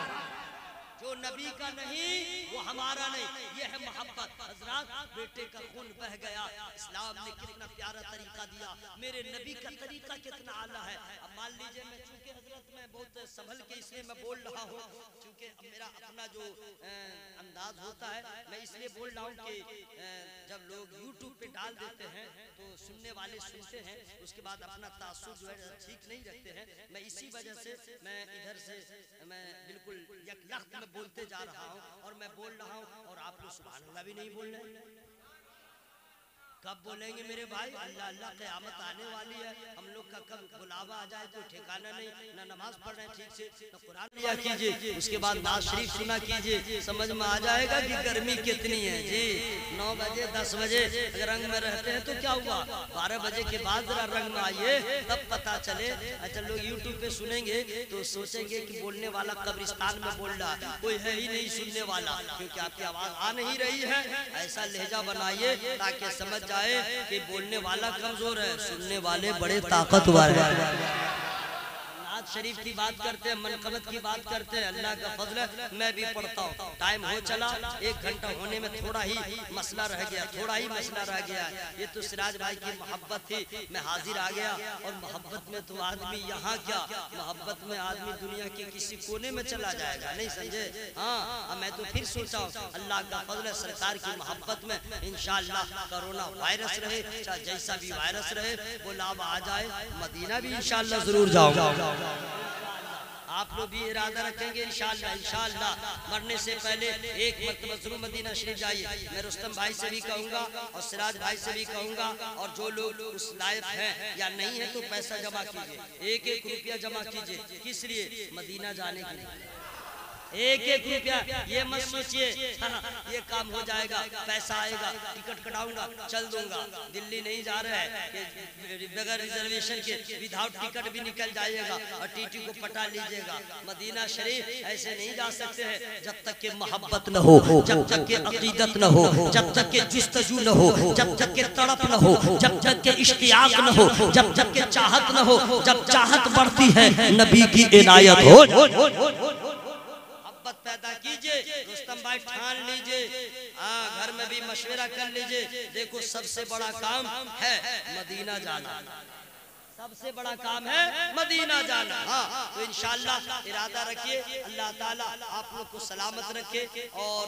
[SPEAKER 2] जो नबी का नहीं वो हमारा नहीं, ये है मोहब्बत। हजरात, बेटे का खून बह गया, इस्लाम ने कितना प्यारा तरीका दिया, मेरे नबी का तरीका कितना आला है। अब मान लीजिए मैं चूंकि हजरत मैं बहुत संभल के इसलिए मैं बोल रहा हूँ, क्योंकि अब मेरा अपना जो अंदाज होता है मैं इसलिए बोल रहा हूँ कि जब लोग यूट्यूब पे डाल देते हैं तो सुनने वाले सुनते हैं, उसके बाद अपना तासुर जो है ठीक नहीं रखते हैं। मैं इसी वजह से मैं इधर से मैं बिल्कुल यकलख्त में बोलते जा रहा हूँ और मैं बोल रहा हूँ और आप लोग सुभान अल्लाह भी नहीं बोल रहे। कब बोलेंगे मेरे भाई? अल्लाह अल्लाह क़यामत आने वाली है, हम लोग का कब बुलावा आ जाए कोई ठिकाना नहीं। ना नमाज पढ़ रहे हैं ठीक से, तो कुरान लिया कीजिए, उसके बाद नाज शरीफ सुना कीजिए, समझ में आ जाएगा कि गर्मी कितनी है। जी नौ बजे दस बजे अगर रंग में रहते हैं तो क्या हुआ, बारह बजे के बाद जरा रंग में आइए तब पता चले। अच्छा, लोग यूट्यूब पे सुनेंगे तो सोचेंगे कि बोलने वाला कब्रिस्तान में बोल रहा है, कोई है ही नहीं सुनने वाला, क्योंकि आपकी आवाज आ नहीं रही है। ऐसा लहजा बनाइए ताकि समझ कि बोलने वाला कमजोर है, सुनने वाले बड़े ताकतवर हैं। नाज शरीफ की बात करते हैं, मनकबत की बात करते हैं, अल्लाह का फजल है मैं भी पढ़ता हूँ। टाइम हो चला, एक घंटा होने में थोड़ा ही मसला रह गया, थोड़ा ही मसला रह गया। ये तो सिराज भाई की मोहब्बत थी, मैं हाजिर आ गया। और मोहब्बत में तो आदमी यहाँ क्या, मोहब्बत में आदमी दुनिया के किसी कोने में चला जाएगा, नहीं समझे? हाँ, मैं तो फिर सोचा हूँ अल्लाह का फजल है, सरकार की मोहब्बत में इंशाअल्लाह कोरोना वायरस रहे चाहे जैसा भी वायरस रहे वो लाभ आ जाए, मदीना भी इंशाअल्लाह जरूर जाऊंगा। आप लोग भी इरादा रखेंगे इंशाअल्लाह। इंशाअल्लाह मरने से पहले एक मरतबा जरूर मदीना शरीफ जाइए। मैं रुस्तम भाई से भी कहूँगा और सिराज भाई से भी कहूँगा, और जो लोग उस लायक हैं या नहीं है तो पैसा जमा कीजिए, एक एक रुपया जमा कीजिए। किस लिए? मदीना जाने के लिए। एक एक रुपया, ये मत सोचिए ये काम हो जाएगा, पैसा आएगा, टिकट कटाऊंगा, चल दूंगा। दिल्ली नहीं जा रहे हैं कि बगैर रिजर्वेशन के विदाउट टिकट भी निकल जाइएगा और टीटी को पटा लीजिएगा। मदीना शरीफ ऐसे नहीं जा सकते हैं जब तक के मोहब्बत न हो, जब तक के अकीदत न हो, जब तक के जुस्तजू न हो, जब तक के तड़प न हो, जब तक के इश्तियाक न हो, जब तक के चाहत न हो। जब चाहत बढ़ती है नबी की इनायत हो। पैदा कीजिए, रुस्तम भाई ठान लीजिए, हाँ घर में भी मशवरा कर लीजिए। देखो सबसे बड़ा काम है मदीना जाना, सबसे बड़ा काम है मदीना जाना। हाँ तो इंशाअल्लाह इरादा रखिए, अल्लाह ताला आप लोग को सलामत रखे और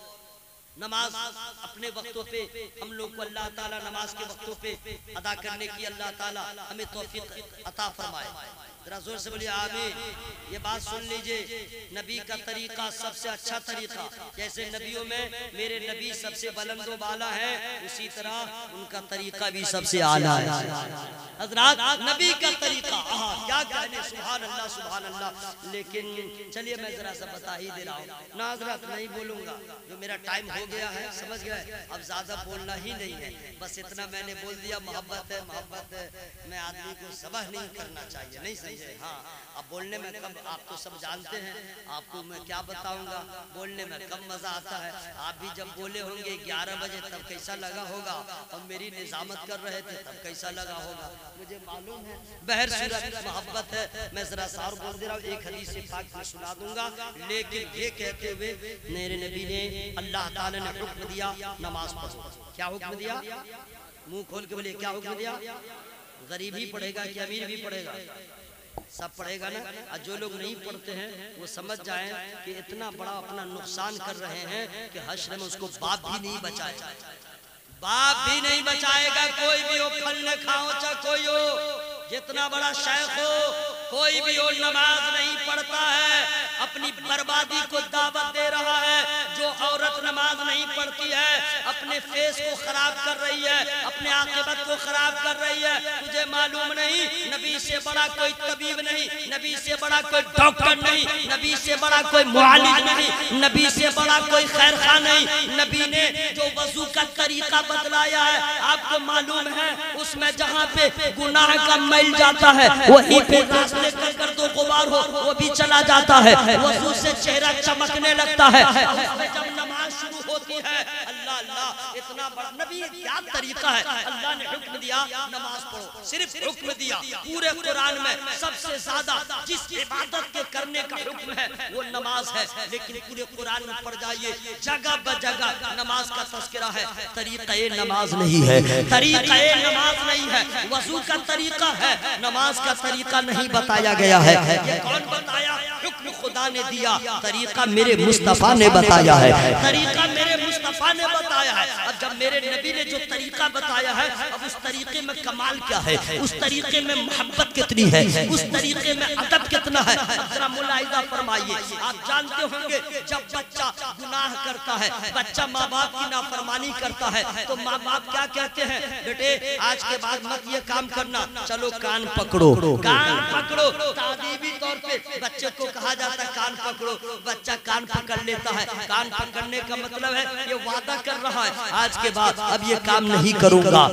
[SPEAKER 2] नमाज अपने वक्तों पे हम लोग को अल्लाह ताला नमाज के वक्तों पे अदा करने की अल्लाह ताला हमें तौफीक अता फरमाए। जरा जोर से बोलिए आमीन। ये बात सुन लीजिए, नबी का तरीका सबसे अच्छा तरीका, जैसे नबियों में मेरे नबी सबसे बुलंदो बाला है, उसी तरह उनका तरीका भी सबसे आला है। हजरात नबी का तरीका क्या कहने, सुभान अल्लाह सुभान अल्लाह। लेकिन चलिए मैं जरा सा बता ही दे रहा हूँ ना हजरात, नहीं बोलूंगा, जो मेरा टाइम हो गया है समझ गए, अब ज्यादा बोलना ही नहीं है, बस इतना मैंने बोल दिया। मोहब्बत है, मोहब्बत में आदमी को सबह नहीं करना चाहिए, नहीं समझे? हाँ अब बोलने में कब, आप तो सब जानते हैं, आपको मैं क्या बताऊंगा, बोलने में कब मजा आता है। आप भी जब बोले होंगे ग्यारह बजे तब कैसा लगा होगा, और मेरी निजामत कर रहे थे तब कैसा लगा होगा मुझे मालूम है। बहर सूरत मोहब्बत है, मैं जरा सार बोल दे रहा हूँ, एक हदीस पाक में सुना दूंगा। लेकिन ये कहते हुए मेरे नबी ने, अल्लाह ताला ने हुक्म दिया नमाज पढ़ो। क्या हुक्म दिया? मुंह खोल के बोलिए, क्या हुक्म दिया? गरीब ही पढ़ेगा कि अमीर भी पढ़ेगा? सब पढ़ेगा ना। और जो लोग नहीं पढ़ते हैं वो समझ जाएं कि इतना बड़ा अपना नुकसान कर रहे हैं कि हश्र में उसको बाप भी नहीं बचाएगा, बाप भी नहीं बचाएगा। कोई भी हो, फल न खाओ चाहे कोई हो, जितना बड़ा शेख हो, कोई भी हो, नमाज नहीं पढ़ता है, अपनी बर्बादी को दावत दे रहा है। जो औरत नमाज नहीं पढ़ती है अपने फेस को खराब कर रही है, अपने आखिरत को खराब कर रही है। तुझे मालूम नहीं नबी से बड़ा कोई तबीब नहीं, नबी से बड़ा कोई डॉक्टर नहीं, नबी से बड़ा कोई मुआलिज नहीं, नबी से बड़ा कोई खैर खा नहीं। नबी ने जो वजू का तरीका बतलाया है आपको मालूम है, उसमें जहाँ पे गुनाह का मैल जाता है वहीं पे रास्ते कर कर दो गुबार हो वो भी चला जाता है, वजू से चेहरा चमकने लगता है। जब नमाज शुरू होती है अल्लाह अल्लाह, इतना बड़ा नबी क्या तरीका है। अल्लाह ने हुक्म दिया नमाज पढ़ो, सिर्फ हुक्म दिया। पूरे कुरान में सबसे ज्यादा जिस इबादत के करने का हुक्म है वो नमाज है, लेकिन पूरे कुरान में पढ़ जाइए जगह ब जगह नमाज का तस्करा है, तरीका नमाज नहीं है, तरीका नमाज नहीं है, वजू का तरीका है, नमाज का तरीका नहीं बताया गया है। ये कौन बताया? हुक्म खुदा ने दिया, तरीका मेरे मुस्तफा ने बताया है, तरीका मेरे मुस्तफा ने बताया है। अब जब मेरे नबी ने जो तरीका बताया है, अब उस तरीके में कमाल क्या है, उस तरीके में मोहब्बत कितनी है, उस तरीके में अदब कितना है, जरा मुलाहिजा फरमाइए। आप जानते होंगे जब बच्चा गुनाह करता है, बच्चा माँ बाप की नाफरमानी करता है, तो माँ बाप क्या कहते हैं? बेटे आज के बाद मत ये काम करना, चलो कान पकड़ो, कान पकड़ो। तादीबी तौर पे बच्चे को कहा जाता है कान पकड़ो, बच्चा कान पकड़ लेता है। कान पकड़ने का मतलब है ये वादा कर रहा है आज के बाद अब ये काम नहीं करूंगा।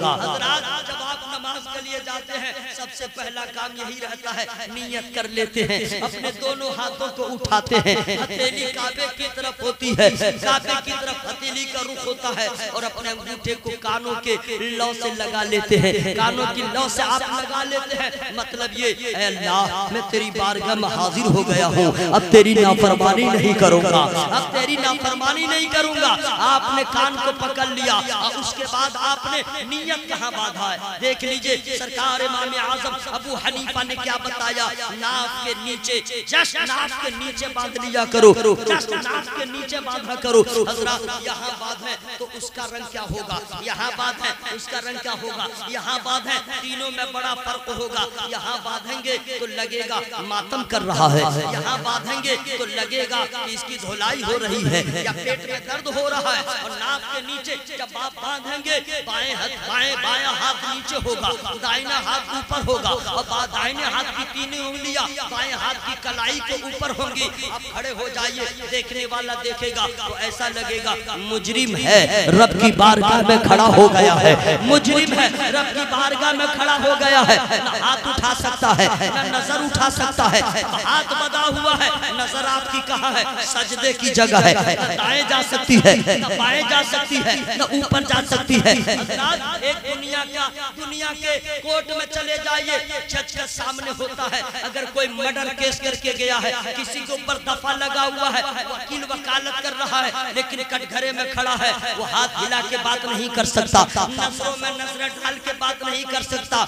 [SPEAKER 2] जब आप नमाज के लिए जाते हैं सबसे पहला काम यही रहता है, नियत कर लेते हैं, अपने दोनों हाथों को उठाते हैं, हथेली काबे की तरफ होती है, काबे की तरफ हथेली का रुख होता है, और अपने अंगूठे को कानों के लौ से लगा लेते हैं, कानों की लौ से आप लगा लेते हैं। मतलब ये अल्लाह मैं तेरी बारगाह में हाजिर हो गया हूँ, अब तेरी नाफरमानी नहीं करूंगा, अब तेरी नाफरमानी नहीं करूंगा। आपने कान को पकड़ लिया और उसके बाद आपने नियत कहाँ बांधा है? देख लीजिए सरकार इमाम आजम अबू हनीफा ने क्या बताया, नाक के नीचे, जस्ट नाक के नीचे बांध लिया करो, जस्ट नाक के नीचे बांधा करो। हजरत यहाँ बात है तो उसका रंग क्या होगा, यहाँ बात है उसका रंग क्या होगा, यहाँ बात है, तीनों में बड़ा फर्क होगा। यहाँ बांधेंगे तो लगेगा मातम कर रहा है, यहाँ बांधेंगे तो लगेगा कि इसकी धुलाई हो रही है या पेट में दर्द हो रहा है। और नाक के नीचे जब आप बांधेंगे बाएं हाथ बाएं बायां हाथ नीचे होगा, दाहिना हाथ ऊपर ऊपर होगा और दाहिने हाथ की तीन उंगलियां बाएं हाथ की कलाई के ऊपर होंगी। आप खड़े हो जाइए, देखने वाला देखेगा तो ऐसा लगेगा मुजरिम है रब की बारगाह में खड़ा हो गया है, मुजरिम है रब की बारगाह में खड़ा हो गया है। न हाथ उठा सकता है, न नजर उठा सकता है, हाथ बंधा हुआ है, नजर आपकी कहाँ है? सजदे की जगह है। न दाएं जा सकती है, न बाएं जा सकती है, न ऊपर जा सकती है। एक दुनिया का दुनिया के कोर्ट में चले जाइए, जज के सामने होता है, अगर कोई मर्डर केस करके गया है, किसी के ऊपर दफा लगा हुआ है, वकील वकालत कर रहा है, लेकिन कटघरे में खड़ा है, वो हाथ हिला के बात नहीं कर सकता, नजरों में नजरें डाल के बात नहीं कर सकता,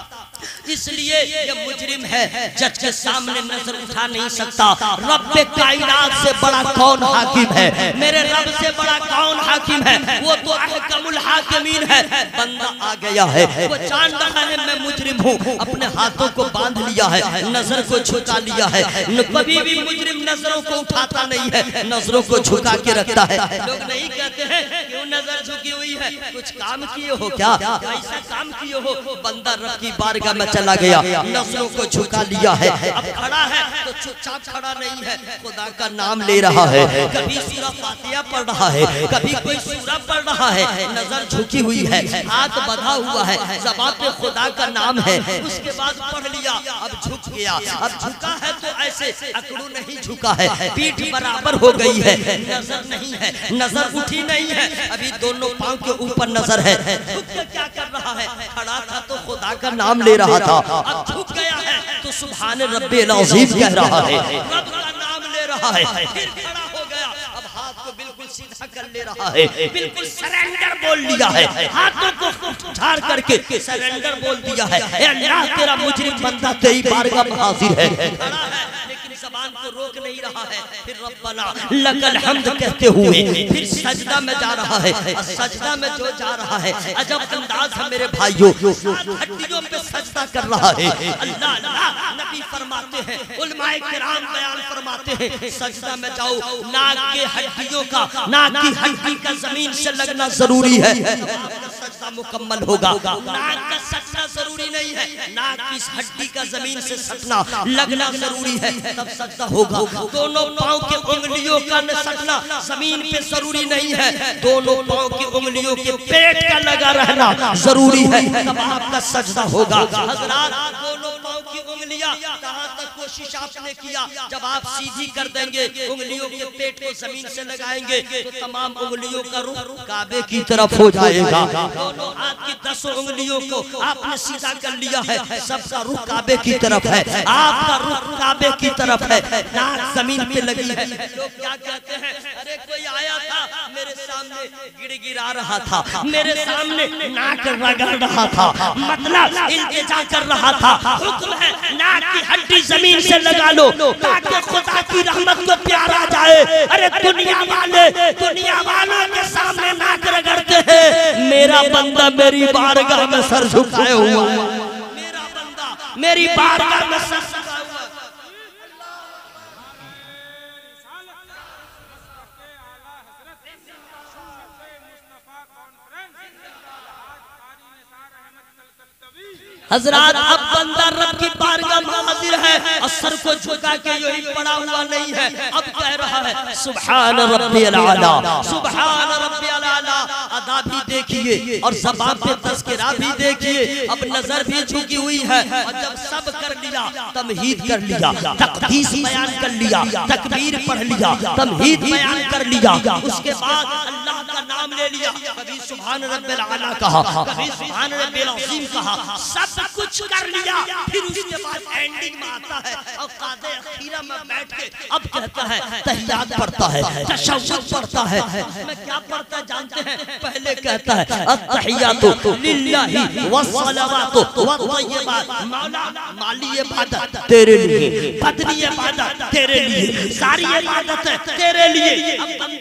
[SPEAKER 2] इसलिए ये मुजरिम है, जज के सामने नजर उठा नहीं सकता। रब कायनात से बड़ा कौन हाकिम है? मेरे रब से बड़ा कौन हाकिम है? वो तो अहकमुल हाकिमीन है। बंदा आ गया है, वो जान रहा है मैं मुजरिम हूँ, अपने हाथों को बांध लिया है, नजर को झुका लिया है। कभी भी मुजरिम नजरों को उठाता नहीं है, नजरों को झुका के रखता है। लोग नहीं कहते हैं क्यों नजर झुकी हुई है, कुछ काम किए हो क्या, ऐसा काम किए हो? बंदा रब की बारगाह में चला गया, नजरों को झुका लिया है, अब खड़ा है तो चुपचाप खड़ा नहीं है, खुदा का नाम ले रहा है, कभी सूरा फातिहा पढ़ रहा है, कभी कोई सूरा पढ़ रहा है, नजर झुकी हुई है, हाथ बंधा हुआ है, ज़बान पे खुदा का नाम है, उसके बाद पढ़ लिया, अब झुक गया। अब झुका है तो ऐसे अकड़ू नहीं झुका है, पीठ बराबर हो गई है, नजर नहीं है, नजर उठी नहीं है, अभी दोनों पांव के ऊपर नजर है। झुक के क्या कर रहा है? खड़ा था तो खुदा का नाम ले रहा था, अब झुक गया है तो सुभान रब्बिल अज़ीम कह रहा है, रब का नाम ले रहा है, फिर खड़ा हो गया, अब हाथ को बिल्कुल सीधा कर ले रहा है, बिल्कुल सरेंडर बोल लिया है, हाथों को झाड़ करके सरेंडर बोल दिया है, ए अल्लाह तेरा मुजरिम बंदा तेरी बारगाह में हाजिर है। खड़ा है लेकिन ज़बान को रोक नहीं रहा है, फिर रब्बना लकल हम्द कहते हुए फिर सजदा में जा रहा है, सजदा में जो जा रहा है अजब अंदाज है मेरे भाइयों, हड्डियों पे सजदा कर रहा है। अल्लाह अल्लाह नबी फरमाते हैं, उलमाए किराम बयान फरमाते हैं, सजदा में जाओ, नाक के हड्डियों का, नाक की हड्डी का जमीन से लगना जरूरी है, सजदा मुकम्मल होगा। नाक का सटना जरूरी नहीं है, नाक की हड्डी का जमीन से सटना लगना जरूरी है, तब सजदा होगा। दोनों पांव के उंगलियों का न सटना जमीन पे जरूरी नहीं है, दोनों पांव की उंगलियों के पेट का लगा रहना जरूरी है, तब आपका सजदा होगा। हज़रात दोनों पांव की उंगलियां कहां तक कोशिश आपने किया, जब आप सीधी कर देंगे उंगलियों के पेट को जमीन से लगाएंगे तो तमाम उंगलियों का रुख काबे की तरफ हो जाएगा। दोनों हाथ की दसों उंगलियों को आपने सीधा कर लिया है, सबका रुख काबे की तरफ है, आपका रुख काबे की तरफ है, नाक जमीन पे लगी है। लोग क्या कहते हैं, अरे कोई आया था मेरे सामने गिड़गिड़ा रहा था, मेरे सामने नाक रगड़ रहा था, मतलब इल्तिजा कर रहा था, हुक्म है नाक की हड्डी जमीन से लगा लो ताकि खुदा की रहमत को प्यार आ जाए। अरे दुनिया वाले दुनिया वालों के सामने नाक रगड़ते हैं, मेरा बंदा मेरी बारगाह में सर झुकाए हुआ, मेरा बंदा मेरी बारगाह में सर झुकाए हुआ। हजरात अब बंदा रब की बारगाह में हाजिर है, असर को झुका के यही पड़ा हुआ नहीं है, अब कह रहा है सुभान रब्बियल आला, सुभान रब्बियल आला। अदा भी देखिए और ज़बान पे तज़किरा भी देखिए, अब नजर भी झुकी हुई है, और जब सब कर लिया तमहीद कर लिया, तक़दीस बयान कर लिया, तकबीर पढ़ लिया, तमहीद बयान कर लिया, उसके बाद अल्लाह का नाम ले लिया, कभी सुभान रब्बिल आला कहा, कभी सुभान रब्बिल अज़ीम कहा, सब कुछ कर लिया, फिर उसके बाद एंडिंग में आता है और कादे अखीरा में बैठ के अब कहता है तहियात पढ़ता है, तशव्वुद पढ़ता है। उसमें क्या पढ़ता है जानते हैं? पहले कहता है अत्तहियातु लिल्लाहि वस्सलावातु वत्तय्यिबात, मौला माली इबादत तेरे लिए, बदनी इबादत तेरे लिए, सारी इबादत तेरे लिए। अब बंदा आखिरी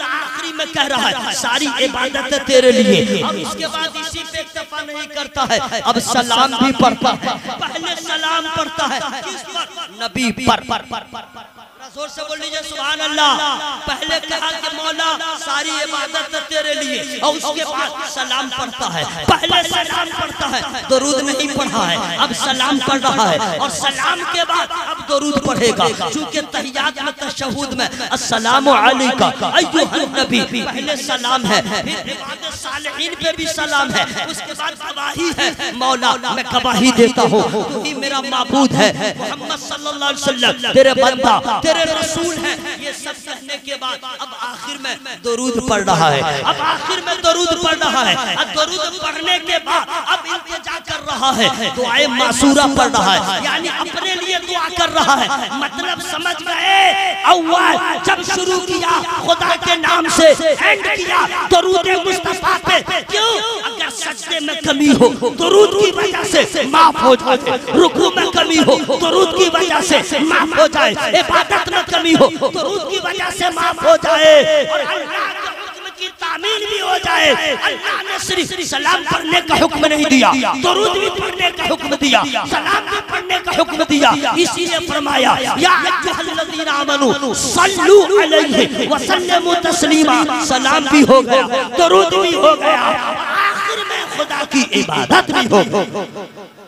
[SPEAKER 2] आखिरी में कह रहा है सारी इबादत तेरे लिए। अब इसके बाद इसी पे इक्तफा नहीं करता है, अब सलाम भी पढ़ता है। पहले सलाम पढ़ता है किस पर? नबी पर। जोर से बोल लीजिए सुभान अल्लाह। पहले कहा कि मौला सारी इबादत तेरे लिए, और उसके बाद सलाम पढ़ता है। पहले सलाम पढ़ता है, दरूद नहीं पढ़ा है, अब सलाम पढ़ रहा है, और सलाम के बाद अब दरूद पढ़ेगा। चूंकि तहियात में तशहुद में अस्सलामु अलैका अय्युहन नबी पहले सलाम है, फिर इबादत सालिहीन पे भी सलाम है, उसके बाद गवाही है। मौला मैं गवाही देता हूँ तू ही मेरा माबूद है, मोहम्मद सल्लल्लाहु अलैहि वसल्लम तेरे बंदा तेरे रसूल है। ये सब कहने के बाद अब आखिर में दरूद पढ़ रहा है। अब आखिर में दरूद पढ़ रहा है। अब दरूद पढ़ने के बाद अब इल्तिजा कर रहा है, दुआए मासूरा पढ़ रहा है, यानी अपने लिए दुआ कर रहा है। मतलब समझ गए? अव्वल जब शुरू किया खुदा के नाम से, एंड किया दरूद मुस्तफा पे। क्यों? अगर सजदे में कमी हो दरूद की वजह से माफ हो जाए, रुकू में कमी हो दरूद की वजह से माफ हो जाए, इबादत में कमी हो दरूद की वजह से माफ हो जाए, और अल्लाह के हुक्म की तामील भी हो जाए। अल्लाह ने सिर्फ सलाम पढ़ने का हुक्म नहीं दिया, दरूद भी पढ़ने का हुक्म दिया, सलाम भी पढ़ने का हुक्म दिया। इसीलिए फरमाया या अय्युहल्लज़ीना आमनू सल्लू अलैहि व सल्लिमू तस्लीमा। सलाम भी हो गया, दरूद भी हो गया, आखिर में खुदा की इबादत भी हो गई।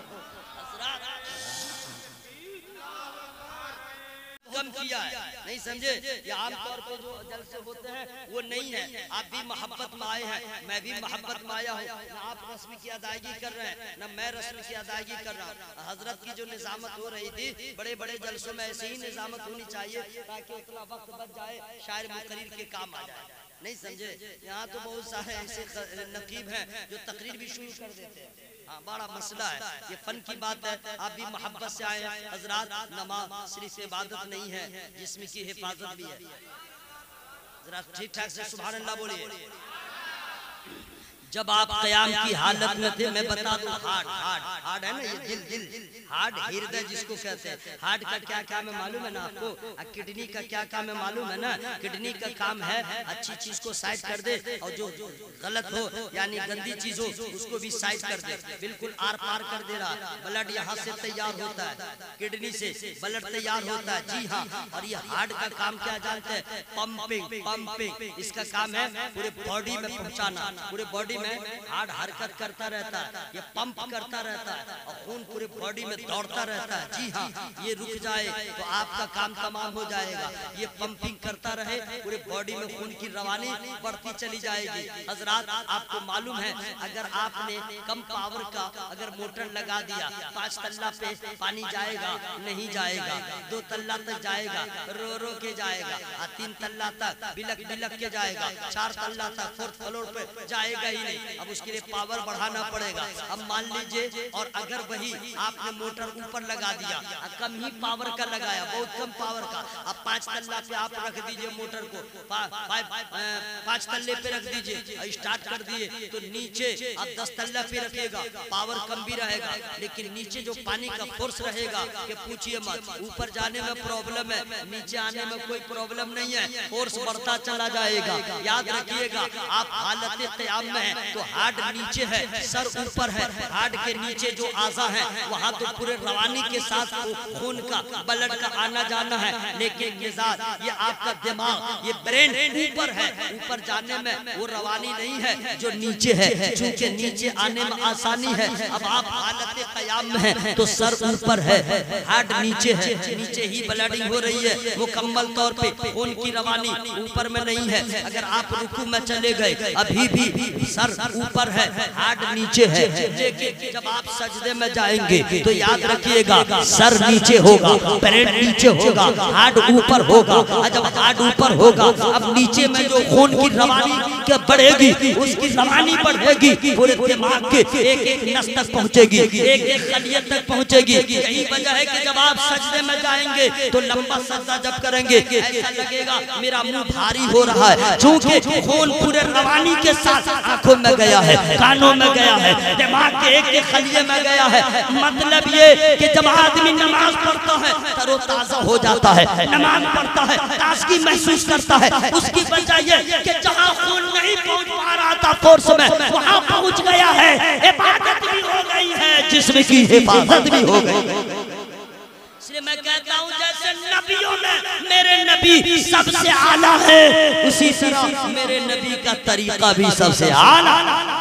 [SPEAKER 2] किया है नहीं समझे? ये आमतौर पे जो जलसे होते हैं वो नहीं है। आप भी मोहब्बत में आए हैं, मैं भी मोहब्बत में आया हूँ। ना आप रस्म की अदायगी कर रहे हैं, ना मैं रस्म की अदायगी कर रहा हूँ। हजरत की जो निजामत हो रही थी, बड़े बड़े जलसों में ऐसी ही निजामत होनी चाहिए ताकि उतना वक्त बच जाए, शायर मुकर्रिर के काम आ जाए। नहीं समझे? यहाँ तो बहुत सारे ऐसे नकीब हैं जो तकरीर भी शुरू कर देते हैं। हाँ, बड़ा मसला है, ये फन की बात है। आप भी मोहब्बत से आए हजरात। नमाज सिर्फ इबादत नहीं है, जिस्म की हिफाजत भी है। जरा ठीक ठाक से सुभान अल्लाह बोलिए। जब आप क़याम की हालत में थे, मैं बता दूं, हार्ट हार्ट हार्ट है ना, ये दिल दिल हार्ट हृदय जिसको कहते हैं। हार्ट का क्या काम है मालूम है ना आपको? किडनी का क्या काम है मालूम है ना? किडनी का काम है अच्छी चीज को साइड कर दे, और जो गलत हो यानी गंदी चीज हो उसको भी साइड कर दे, बिल्कुल आर पार कर दे रहा। ब्लड यहाँ से तैयार होता है, किडनी से ब्लड तैयार होता है। जी हाँ, और ये हार्ट का काम क्या जानते हैं? पंपिंग पंपिंग इसका काम है पूरे बॉडी में पहुंचाना। पूरे बॉडी में हार्ट हरकत करता रहता है, ये पंप करता रहता है, और खून पूरे बॉडी में दौड़ता रहता है। जी हाँ, ये रुक जाए तो आपका काम तमाम हो जाएगा। ये पंपिंग करता रहे, पूरे बॉडी में खून की रवानी बढ़ती चली जाएगी। हजरात आपको मालूम है, अगर आपने कम पावर का अगर मोटर लगा दिया, पांच तल्ला पे पानी जाएगा नहीं जाएगा, दो तल्ला तक जाएगा रो रो के जाएगा, तीन तल्ला तक बिलक बिलक के जाएगा, चार तल्ला तक फोर्थ फ्लोर पे जाएगा ही नहीं। अब उसके लिए पावर बढ़ाना पड़ेगा। अब मान लीजिए, और अगर वही आपने मोटर ऊपर लगा दिया, कम ही पावर का लगाया, बहुत कम पावर का, अब पांच तल्ला पे आप रख दीजिए मोटर को, पांच तल्ले पे रख दीजिए, स्टार्ट कर दिए, तो नीचे अब दस तल्ला पे रखिएगा, पावर कम भी रहेगा, लेकिन नीचे जो पानी का फोर्स रहेगा कि पूछिए मत। ऊपर जाने में प्रॉब्लम है, नीचे आने में कोई प्रॉब्लम नहीं है, फोर्स बढ़ता चला जाएगा। याद रखिएगा, आप हालत क़याम में है तो हार्ट नीचे है, सर ऊपर है। हार्ट के नीचे जो आज़ा है वहाँ तो पूरे रवानी के साथ खून का ब्लड का आना जाना है, लेकिन मिजाज ये आपका दिमाग ये ब्रेन ऊपर है, ऊपर जाने में वो रवानी नहीं है जो नीचे है, चूंकि नीचे आने में आसानी है। अब आप हालत क़याम में है तो सर ऊपर है, हार्ट नीचे है, नीचे ही ब्लडिंग हो रही है, मुकम्मल तौर पे खून की रवानी ऊपर में नहीं है। अगर आप रुकू में चले गए, अभी भी सर ऊपर है, हार्ट नीचे है, लेकिन जब आप सजदे में जाएंगे तो याद रखिएगा, सर नीचे होगा, ब्रेन नीचे होगा, हार्ट ऊपर होगा। जब हार्ट ऊपर होगा, अब नीचे में जो खून की रवानी के बढ़ेगी, उसकी रवानी बढ़ेगी, पूरे दिमाग के एक एक नस तक पहुंचेगी, एक एक खलियत तक पहुंचेगी। यही वजह है कि जब आप सजदे में जाएंगे तो लंबा सजदा जब करेंगे ऐसा लगेगा मेरा मुंह भारी हो रहा है, क्योंकि खून पूरे रवानी के साथ आंखों आंखों में गया है, कानों में गया है, दिमाग के एक एक खलिए में गया है। मतलब ये कि जब आदमी नमाज पढ़ता है तरोताजा हो जाता है, नमाज पढ़ता है ताजगी महसूस करता है। उसकी वजह ये कि जहां खून नहीं पहुंच पा रहा था फोर्स में, वहां पहुंच गया है, इबादत भी हो गई है, जिस्म की हिफाजत भी हो गई। इसलिए मैं कहता हूँ जैसे नबियों में मेरे नबी सबसे आला है, उसी तरह मेरे नबी का तरीका भी सबसे आला।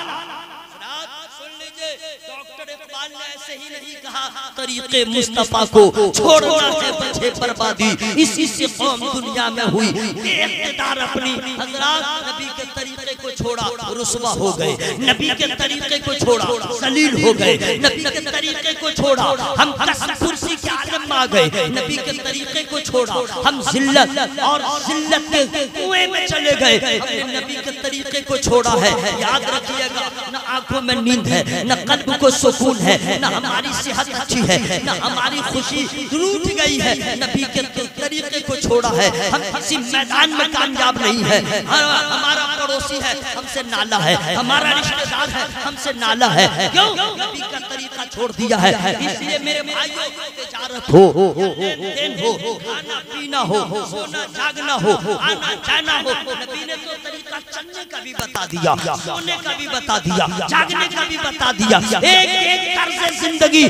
[SPEAKER 2] सुन लीजिए, डॉक्टर इकबाल ने ऐसे ही नहीं कहा तरीके मुस्तफा को छोड़ना है बचे बर्बादी, इसी से कौम दुनिया में हुई बेइख्तियार अपनी। हजरात नबी के तरीके को छोड़ा रुसवा हो गए, नबी के तरीके को छोड़ा जलील हो गए, नबी के तरीके को छोड़ा हम कुर्सी के आलम में आ गए, नबी के तरीके को छोड़ा हम जिल्लत और जिल्लत के कुएं में चले गए। हमने नबी के तरीके को छोड़ा है, याद रखिएगा, न आंखों में नींद है, न कल्ब को सुकून है, न हमारी सेहत अच्छी है, न हमारी खुशी टूट गई है। नबी के तरीके को छोड़ा है, हम किसी मैदान में कामयाब नहीं है। हमारा पड़ोसी है हमसे नाला है, हमारा रिश्तेदार है हमसे नाला है, क्यों? नबी का तरीका छोड़ दिया है। इसलिए मेरे भाइयों तिजारत हो, लेन हो, खाना पीना हो, सोना जागना हो, आना जाना हो, नबी ने तो तरीका चलने का भी बता दिया, सोने का भी बता दिया, जागने का भी बता दिया। एक एक तर्ज जिंदगी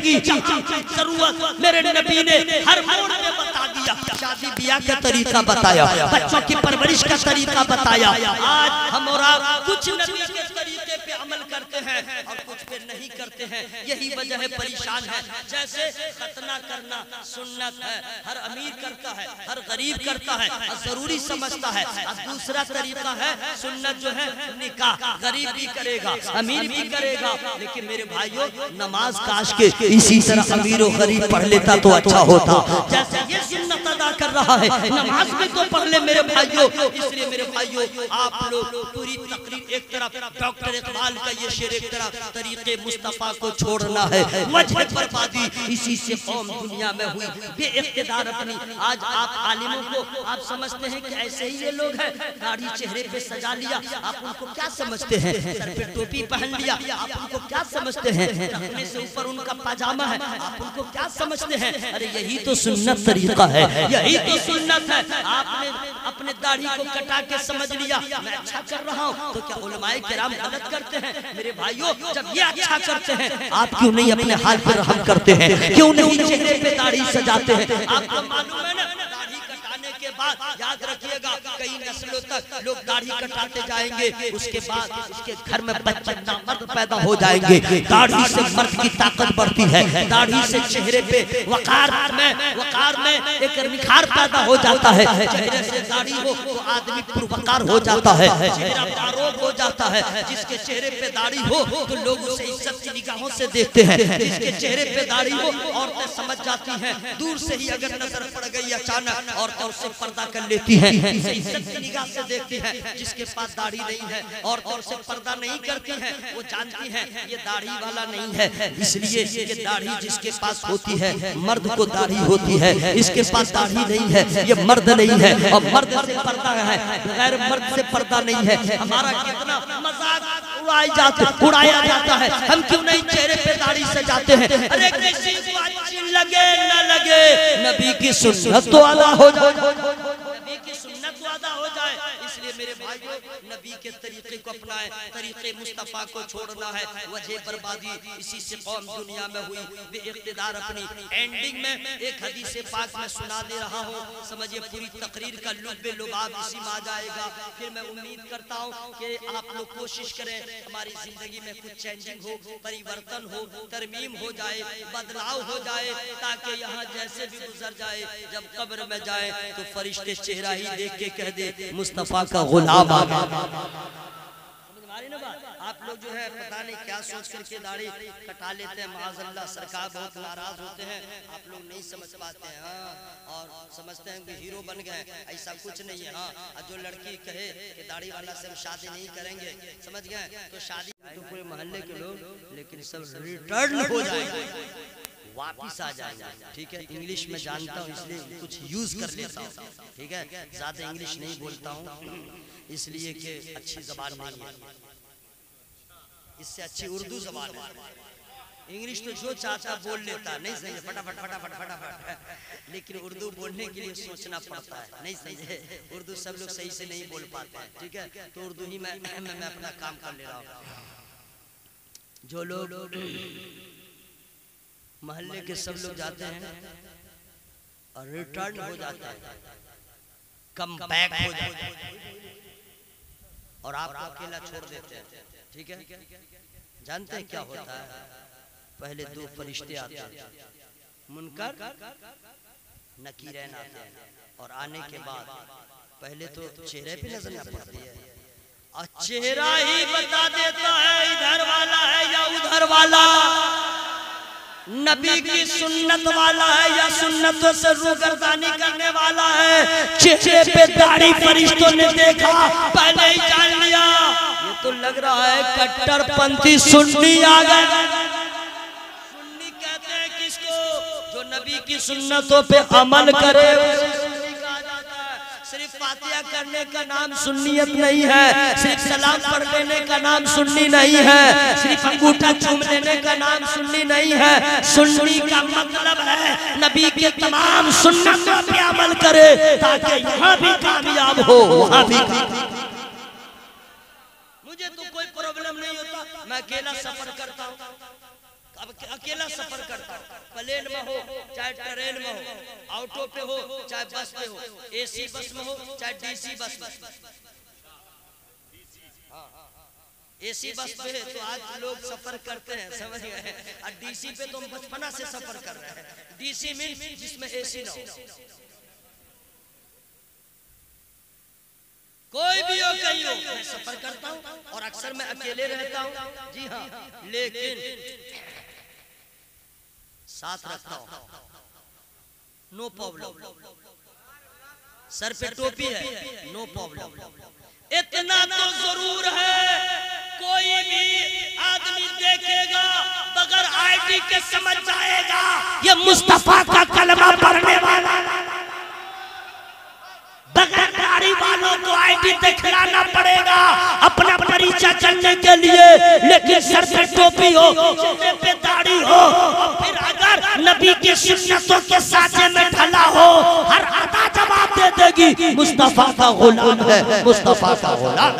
[SPEAKER 2] जरूरत मेरे नबी ने हर मोड़ पे बता दिया। शादी ब्याह का तरीका बताया, बच्चों की परवरिश का तरीका बताया। आज हम और आप कुछ नबी के तरीके पे अमल करते हैं और कुछ पे नहीं करते हैं, यही वजह है परेशान है। जैसे खतना करना सुन्नत है, हर अमीर करता है, हर गरीब करता है, जरूरी समझता है। अब दूसरा तरीका है सुन्नत जो है निकाह, गरीब भी करेगा अमीर भी करेगा। लेकिन मेरे भाइयों नमाज काश के इसी तरह अमीर और गरीब पढ़ लेता तो अच्छा होता। जैसे ये सुन्नत अदा कर रहा है, नमाज में तो पढ़ ले मेरे भाइयों। इसलिए मेरे भाइयों आप लोग पूरी तकरीर एक तरफ, डॉक्टर इकबाल का ये शेर एक तरफ, तरीके मुस्तफा को छोड़ना है वजह बर्बादी, इसी से कौम दुनिया में हुई बेइख्तियार अपनी। आज आप आलिमों को आप समझते हैं कि ऐसे ही ये लोग हैं, दाढ़ी चेहरे पे सजा लिया, आप उनको क्या समझते हैं? सर पे टोपी पहन लिया, आप उनको क्या समझते हैं? अपने से ऊपर उनका पाजामा है, आप उनको क्या समझते हैं? अरे यही तो सुन्नत तरीका है, यही तो सुन्नत है। आपने अपने दाढ़ी को कटा के समझ लिया मैं अच्छा कर रहा हूँ, तो क्या उलमाए किराम गलत करते हैं? मेरे भाइयों जब ये अच्छा करते हैं आप क्यों नहीं अपने हाल पर रहम करते हैं? क्यों नहीं चेहरे पे दाढ़ी सजाते हैं? आपको मालूम है ना दाढ़ी कटाने के बाद याद रखिएगा कई नस्लों तक लोग दाढ़ी कटाते जाएंगे, उसके बाद उसके घर में बच्चे नामर्द पैदा हो जाएंगे। दाढ़ी से मर्द की ताकत बढ़ती है, दाढ़ी से चेहरे पे वकार में वकार में एक निखार पैदा हो जाता है। चेहरे से दाढ़ी हो तो आदमी पुरवकार हो जाता है, चेहरा आरोप हो जाता है। जिसके चेहरे पे दाढ़ी हो तो लोग उसे इज्जत की निगाहों से देखते हैं, जिसके चेहरे पे दाढ़ी हो औरतें समझ जाती हैं, दूर से ही अगर नजर पड़ गई अचानक औरतें उससे पर्दा कर लेती हैं, इज्जत की निगाह से देखती हैं। जिसके पास दाढ़ी नहीं है औरतें उससे पर्दा नहीं करती हैं, वो जानती हैं ये दाढ़ी वाला नहीं है। इसलिए ये दाढ़ी जिसके पास होती है मर्द को दाढ़ी होती है, इसके पास दाढ़ी नहीं है ये मर्द नहीं है, और मर्द से पर्दा है गैर मर्द से पर्दा नहीं है। हमारा कितना मजाक उड़ाया जाता उड़ाया जाता है, हम क्यों नहीं चेहरे पे दाढ़ी सजाते हैं? अरे किसी को अच्छी लगे न लगे नबी की सुन्नत तो अदा हो जाए, नबी की सुन्नत तो अदा हो जाए। इसलिए मेरे भाइयों नबी के तरीके को अपनाएं, तरीके मुस्तफा को छोड़ना है वजह बर्बादी, इसी से कौम दुनिया में हुई बेइख्तियार अपनी। एंडिंग में एक हदीस पाक में सुना दे रहा हूँ, समझिए पूरी तकरीर का लुब्बे लुबाब इसी में आ जाएगा। फिर मैं उम्मीद करता हूँ कि आप लोग कोशिश करें हमारी जिंदगी में कुछ चेंजिंग हो, परिवर्तन हो, तरमीम हो जाए, बदलाव हो जाए, ताकि यहाँ जैसे भी गुजर जाए जब कब्र में जाए तो फरिश्ते चेहरा ही देख के कह दे मुस्तफा का गुलाम आ गया। आप लोग जो है पता नहीं क्या सोच करके दाढ़ी कटा लेते हैं, माज़अल्लाह सरकार बहुत नाराज होते हैं, आप लोग नहीं समझ पाते हैं। हाँ, और समझते हैं कि हीरो बन गए, ऐसा कुछ नहीं है। हाँ, जो लड़की कहे कि दाढ़ी वाला से हम शादी नहीं करेंगे, समझ गए, तो शादी तो पूरे मोहल्ले के लोग लेकिन सब रिटर्न हो जाएंगे, वापिस आ जाएंगे। ठीक है, इंग्लिश में जानता हूँ इसलिए कुछ यूज कर लेता हूँ, ठीक है, ज्यादा इंग्लिश नहीं बोलता हूँ इसलिए कि अच्छी जबान नहीं है। इससे अच्छी उर्दू जबान है। इंग्लिश तो जो चाहता बोल लेता, नहीं समझे फटाफट फटाफट फटाफट, लेकिन उर्दू बोलने के लिए सोचना पड़ता है, नहीं समझे। उर्दू सब लोग सही से नहीं बोल पाते हैं, ठीक है, तो उर्दू ही मैं मैं, मैं अपना काम कर ले रहा हूँ। जो लोग मोहल्ले के सब लोग जाते हैं और रिटर्न हो जाते हैं, कम बैक हो जाते हैं और आपको अकेला छोड़ देते हैं, ठीक है। जानते हैं क्या होता है? पहले दो फरिश्ते आते हैं, मुनकर नकीरैन आते हैं, और आने के बाद पहले तो चेहरे पे नजर ना पड़ती है और चेहरा ही बता देता है इधर वाला है या उधर वाला, नबी की सुन्नत वाला है या सुन्नतों से रूगर्दानी करने वाला है। चेहरे पे दाढ़ी फरिश्तों ने देखा, पहले ही जान लिया ये तो लग रहा है कट्टरपंथी सुन्नी आ गए। सुन्नी कहते हैं किसको? जो नबी की सुन्नतों पे अमल करे उसे सुन्नी कहा जाता है। सिर्फ फातिहा करने का नाम सुन्नियत नहीं है, सिर्फ सलाम पढ़ लेने का नाम सुन्नी नहीं है, सिर्फ अंगूठा चूम लेने का नाम सुन्नी नहीं है। सुन्नी का मतलब है नबी के तमाम सुन्नतों पे अमल करे ताकि यहाँ भी कामयाब हो वहाँ भी। मुझे तो कोई प्रॉब्लम नहीं होता, मैं अकेला सफर करता हूँ, अब अकेला सफर करता हूँ, प्लेन में हो चाहे ट्रेन में हो, ऑटो पे हो चाहे बस पे हो, एसी बस में हो चाहे डीसी बस में। एसी बस पे तो आज लोग सफर करते हैं, समझ गए, और डीसी पे तो हम बचपना से सफर कर रहे हैं। डीसी मीन जिसमें एसी ना हो, कोई भी हो कहीं हो, मैं सफर करता हूँ और अक्सर मैं अकेले रहता हूँ, जी हाँ, लेकिन साथ रखता हूँ, नो प्रॉब्लम। सर पे टोपी है, नो प्रॉब्लम। इतना तो जरूर है कोई भी आदमी देखेगा बगैर आईडी के समझ जाएगा ये मुस्तफा का कलमा पढ़ने वाला। बगैर दाढ़ी वालों को आईडी दिखलाना पड़ेगा अपना परिचय करने के लिए, लेकिन सर पे टोपी हो, चेहरे पे दाढ़ी हो, और फिर अगर नबी की सुन्नतों के साथे में ढला हो, हर अदा जवाब दे देगी मुस्तफा का गुलाम है, मुस्तफा का गुलाम।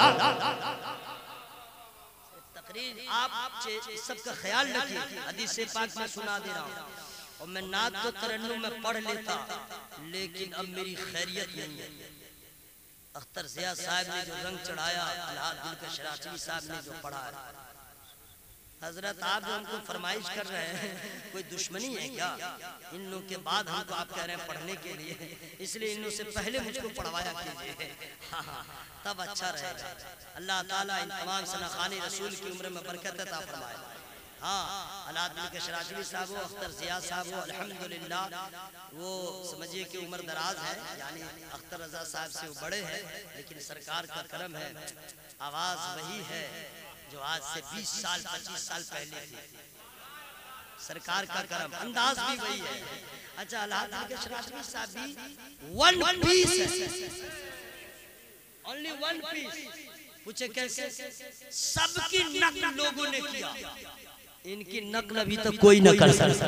[SPEAKER 2] तकरीर आप सबका ख्याल रखिए, हदीस पाक में सुना दे रहा हूँ, और मैं नात तो तरन्नुम में पढ़ लेता, लेकिन अब मेरी खैरियत नहीं है। अख्तर ज़िया साहब ने जो रंग चढ़ाया, अल्लाह के शराची साहब ने जो पढ़ा, हजरत आप जो हमको फरमाइश कर रहे हैं, कोई दुश्मनी है क्या? इन लोगों के बाद हमको आप कह रहे हैं पढ़ने के लिए, इसलिए इन लोगों से पहले मुझको पढ़वाया कीजिए, हाँ हाँ, तब अच्छा रहेगा। अल्लाह ताला इन तमाम सनाखानी रसूल की उम्र में बरकत अता फरमाए। हाँ, अलाउद्दीन के शराजवी साहब हो, अख्तर ज़िया साहब हो, अल्हम्दुलिल्लाह वो समझिए कि उम्र दराज है, यानी अख्तर रजा साहब से वो बड़े हैं, लेकिन सरकार का करम है, आवाज़ वही है जो आज से बीस साल पच्चीस साल पहले थी। सरकार का करम, अंदाज भी वही है। अच्छा, अलाउद्दीन के शराजवी साहब भी वन पीस है, ओनली वन पीस। पूछे कैसे? सबकी नकल लोगों ने किया, इनकी नकल अभी तक कोई न कर सकता।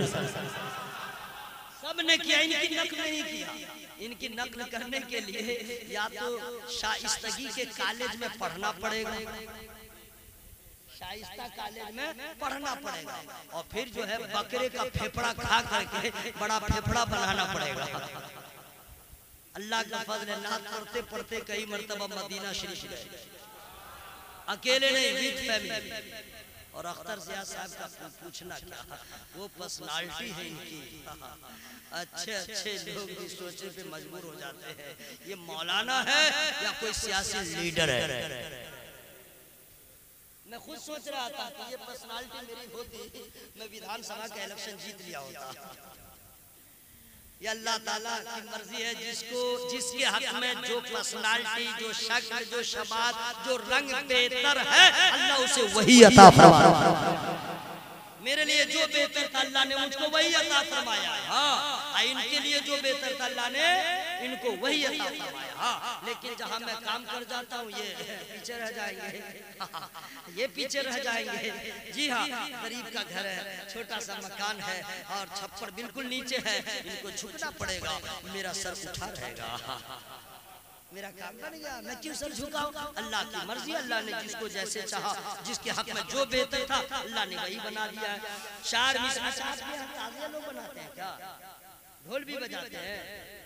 [SPEAKER 2] सब ने किया, इनकी नकल नहीं किया। इनकी नकल करने के लिए या तो शाइस्तगी के कॉलेज में पढ़ना पड़ेगा, शाइस्ता कॉलेज में पढ़ना पड़ेगा, और फिर जो है बकरे का फेफड़ा खा करके बड़ा फेफड़ा बनाना पड़ेगा। अल्लाह का फजल है, नात पढ़ते पढ़ते कई मर्तबा मदीना शरीफ गए, अकेले नहीं, विद फैमिली। और अख्तर ज़िया साहब का पूछना क्या, वो पर्सनालिटी है इनकी, अच्छे अच्छे लोग भी सोचने पे मजबूर हो जाते हैं ये मौलाना है या कोई सियासी लीडर है। मैं खुद सोच रहा था कि ये पर्सनालिटी मेरी होती, मैं विधानसभा का इलेक्शन जीत लिया होता। ये अल्लाह ताला की मर्जी है, जिसको जिसके हक में जो पर्सनालिटी, जो शक्ल, जो शबात, जो रंग बेहतर है, अल्लाह उसे वही अता फरमाया। मेरे लिए जो बेहतर था अल्लाह ने मुझको वही अता फरमाया। हाँ, इनके लिए जो बेहतर था अल्लाह ने इनको वही अता फरमाया। हाँ, लेकिन जहाँ मैं काम कर जाता हूँ ये पीछे रह जाएंगे, ये पीछे रह जाएंगे। जी हाँ, गरीब का घर है, छोटा सा मकान है और छप्पर बिल्कुल नीचे है, इनको झुकना पड़ेगा, मेरा सर उठा रहेगा। मेरा काम बन गया, मैं क्यों सर झुकाऊं? अल्लाह की मर्जी, अल्लाह ने जिसको जैसे चाहा, जिसके हक में जो बेहतर था अल्लाह ने वही बना दिया है। शार मिसरा ताज़िया लोग बनाते हैं क्या? ढोल भी बजाते हैं?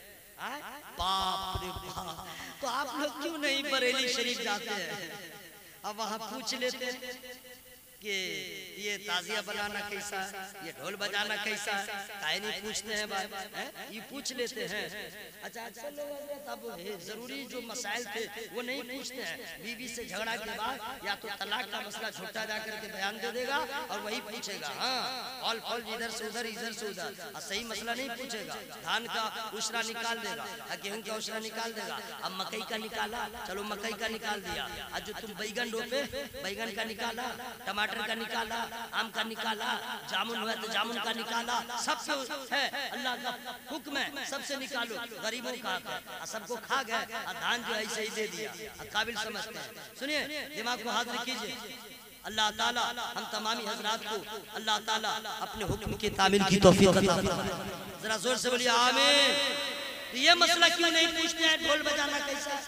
[SPEAKER 2] बाप रे बाप, तो आप लोग क्यों नहीं बरेली शरीफ जाते हैं? अब वहाँ पूछ लेते हैं कि ये ताजिया बनाना कैसा है, ये ढोल बजाना कैसा है, काहे नहीं पूछते हैं भाई? ये पूछ लेते हैं। अच्छा अक्सर लोग तब जरूरी जो मसाइल थे वो नहीं पूछते हैं। बीवी से झगड़ा के बाद या तो तलाक का मसला छोटा जा करके बयान दे देगा और वही पूछेगा, हाँ ऑल फॉल इधर से उधर इधर से उधर, सही मसला नहीं पूछेगा। धान का उशरा निकाल देगा, गेहूं का उशरा निकाल देगा। अब मकई का निकाला, चलो मकई का निकाल दिया। आज जो तुम बैगन रोपे, बैगन का निकाला, टमाटर का निकाला, आम का निकाला, जामुन हुआ तो जामुन का निकाला, सबसे है अल्लाह का हुक्म है, सबसे निकालो। गरीबों का है, सबको खा गए, धान जो ऐसे ही दे दिया, काबिल समझते हैं। सुनिए, दिमाग को हाजिर कीजिए। अल्लाह ताला हम तमामी हजरात को अल्लाह ताला अपने हुक्म की तामील की तौफीक अता फरमाए। जरा जोर से बोलिए आमीन। ये मसला क्यों नहीं पूछते हैं ढोल बजाना कैसा?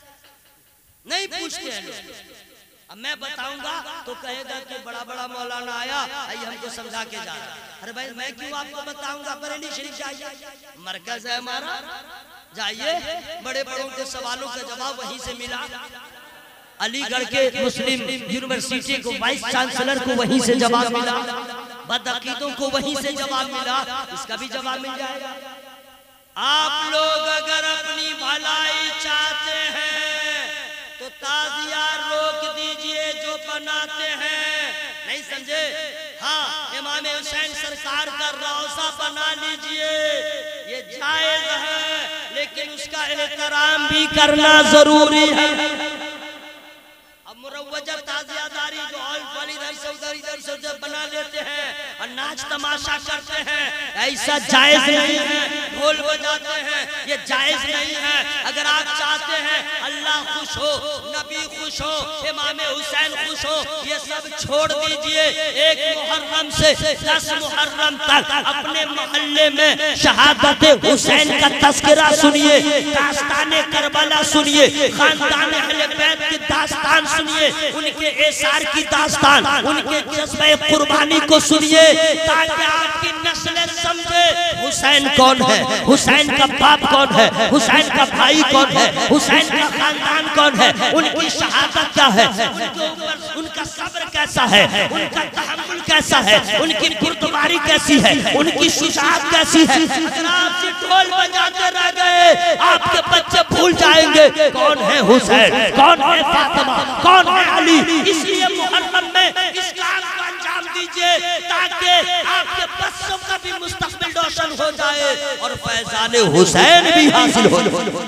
[SPEAKER 2] नहीं पूछते हैं लोग। अब मैं बताऊंगा तो कहेगा कि बड़ा बड़ा मौलाना आया, आइए हमको समझा के जा रहा। अरे भाई मैं क्यों आपको बताऊंगा? बरेली शरीफ जाइए, मरकज है हमारा, जाइए। बड़े बड़ों के सवालों का जवाब वहीं से मिला। अलीगढ़ के मुस्लिम यूनिवर्सिटी को वाइस चांसलर को वहीं से जवाब मिला, बदअकीदों को वहीं से जवाब मिला, इसका भी जवाब मिल जाएगा। आप लोग अगर अपनी भलाई चाहते हैं तो ताजिया रोक दीजिए जो बनाते हैं, नहीं समझे? हाँ, इमाम हुसैन सरकार का रोज़ा बना लीजिए, ये जायज है, लेकिन उसका एहतराम भी करना जरूरी है। अब मुरव्वजा ताजियादारी जो ऑल फॉल इधर से उधर इधर से उधर बना लेते हैं और नाच तमाशा करते हैं, ऐसा जायज नहीं है। ढोल बजाते हैं, ये जायज नहीं है। अगर आप चाहते हैं अल्लाह खुश हो, नबी खुश हो, इमाम हुसैन खुश हो, ये सब छोड़ दीजिए। एक मुहर्रम से दस मुहर्रम तक अपने मोहल्ले में शहादत हुसैन का तस्करा सुनिए, दास्ताने करबला सुनिए, खानदान अहले बैत की दास्तान सुनिए, उनके एसार की दास्तान, उनके जज्बे कुर्बानी को सुनिए, ताकि आपकी नस्लें समझे हुसैन कौन है, हुसैन का बाप कौन है, हुसैन का भाई कौन है, हुसैन का खानदान कौन है, उनकी शहादत क्या है, उनके ऊपर उनका सब्र कैसा है, उनका तहम्मुल कैसा है, उनकी बुर्दबारी कैसी है, उनकी शुजाअत कैसी है। अगर आप सिर्फ ढोल बजाते रह गए, आपके बच्चे भूल जाएंगे कौन है हुसैन, कौन है फातिमा, कौन है अली। इसलिए मुहर्रम में इस काम को अंजाम दीजिए ताकि आपके बच्चों का भी मुस्तकबिल रोशन हो जाए और फैजान हुसैन भी हासिल हो।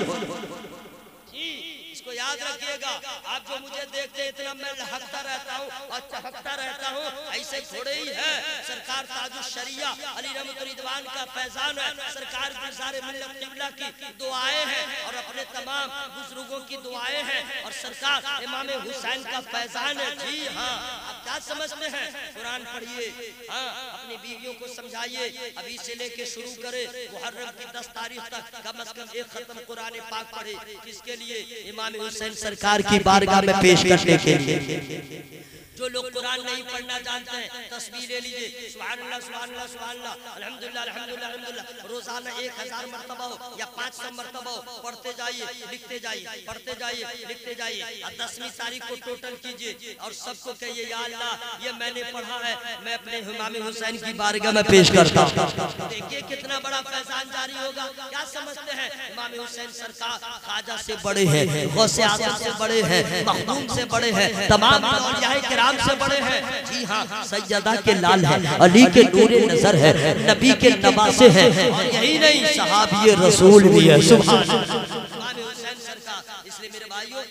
[SPEAKER 2] इसको याद रखिएगा। आप जो मुझे देखते इतना मैं लहकता रहता हूँ और चहकता रहता हूँ, ऐसे थोड़े ही है। सरकार ताजुश शरिया अली रहमत रिदवान का फैजान है, सरकार गुलज़ार मिल्लत क़िबला की दुआएं हैं और अपने तमाम बुजुर्गों की दुआएं हैं और सरकार इमाम हुसैन का फैजान है। जी हाँ, आप क्या समझते हैं? कुरान पढ़िए, हाँ अपनी बीवियों को समझाइए, अभी से लेके शुरू करे मुहर्रम की दस तारीख तक कम अज कम एक खत्म कुरान पाक पढ़े। किसके लिए? इमाम हुसैन सरकार की बारगाह में पेश करने के लिए। जो लोग कुरान नहीं पढ़ना जानते हैं, तस्बीह ले लीजिए, सुभान अल्लाह सुभान अल्लाह सुभान अल्लाह, अल्हम्दुलिल्लाह अल्हम्दुलिल्लाह अल्हम्दुलिल्लाह। रोजाना एक हजार मरतबा हो या पाँच सौ मरतबा हो, पढ़ते जाइए, लिखते जाइए, पढ़ते जाइए, लिखते जाइए। और दसवीं तारीख को टोटल कीजिए और सबको कहिए या अल्लाह ये मैंने पढ़ा है, मैं अपने इमाम हुसैन की बारगाह में पेश करता हूँ। देखिए कितना बड़ा फैजान जारी होगा। क्या समझते हैं? इमाम हुसैन सरकार ख्वाजा से बड़े हैं, गौसे आज़म से बड़े हैं, मखदूम से बड़े हैं, तमाम औलिया से बड़े हैं। जी हाँ, सैयदा के लाल है, अली के नूरे नजर है, नबी के नवासे हैं और यही नहीं सहाबी रसूल भी है। सुभान अल्लाह। इसलिए मेरे भाइयों, ये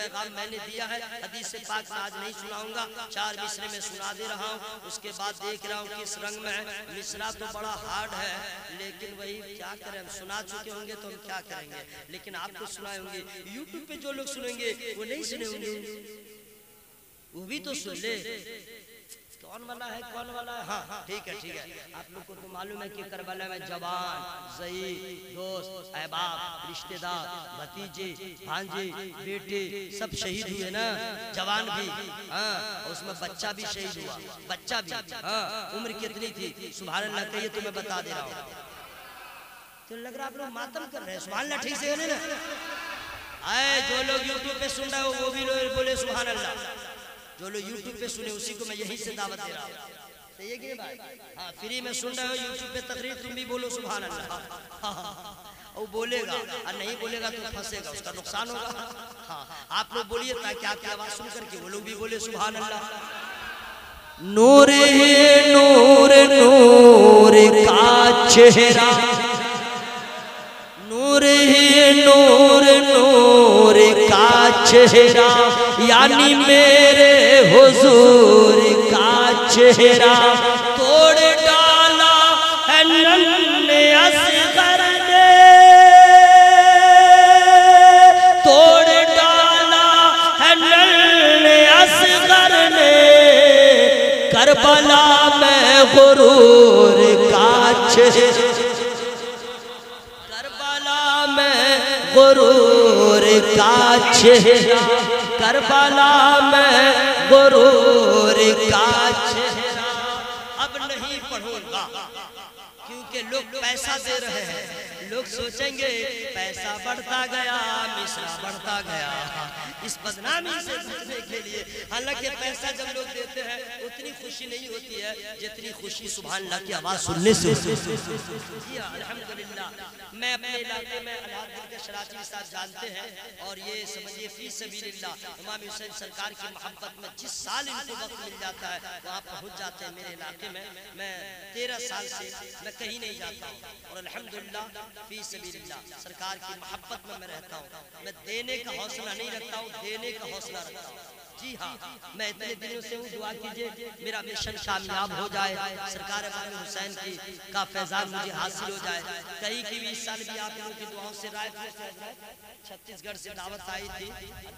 [SPEAKER 2] पैगाम मैंने दिया है, हदीस से पाक में आज नहीं सुनाऊंगा, चार मिसरे में सुना दे रहा हूँ। उसके बाद देख रहा हूँ किस रंग में है। मिसरा तो बड़ा हार्ड है, लेकिन वही क्या करें, हम सुना चुके होंगे तो हम क्या करेंगे, लेकिन आपको सुनाए होंगे। यूट्यूब पे जो लोग सुनेंगे वो नहीं सुने होंगे, वो भी तो सुन ले। कौन वाला है, कौन वाला है? हाँ ठीक है ठीक है। आप लोग को तो मालूम है कि करबला में जवान, ज़ई, दोस्त, अहबाब, रिश्तेदार, भतीजे, भांजे, बेटे सब शहीद हुए ना। जवान भी, हाँ, उसमें बच्चा भी शहीद हुआ, बच्चा भी, हाँ। उम्र कितनी थी? सुभान अल्लाह कहिए तो मैं बता दे रहा हूँ। तो लग रहा आप लोग मातम कर रहे हैं। सुभान अल्लाह ठीक से है ना? आए जो लोग यूट्यूब पे सुन रहे हो वो भी लोग बोले सुभान अल्लाह। जो लोग यूट्यूब पे सुने उसी को मैं यहीं से दावत दे रहा हूँ। सही है कि नहीं भाई? हाँ, फ्री में सुन रहे हो यूट्यूब पे तकरीर, तुम भी बोलो सुभान अल्लाह। वो बोलेगा और नहीं बोलेगा तो फंसेगा, उसका नुकसान होगा। हाँ, आप लोग बोलिए ताकि आपकी आवाज सुन करके वो लोग भी बोले सुभान अल्लाह। नूर नूर नूर का चेहरा, नूर नूर नूर का चेहरा, यानी मेरे हुजूर का चेहरा तोड़ डाला है नन्हे असगर ने, तोड़ डाला है नन्हे असगर ने, करबला में गुरूर का चेहरा, करबला में गुरूर का चेहरा, करबला में गुरूर का चेहरा। अब नहीं पढ़ूंगा क्योंकि लोग पैसा दे रहे हैं। लोग सोचेंगे पैसा बढ़ता गया, मिसरा बढ़ता गया। इस बदनामी से बचने के लिए, हालांकि पैसा जब लोग देते हैं उतनी खुशी नहीं होती है जितनी खुशी सुभान अल्लाह की आवाज सुनने से होती है। अल्हम्दुलिल्लाह, मैं अपने इलाके में अलाउद्दीन के शराची साहब जानते हैं, और ये समझिए फी सबीलिल्लाह इमाम हुसैन सरकार की मोहब्बत में जिस साल इनको वक्त मिल जाता है वहाँ पहुँच जाते हैं मेरे इलाके में। मैं तेरह साल से मैं कहीं नहीं जाता हूँ, और अल्हम्दुलिल्लाह फी सबीलिल्लाह सरकार की मोहब्बत में मैं रहता हूँ। मैं देने का हौसला नहीं रखता हूँ, देने का हौसला रखता हूँ। जी हाँ, मैं इतने दिनों से हूँ, दुआ कीजिए मेरा मिशन कामयाब हो जाए, सरकार इमाम हुसैन की का फैजान मुझे हासिल हो जाए। कहीं की भी इस साल भी आप लोगों की दुआओं से रायपुर से छत्तीसगढ़ से दावत आई थी,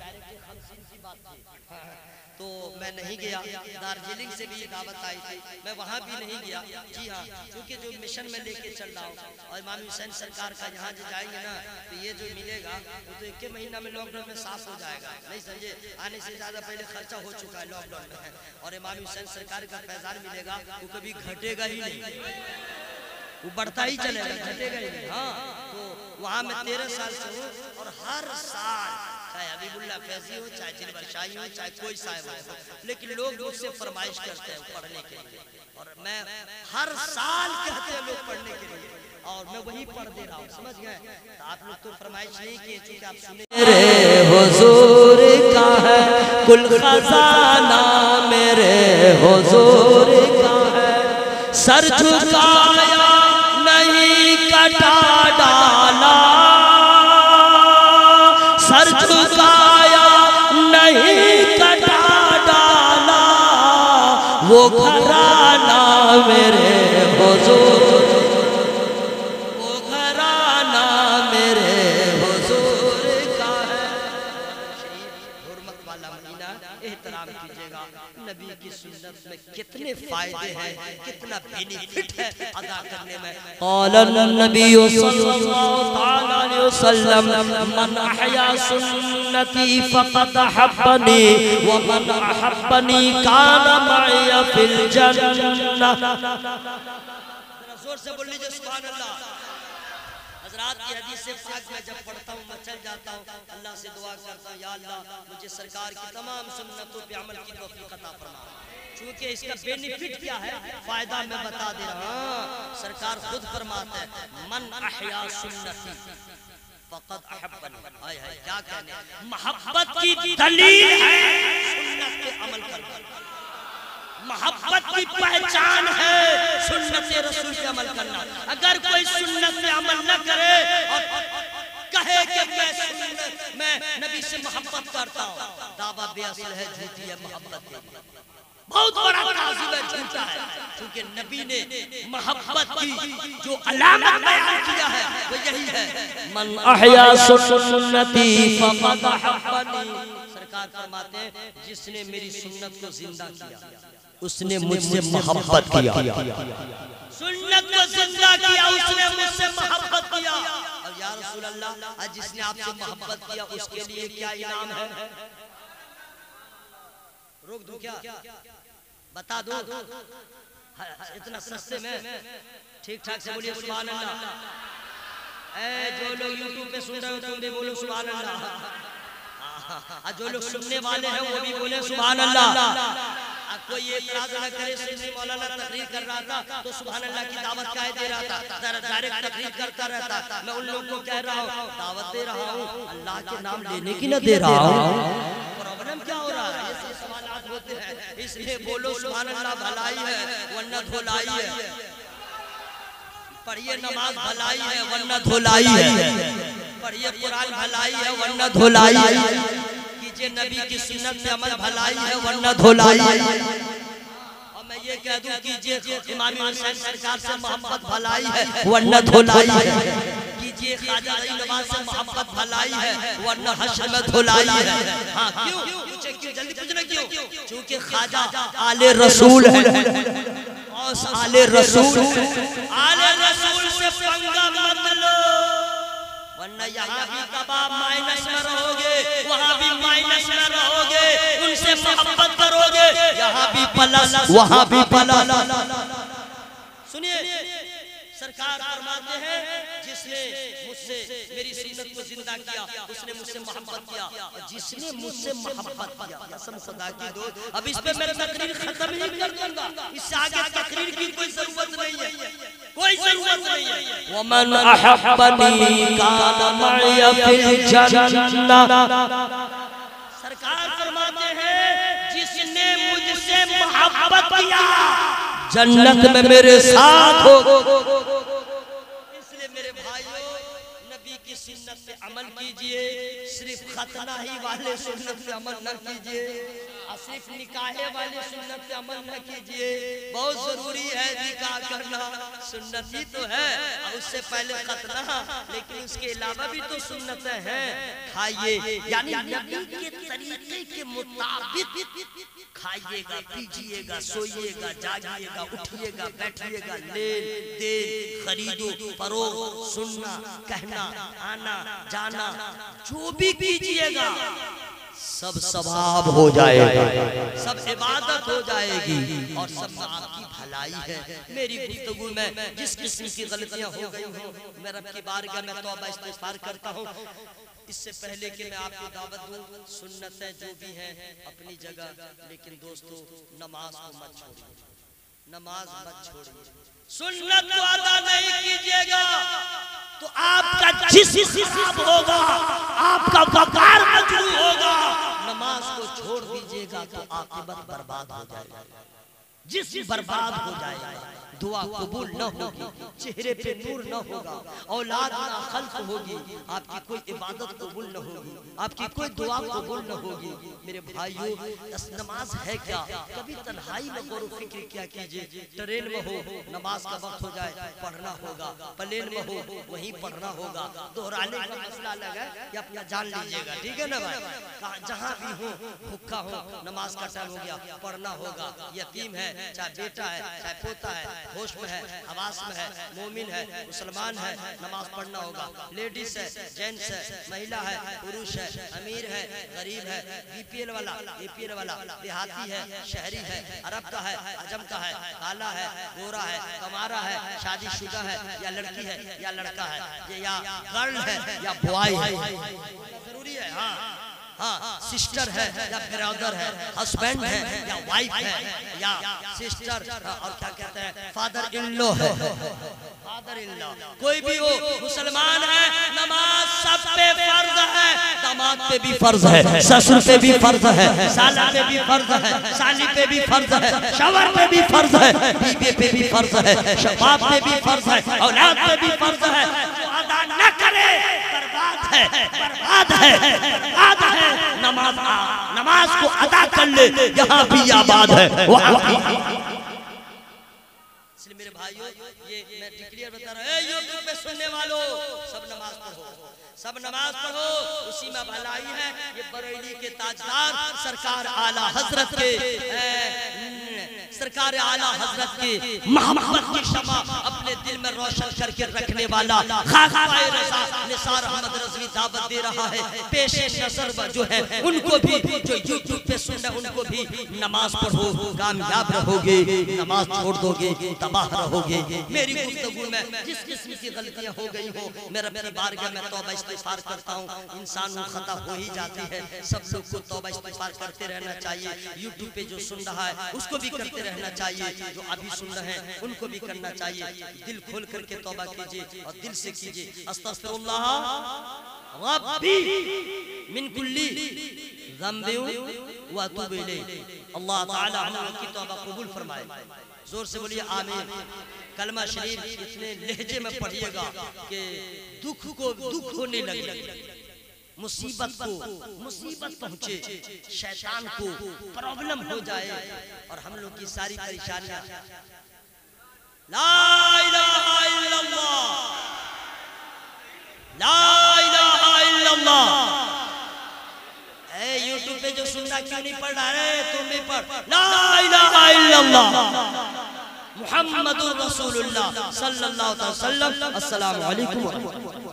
[SPEAKER 2] तो मैं नहीं गया। दार्जिलिंग से भी दावत आई थी, मैं वहाँ भी नहीं गया। जी हाँ, क्योंकि जो मिशन में लेके चल रहा हूँ, और इमाम हुसैन सरकार का यहाँ जो जाएंगे ना तो ये जो मिलेगा वो तो एक महीना में लॉकडाउन में साफ हो जाएगा। नहीं समझे, आने से ज्यादा पहले खर्चा हो चुका है लॉकडाउन में, और इमाम हुसैन सरकार का फैजान मिलेगा वो कभी घटेगा ही नहीं, वो बढ़ता ही चलेगा, घटेगा ही नहीं। हाँ, तो वहाँ मैं तेरह साल से हूँ, और हर साल चाहे हबीबुल्लाह फैजी हो, चाहे जिलवर शाही हो, चाहे कोई साहिब हो, लेकिन लोग मुझसे फरमाइश करते हैं पढ़ने के लिए, और मैं हर साल कहते हैं लोग पढ़ने के लिए, और मैं वही पढ़ दे रहा हूँ। समझ गए? तो आप लोग तो फरमाइश नहीं किए, चूंकि आप सुने मेरे हुजूर का है कुल खजाना, मेरे हुजूर का है सर झुकाया नहीं कटा डाला, सर झुकाया नहीं कटा डाला, वो घराना मेरे हुजूर, वो घराना मेरे हुजूर का है। हुर्मत वाला मदीना, एहतराम कीजिएगा। नबी की सुन्नत में कितने फायदे हैं, कितना बेनिफिट है अदा करने में। क़ाल नबी सल्लल्लाहु तआला अलैहि वसल्लम मन अहया सुन्नती फ़क़द अहब्बनी व मन अहब्बनी कान मअया फिल जन्नह। जोर से बोल लीजिए सुभान अल्लाह। हज़रात की हदीस से पाक में जब पढ़ता हूँ मैं चल जाता हूँ, अल्लाह से दुआ करता हूँ, या अल्लाह मुझे सरकार की तमाम सुन्नतों पे अमल की तौफीक अता फरमा। चूंकि इसका बेनिफिट क्या है, फायदा मैं बता दे रहा हूँ। सरकार खुद फरमाते हैं मन अहया सुन्नती फ़क़द अहब्बनी। हाय हाय, क्या कहने, मोहब्बत की दलील है सुन्नत पे अमल करना, मोहब्बत की पहचान है सुन्नत रसूल पे अमल करना। अगर कोई सुन्नत पे अमल न करे और कहे कि मैं सुन्नत मैं नबी से मोहब्बत करता हूँ, दावा बेअसल है, झूठी है मोहब्बत के लिए। बहुत बड़ा ताज़ीम है, झूठा है, क्योंकि नबी ने मोहब्बत की जो अलामत बयान किया है वो यही है, मन अहया सुन्नती फक़द अहब्बनी। सरकार फरमाते हैं जिसने मेरी सुन्नत को जिंदा किया उसने मुझसे मोहब्बत किया, सुन्नत को जिंदा किया उसने मुझसे मोहब्बत किया। और या रसूल अल्लाह, आज जिसने आपसे मोहब्बत किया उसके लिए क्या इनाम है? रोक दूं क्या? बता दो इतना सस्ते में, ठीक ठाक से बोलिए सुभान अल्लाह। ए जो लोग यूट्यूब पे सुन रहे हो तुम भी बोलो सुभान अल्लाह, जो लोग सुनने वाले हैं वो भी बोले सुभान अल्लाह। अब कोई ये इतराज न करे, सुन्नी मौलाना तकरीर कर रहा था तो सुभान अल्लाह की दावत काहे दे रहा था, डायरेक्ट तकरीर करता रहता। मैं उन लोगों को कह रहा हूँ दावत दे रहा हूँ, अल्लाह के नाम लेने की न दे रहा हूँ। प्रॉब्लम क्या हो रहा है? ये सवाल होते हैं, इसलिए बोलो सुभान अल्लाह, भलाई है वरना धुलाई है। पढ़िए नमाज भलाई है वरना धुलाई है, पढ़िए कुरान भलाई है वरना धुलाई है, कीजिए नबी की सुन्नत से अमल भलाई है वरना धुलाई है। और मैं ये कह दूं कीजिए इमाम हुसैन सरकार से मोहब्बत भलाई है वरना धुलाई है, कीजिए ख्वाजा अली नवाज से मोहब्बत भलाई है वरना हश्र में धुलाई है। हाँ क्यों? क्यों जल्दी पूछना क्यों? क्योंकि ख्वाजा आले रसूल है, आले रसूल, आले रसूल से पंगा मत लो वरना यहाँ भी कबाब माइनस में रहोगे, वहाँ भी माइनस में रहोगे। उनसे मोहब्बत करोगे, यहाँ भी प्लस वहाँ भी प्लस। सुनिए सरकार फरमाते हैं जिसने मुझसे मेरी सुन्नत को जिंदा किया उसने मुझसे मोहब्बत किया, और जिसने मुझसे मोहब्बत किया, कसम खुदा की दो, अब इस पे मैं तकरीर खत्म ही कर दूंगा, इससे आगे तकरीर की कोई जरूरत नहीं है, कोई जरूरत नहीं है। वमन अहब्बनी कान मअय फिल जन्नह। सरकार फरमाते हैं जिसने मुझसे मोहब्बत किया जन्नत में मेरे साथ हो। इसलिए मेरे भाइयों नबी की सुन्नत पे अमल कीजिए, सिर्फ खतना ही वाले सुन्नत पे अमल न कीजिए, सिर्फ निकाहे वाले सुन्नत पे अमल न कीजिए। बहुत जरूरी है निकाह करना, सुन्नत ही तो है, उससे पहले खतना, लेकिन उसके अलावा भी तो सुन्नतें हैं। खाइए यानी नबी के तरीके के मुताबिक खाइएगा, पीजिएगा, सोइएगा, जागिएगा, उठिएगा, बैठिएगा, लेन देन, खरीदो फरोख्त, सुनना, कहना, आना जाना, जो भी कीजिएगा सब सवाब हो जाएगा, सब इबादत हो जाएगी और सब आपकी भलाई है। मेरी गुफ्तगू में जिस किस्म की गलतियां हो गई हो मैं रब की बारगाह में तौबा इस्तिग़फ़ार करता हूँ। इससे पहले कि मैं आपको दावत दूं, सुन्नतें जो भी हैं अपनी जगह, लेकिन दोस्तों नमाज को मत छोड़िए, नमाज मत छोड़िए। सुन्नत को अदा नहीं कीजिएगा तो आपका जिस हिसाब होगा, आपका वकार मजरूह होगा। नमाज को छोड़ दीजिएगा तो आखिरत बर्बाद हो जाएगा, जिस बर्बाद हो जाएगा, दुआ कबूल न होगी, चेहरे पे नूर न होगा, औलाद ना खल्क होगी, आपकी कोई इबादत कबूल न होगी, आपकी कोई दुआ कबूल न होगी। मेरे भाइयों नमाज है क्या? कभी तन्हाई में गौर फिक्र क्या कीजिए, ट्रेन में हो नमाज का वक्त हो जाए पढ़ना होगा, प्लेन में हो वहीं पढ़ना होगा, दोहराने का मसला लगा या अपना जान लीजिएगा, ठीक है ना भाई। जहाँ भी हो भूखा हो नमाज का टाइम हो गया पढ़ना होगा, यतीम है चाहे बेटा है चाहे पोता है, होश में है हवास में है, मोमिन है मुसलमान है, नमाज पढ़ना होगा। लेडीज है जेंट्स है, महिला है पुरुष है, अमीर है गरीब है, बीपीएल वाला एपीएल वाला, देहाती है शहरी है, अरब का है अजम का है, काला है गोरा है, कमारा है, शादीशुदा है या लड़की है या लड़का है, ये या गर्ल है या बॉय है, जरूरी है। हाँ हाँ, सिस्टर है या ब्रदर है, हस्बैंड है या वाइफ है या सिस्टर, और क्या कहते हैं फादर इन लॉ है, फादर इन लॉ, कोई भी हो मुसलमान है, नमाज सब पे फर्ज है, दामाद पे भी फर्ज है, ससुर पे भी फर्ज है, साला पे भी फर्ज है, साली पे भी फर्ज है, शौहर पे भी फर्ज है, बीवी पे भी फर्ज है, बाप पे भी फर्ज है, औलाद पे भी फर्ज है। जो अदा न करे बर्बाद है, बर्बाद है, बर्बाद है। नमाज नमाज को अदा कर ले, यहाँ भी आबाद है। इसलिए मेरे भाइयों, ये मैं डिक्लेयर बता रहा हूँ, यूट्यूब पे सुनने वालों, सब नमाज पढ़ो, सब नमाज पढ़ो, उसी में भलाई है। ये बरेली के ताजदार सरकार आला हजरत के सरकार आला हजरत के मोहब्बत की शमा अपने दिल में रोशन करके रखने वाला खाका रज़ा निसार अहमद रज़वी दावत दे रहा है। पेशे नजर जो है उनको भी, जो यूट्यूब पे सुन रहे उनको भी, नमाज पढ़ो, कामयाब रहोगे। नमाज छोड़ दोगे तबाह रहोगे। मेरी गुफ्तगू में जिस किस्म की गलतियां हो गई हो, मेरे अपनी बारगाह में तौबा इस्तिग़फ़ार करता हूँ। इंसान को खता हो ही जाती है, सब लोग को तौबा इस्तिग़फ़ार करते रहना चाहिए। यूट्यूब पे जो सुन रहा है उसको भी करते रहना चाहिए, जो अभी सुन रहे हैं उनको भी करना चाहिए। दिल खोल करके तौबा कीजिए और दिल से कीजिए। अस्तग़फ़िरुल्लाह रब्बी मिन कुल्ली ज़ंबिन व अतूबु इलैह। अल्लाह ताला हम लोग की तौबा कबूल फरमाए। जोर से बोलिए आमीन। कलमा शरीफ इतने लहजे में पढ़िएगा कि दुख को दुख होने लगे, मुसीबत को मुसीबत पहुंचे, शैतान को प्रॉब्लम हो जाए और हम लोग की सारी परेशानियां। ला इलाहा इल्लल्लाह, ला इलाहा इल्लल्लाह। ए यूट्यूब पे जो सुनना क्यों नहीं पढ़ रहा है, तुम भी पढ़। ला इलाहा इल्लल्लाह मुहम्मदुर रसूलुल्लाह सल्लल्लाहु अलैहि वसल्लम। अस्सलामु अलैकुम।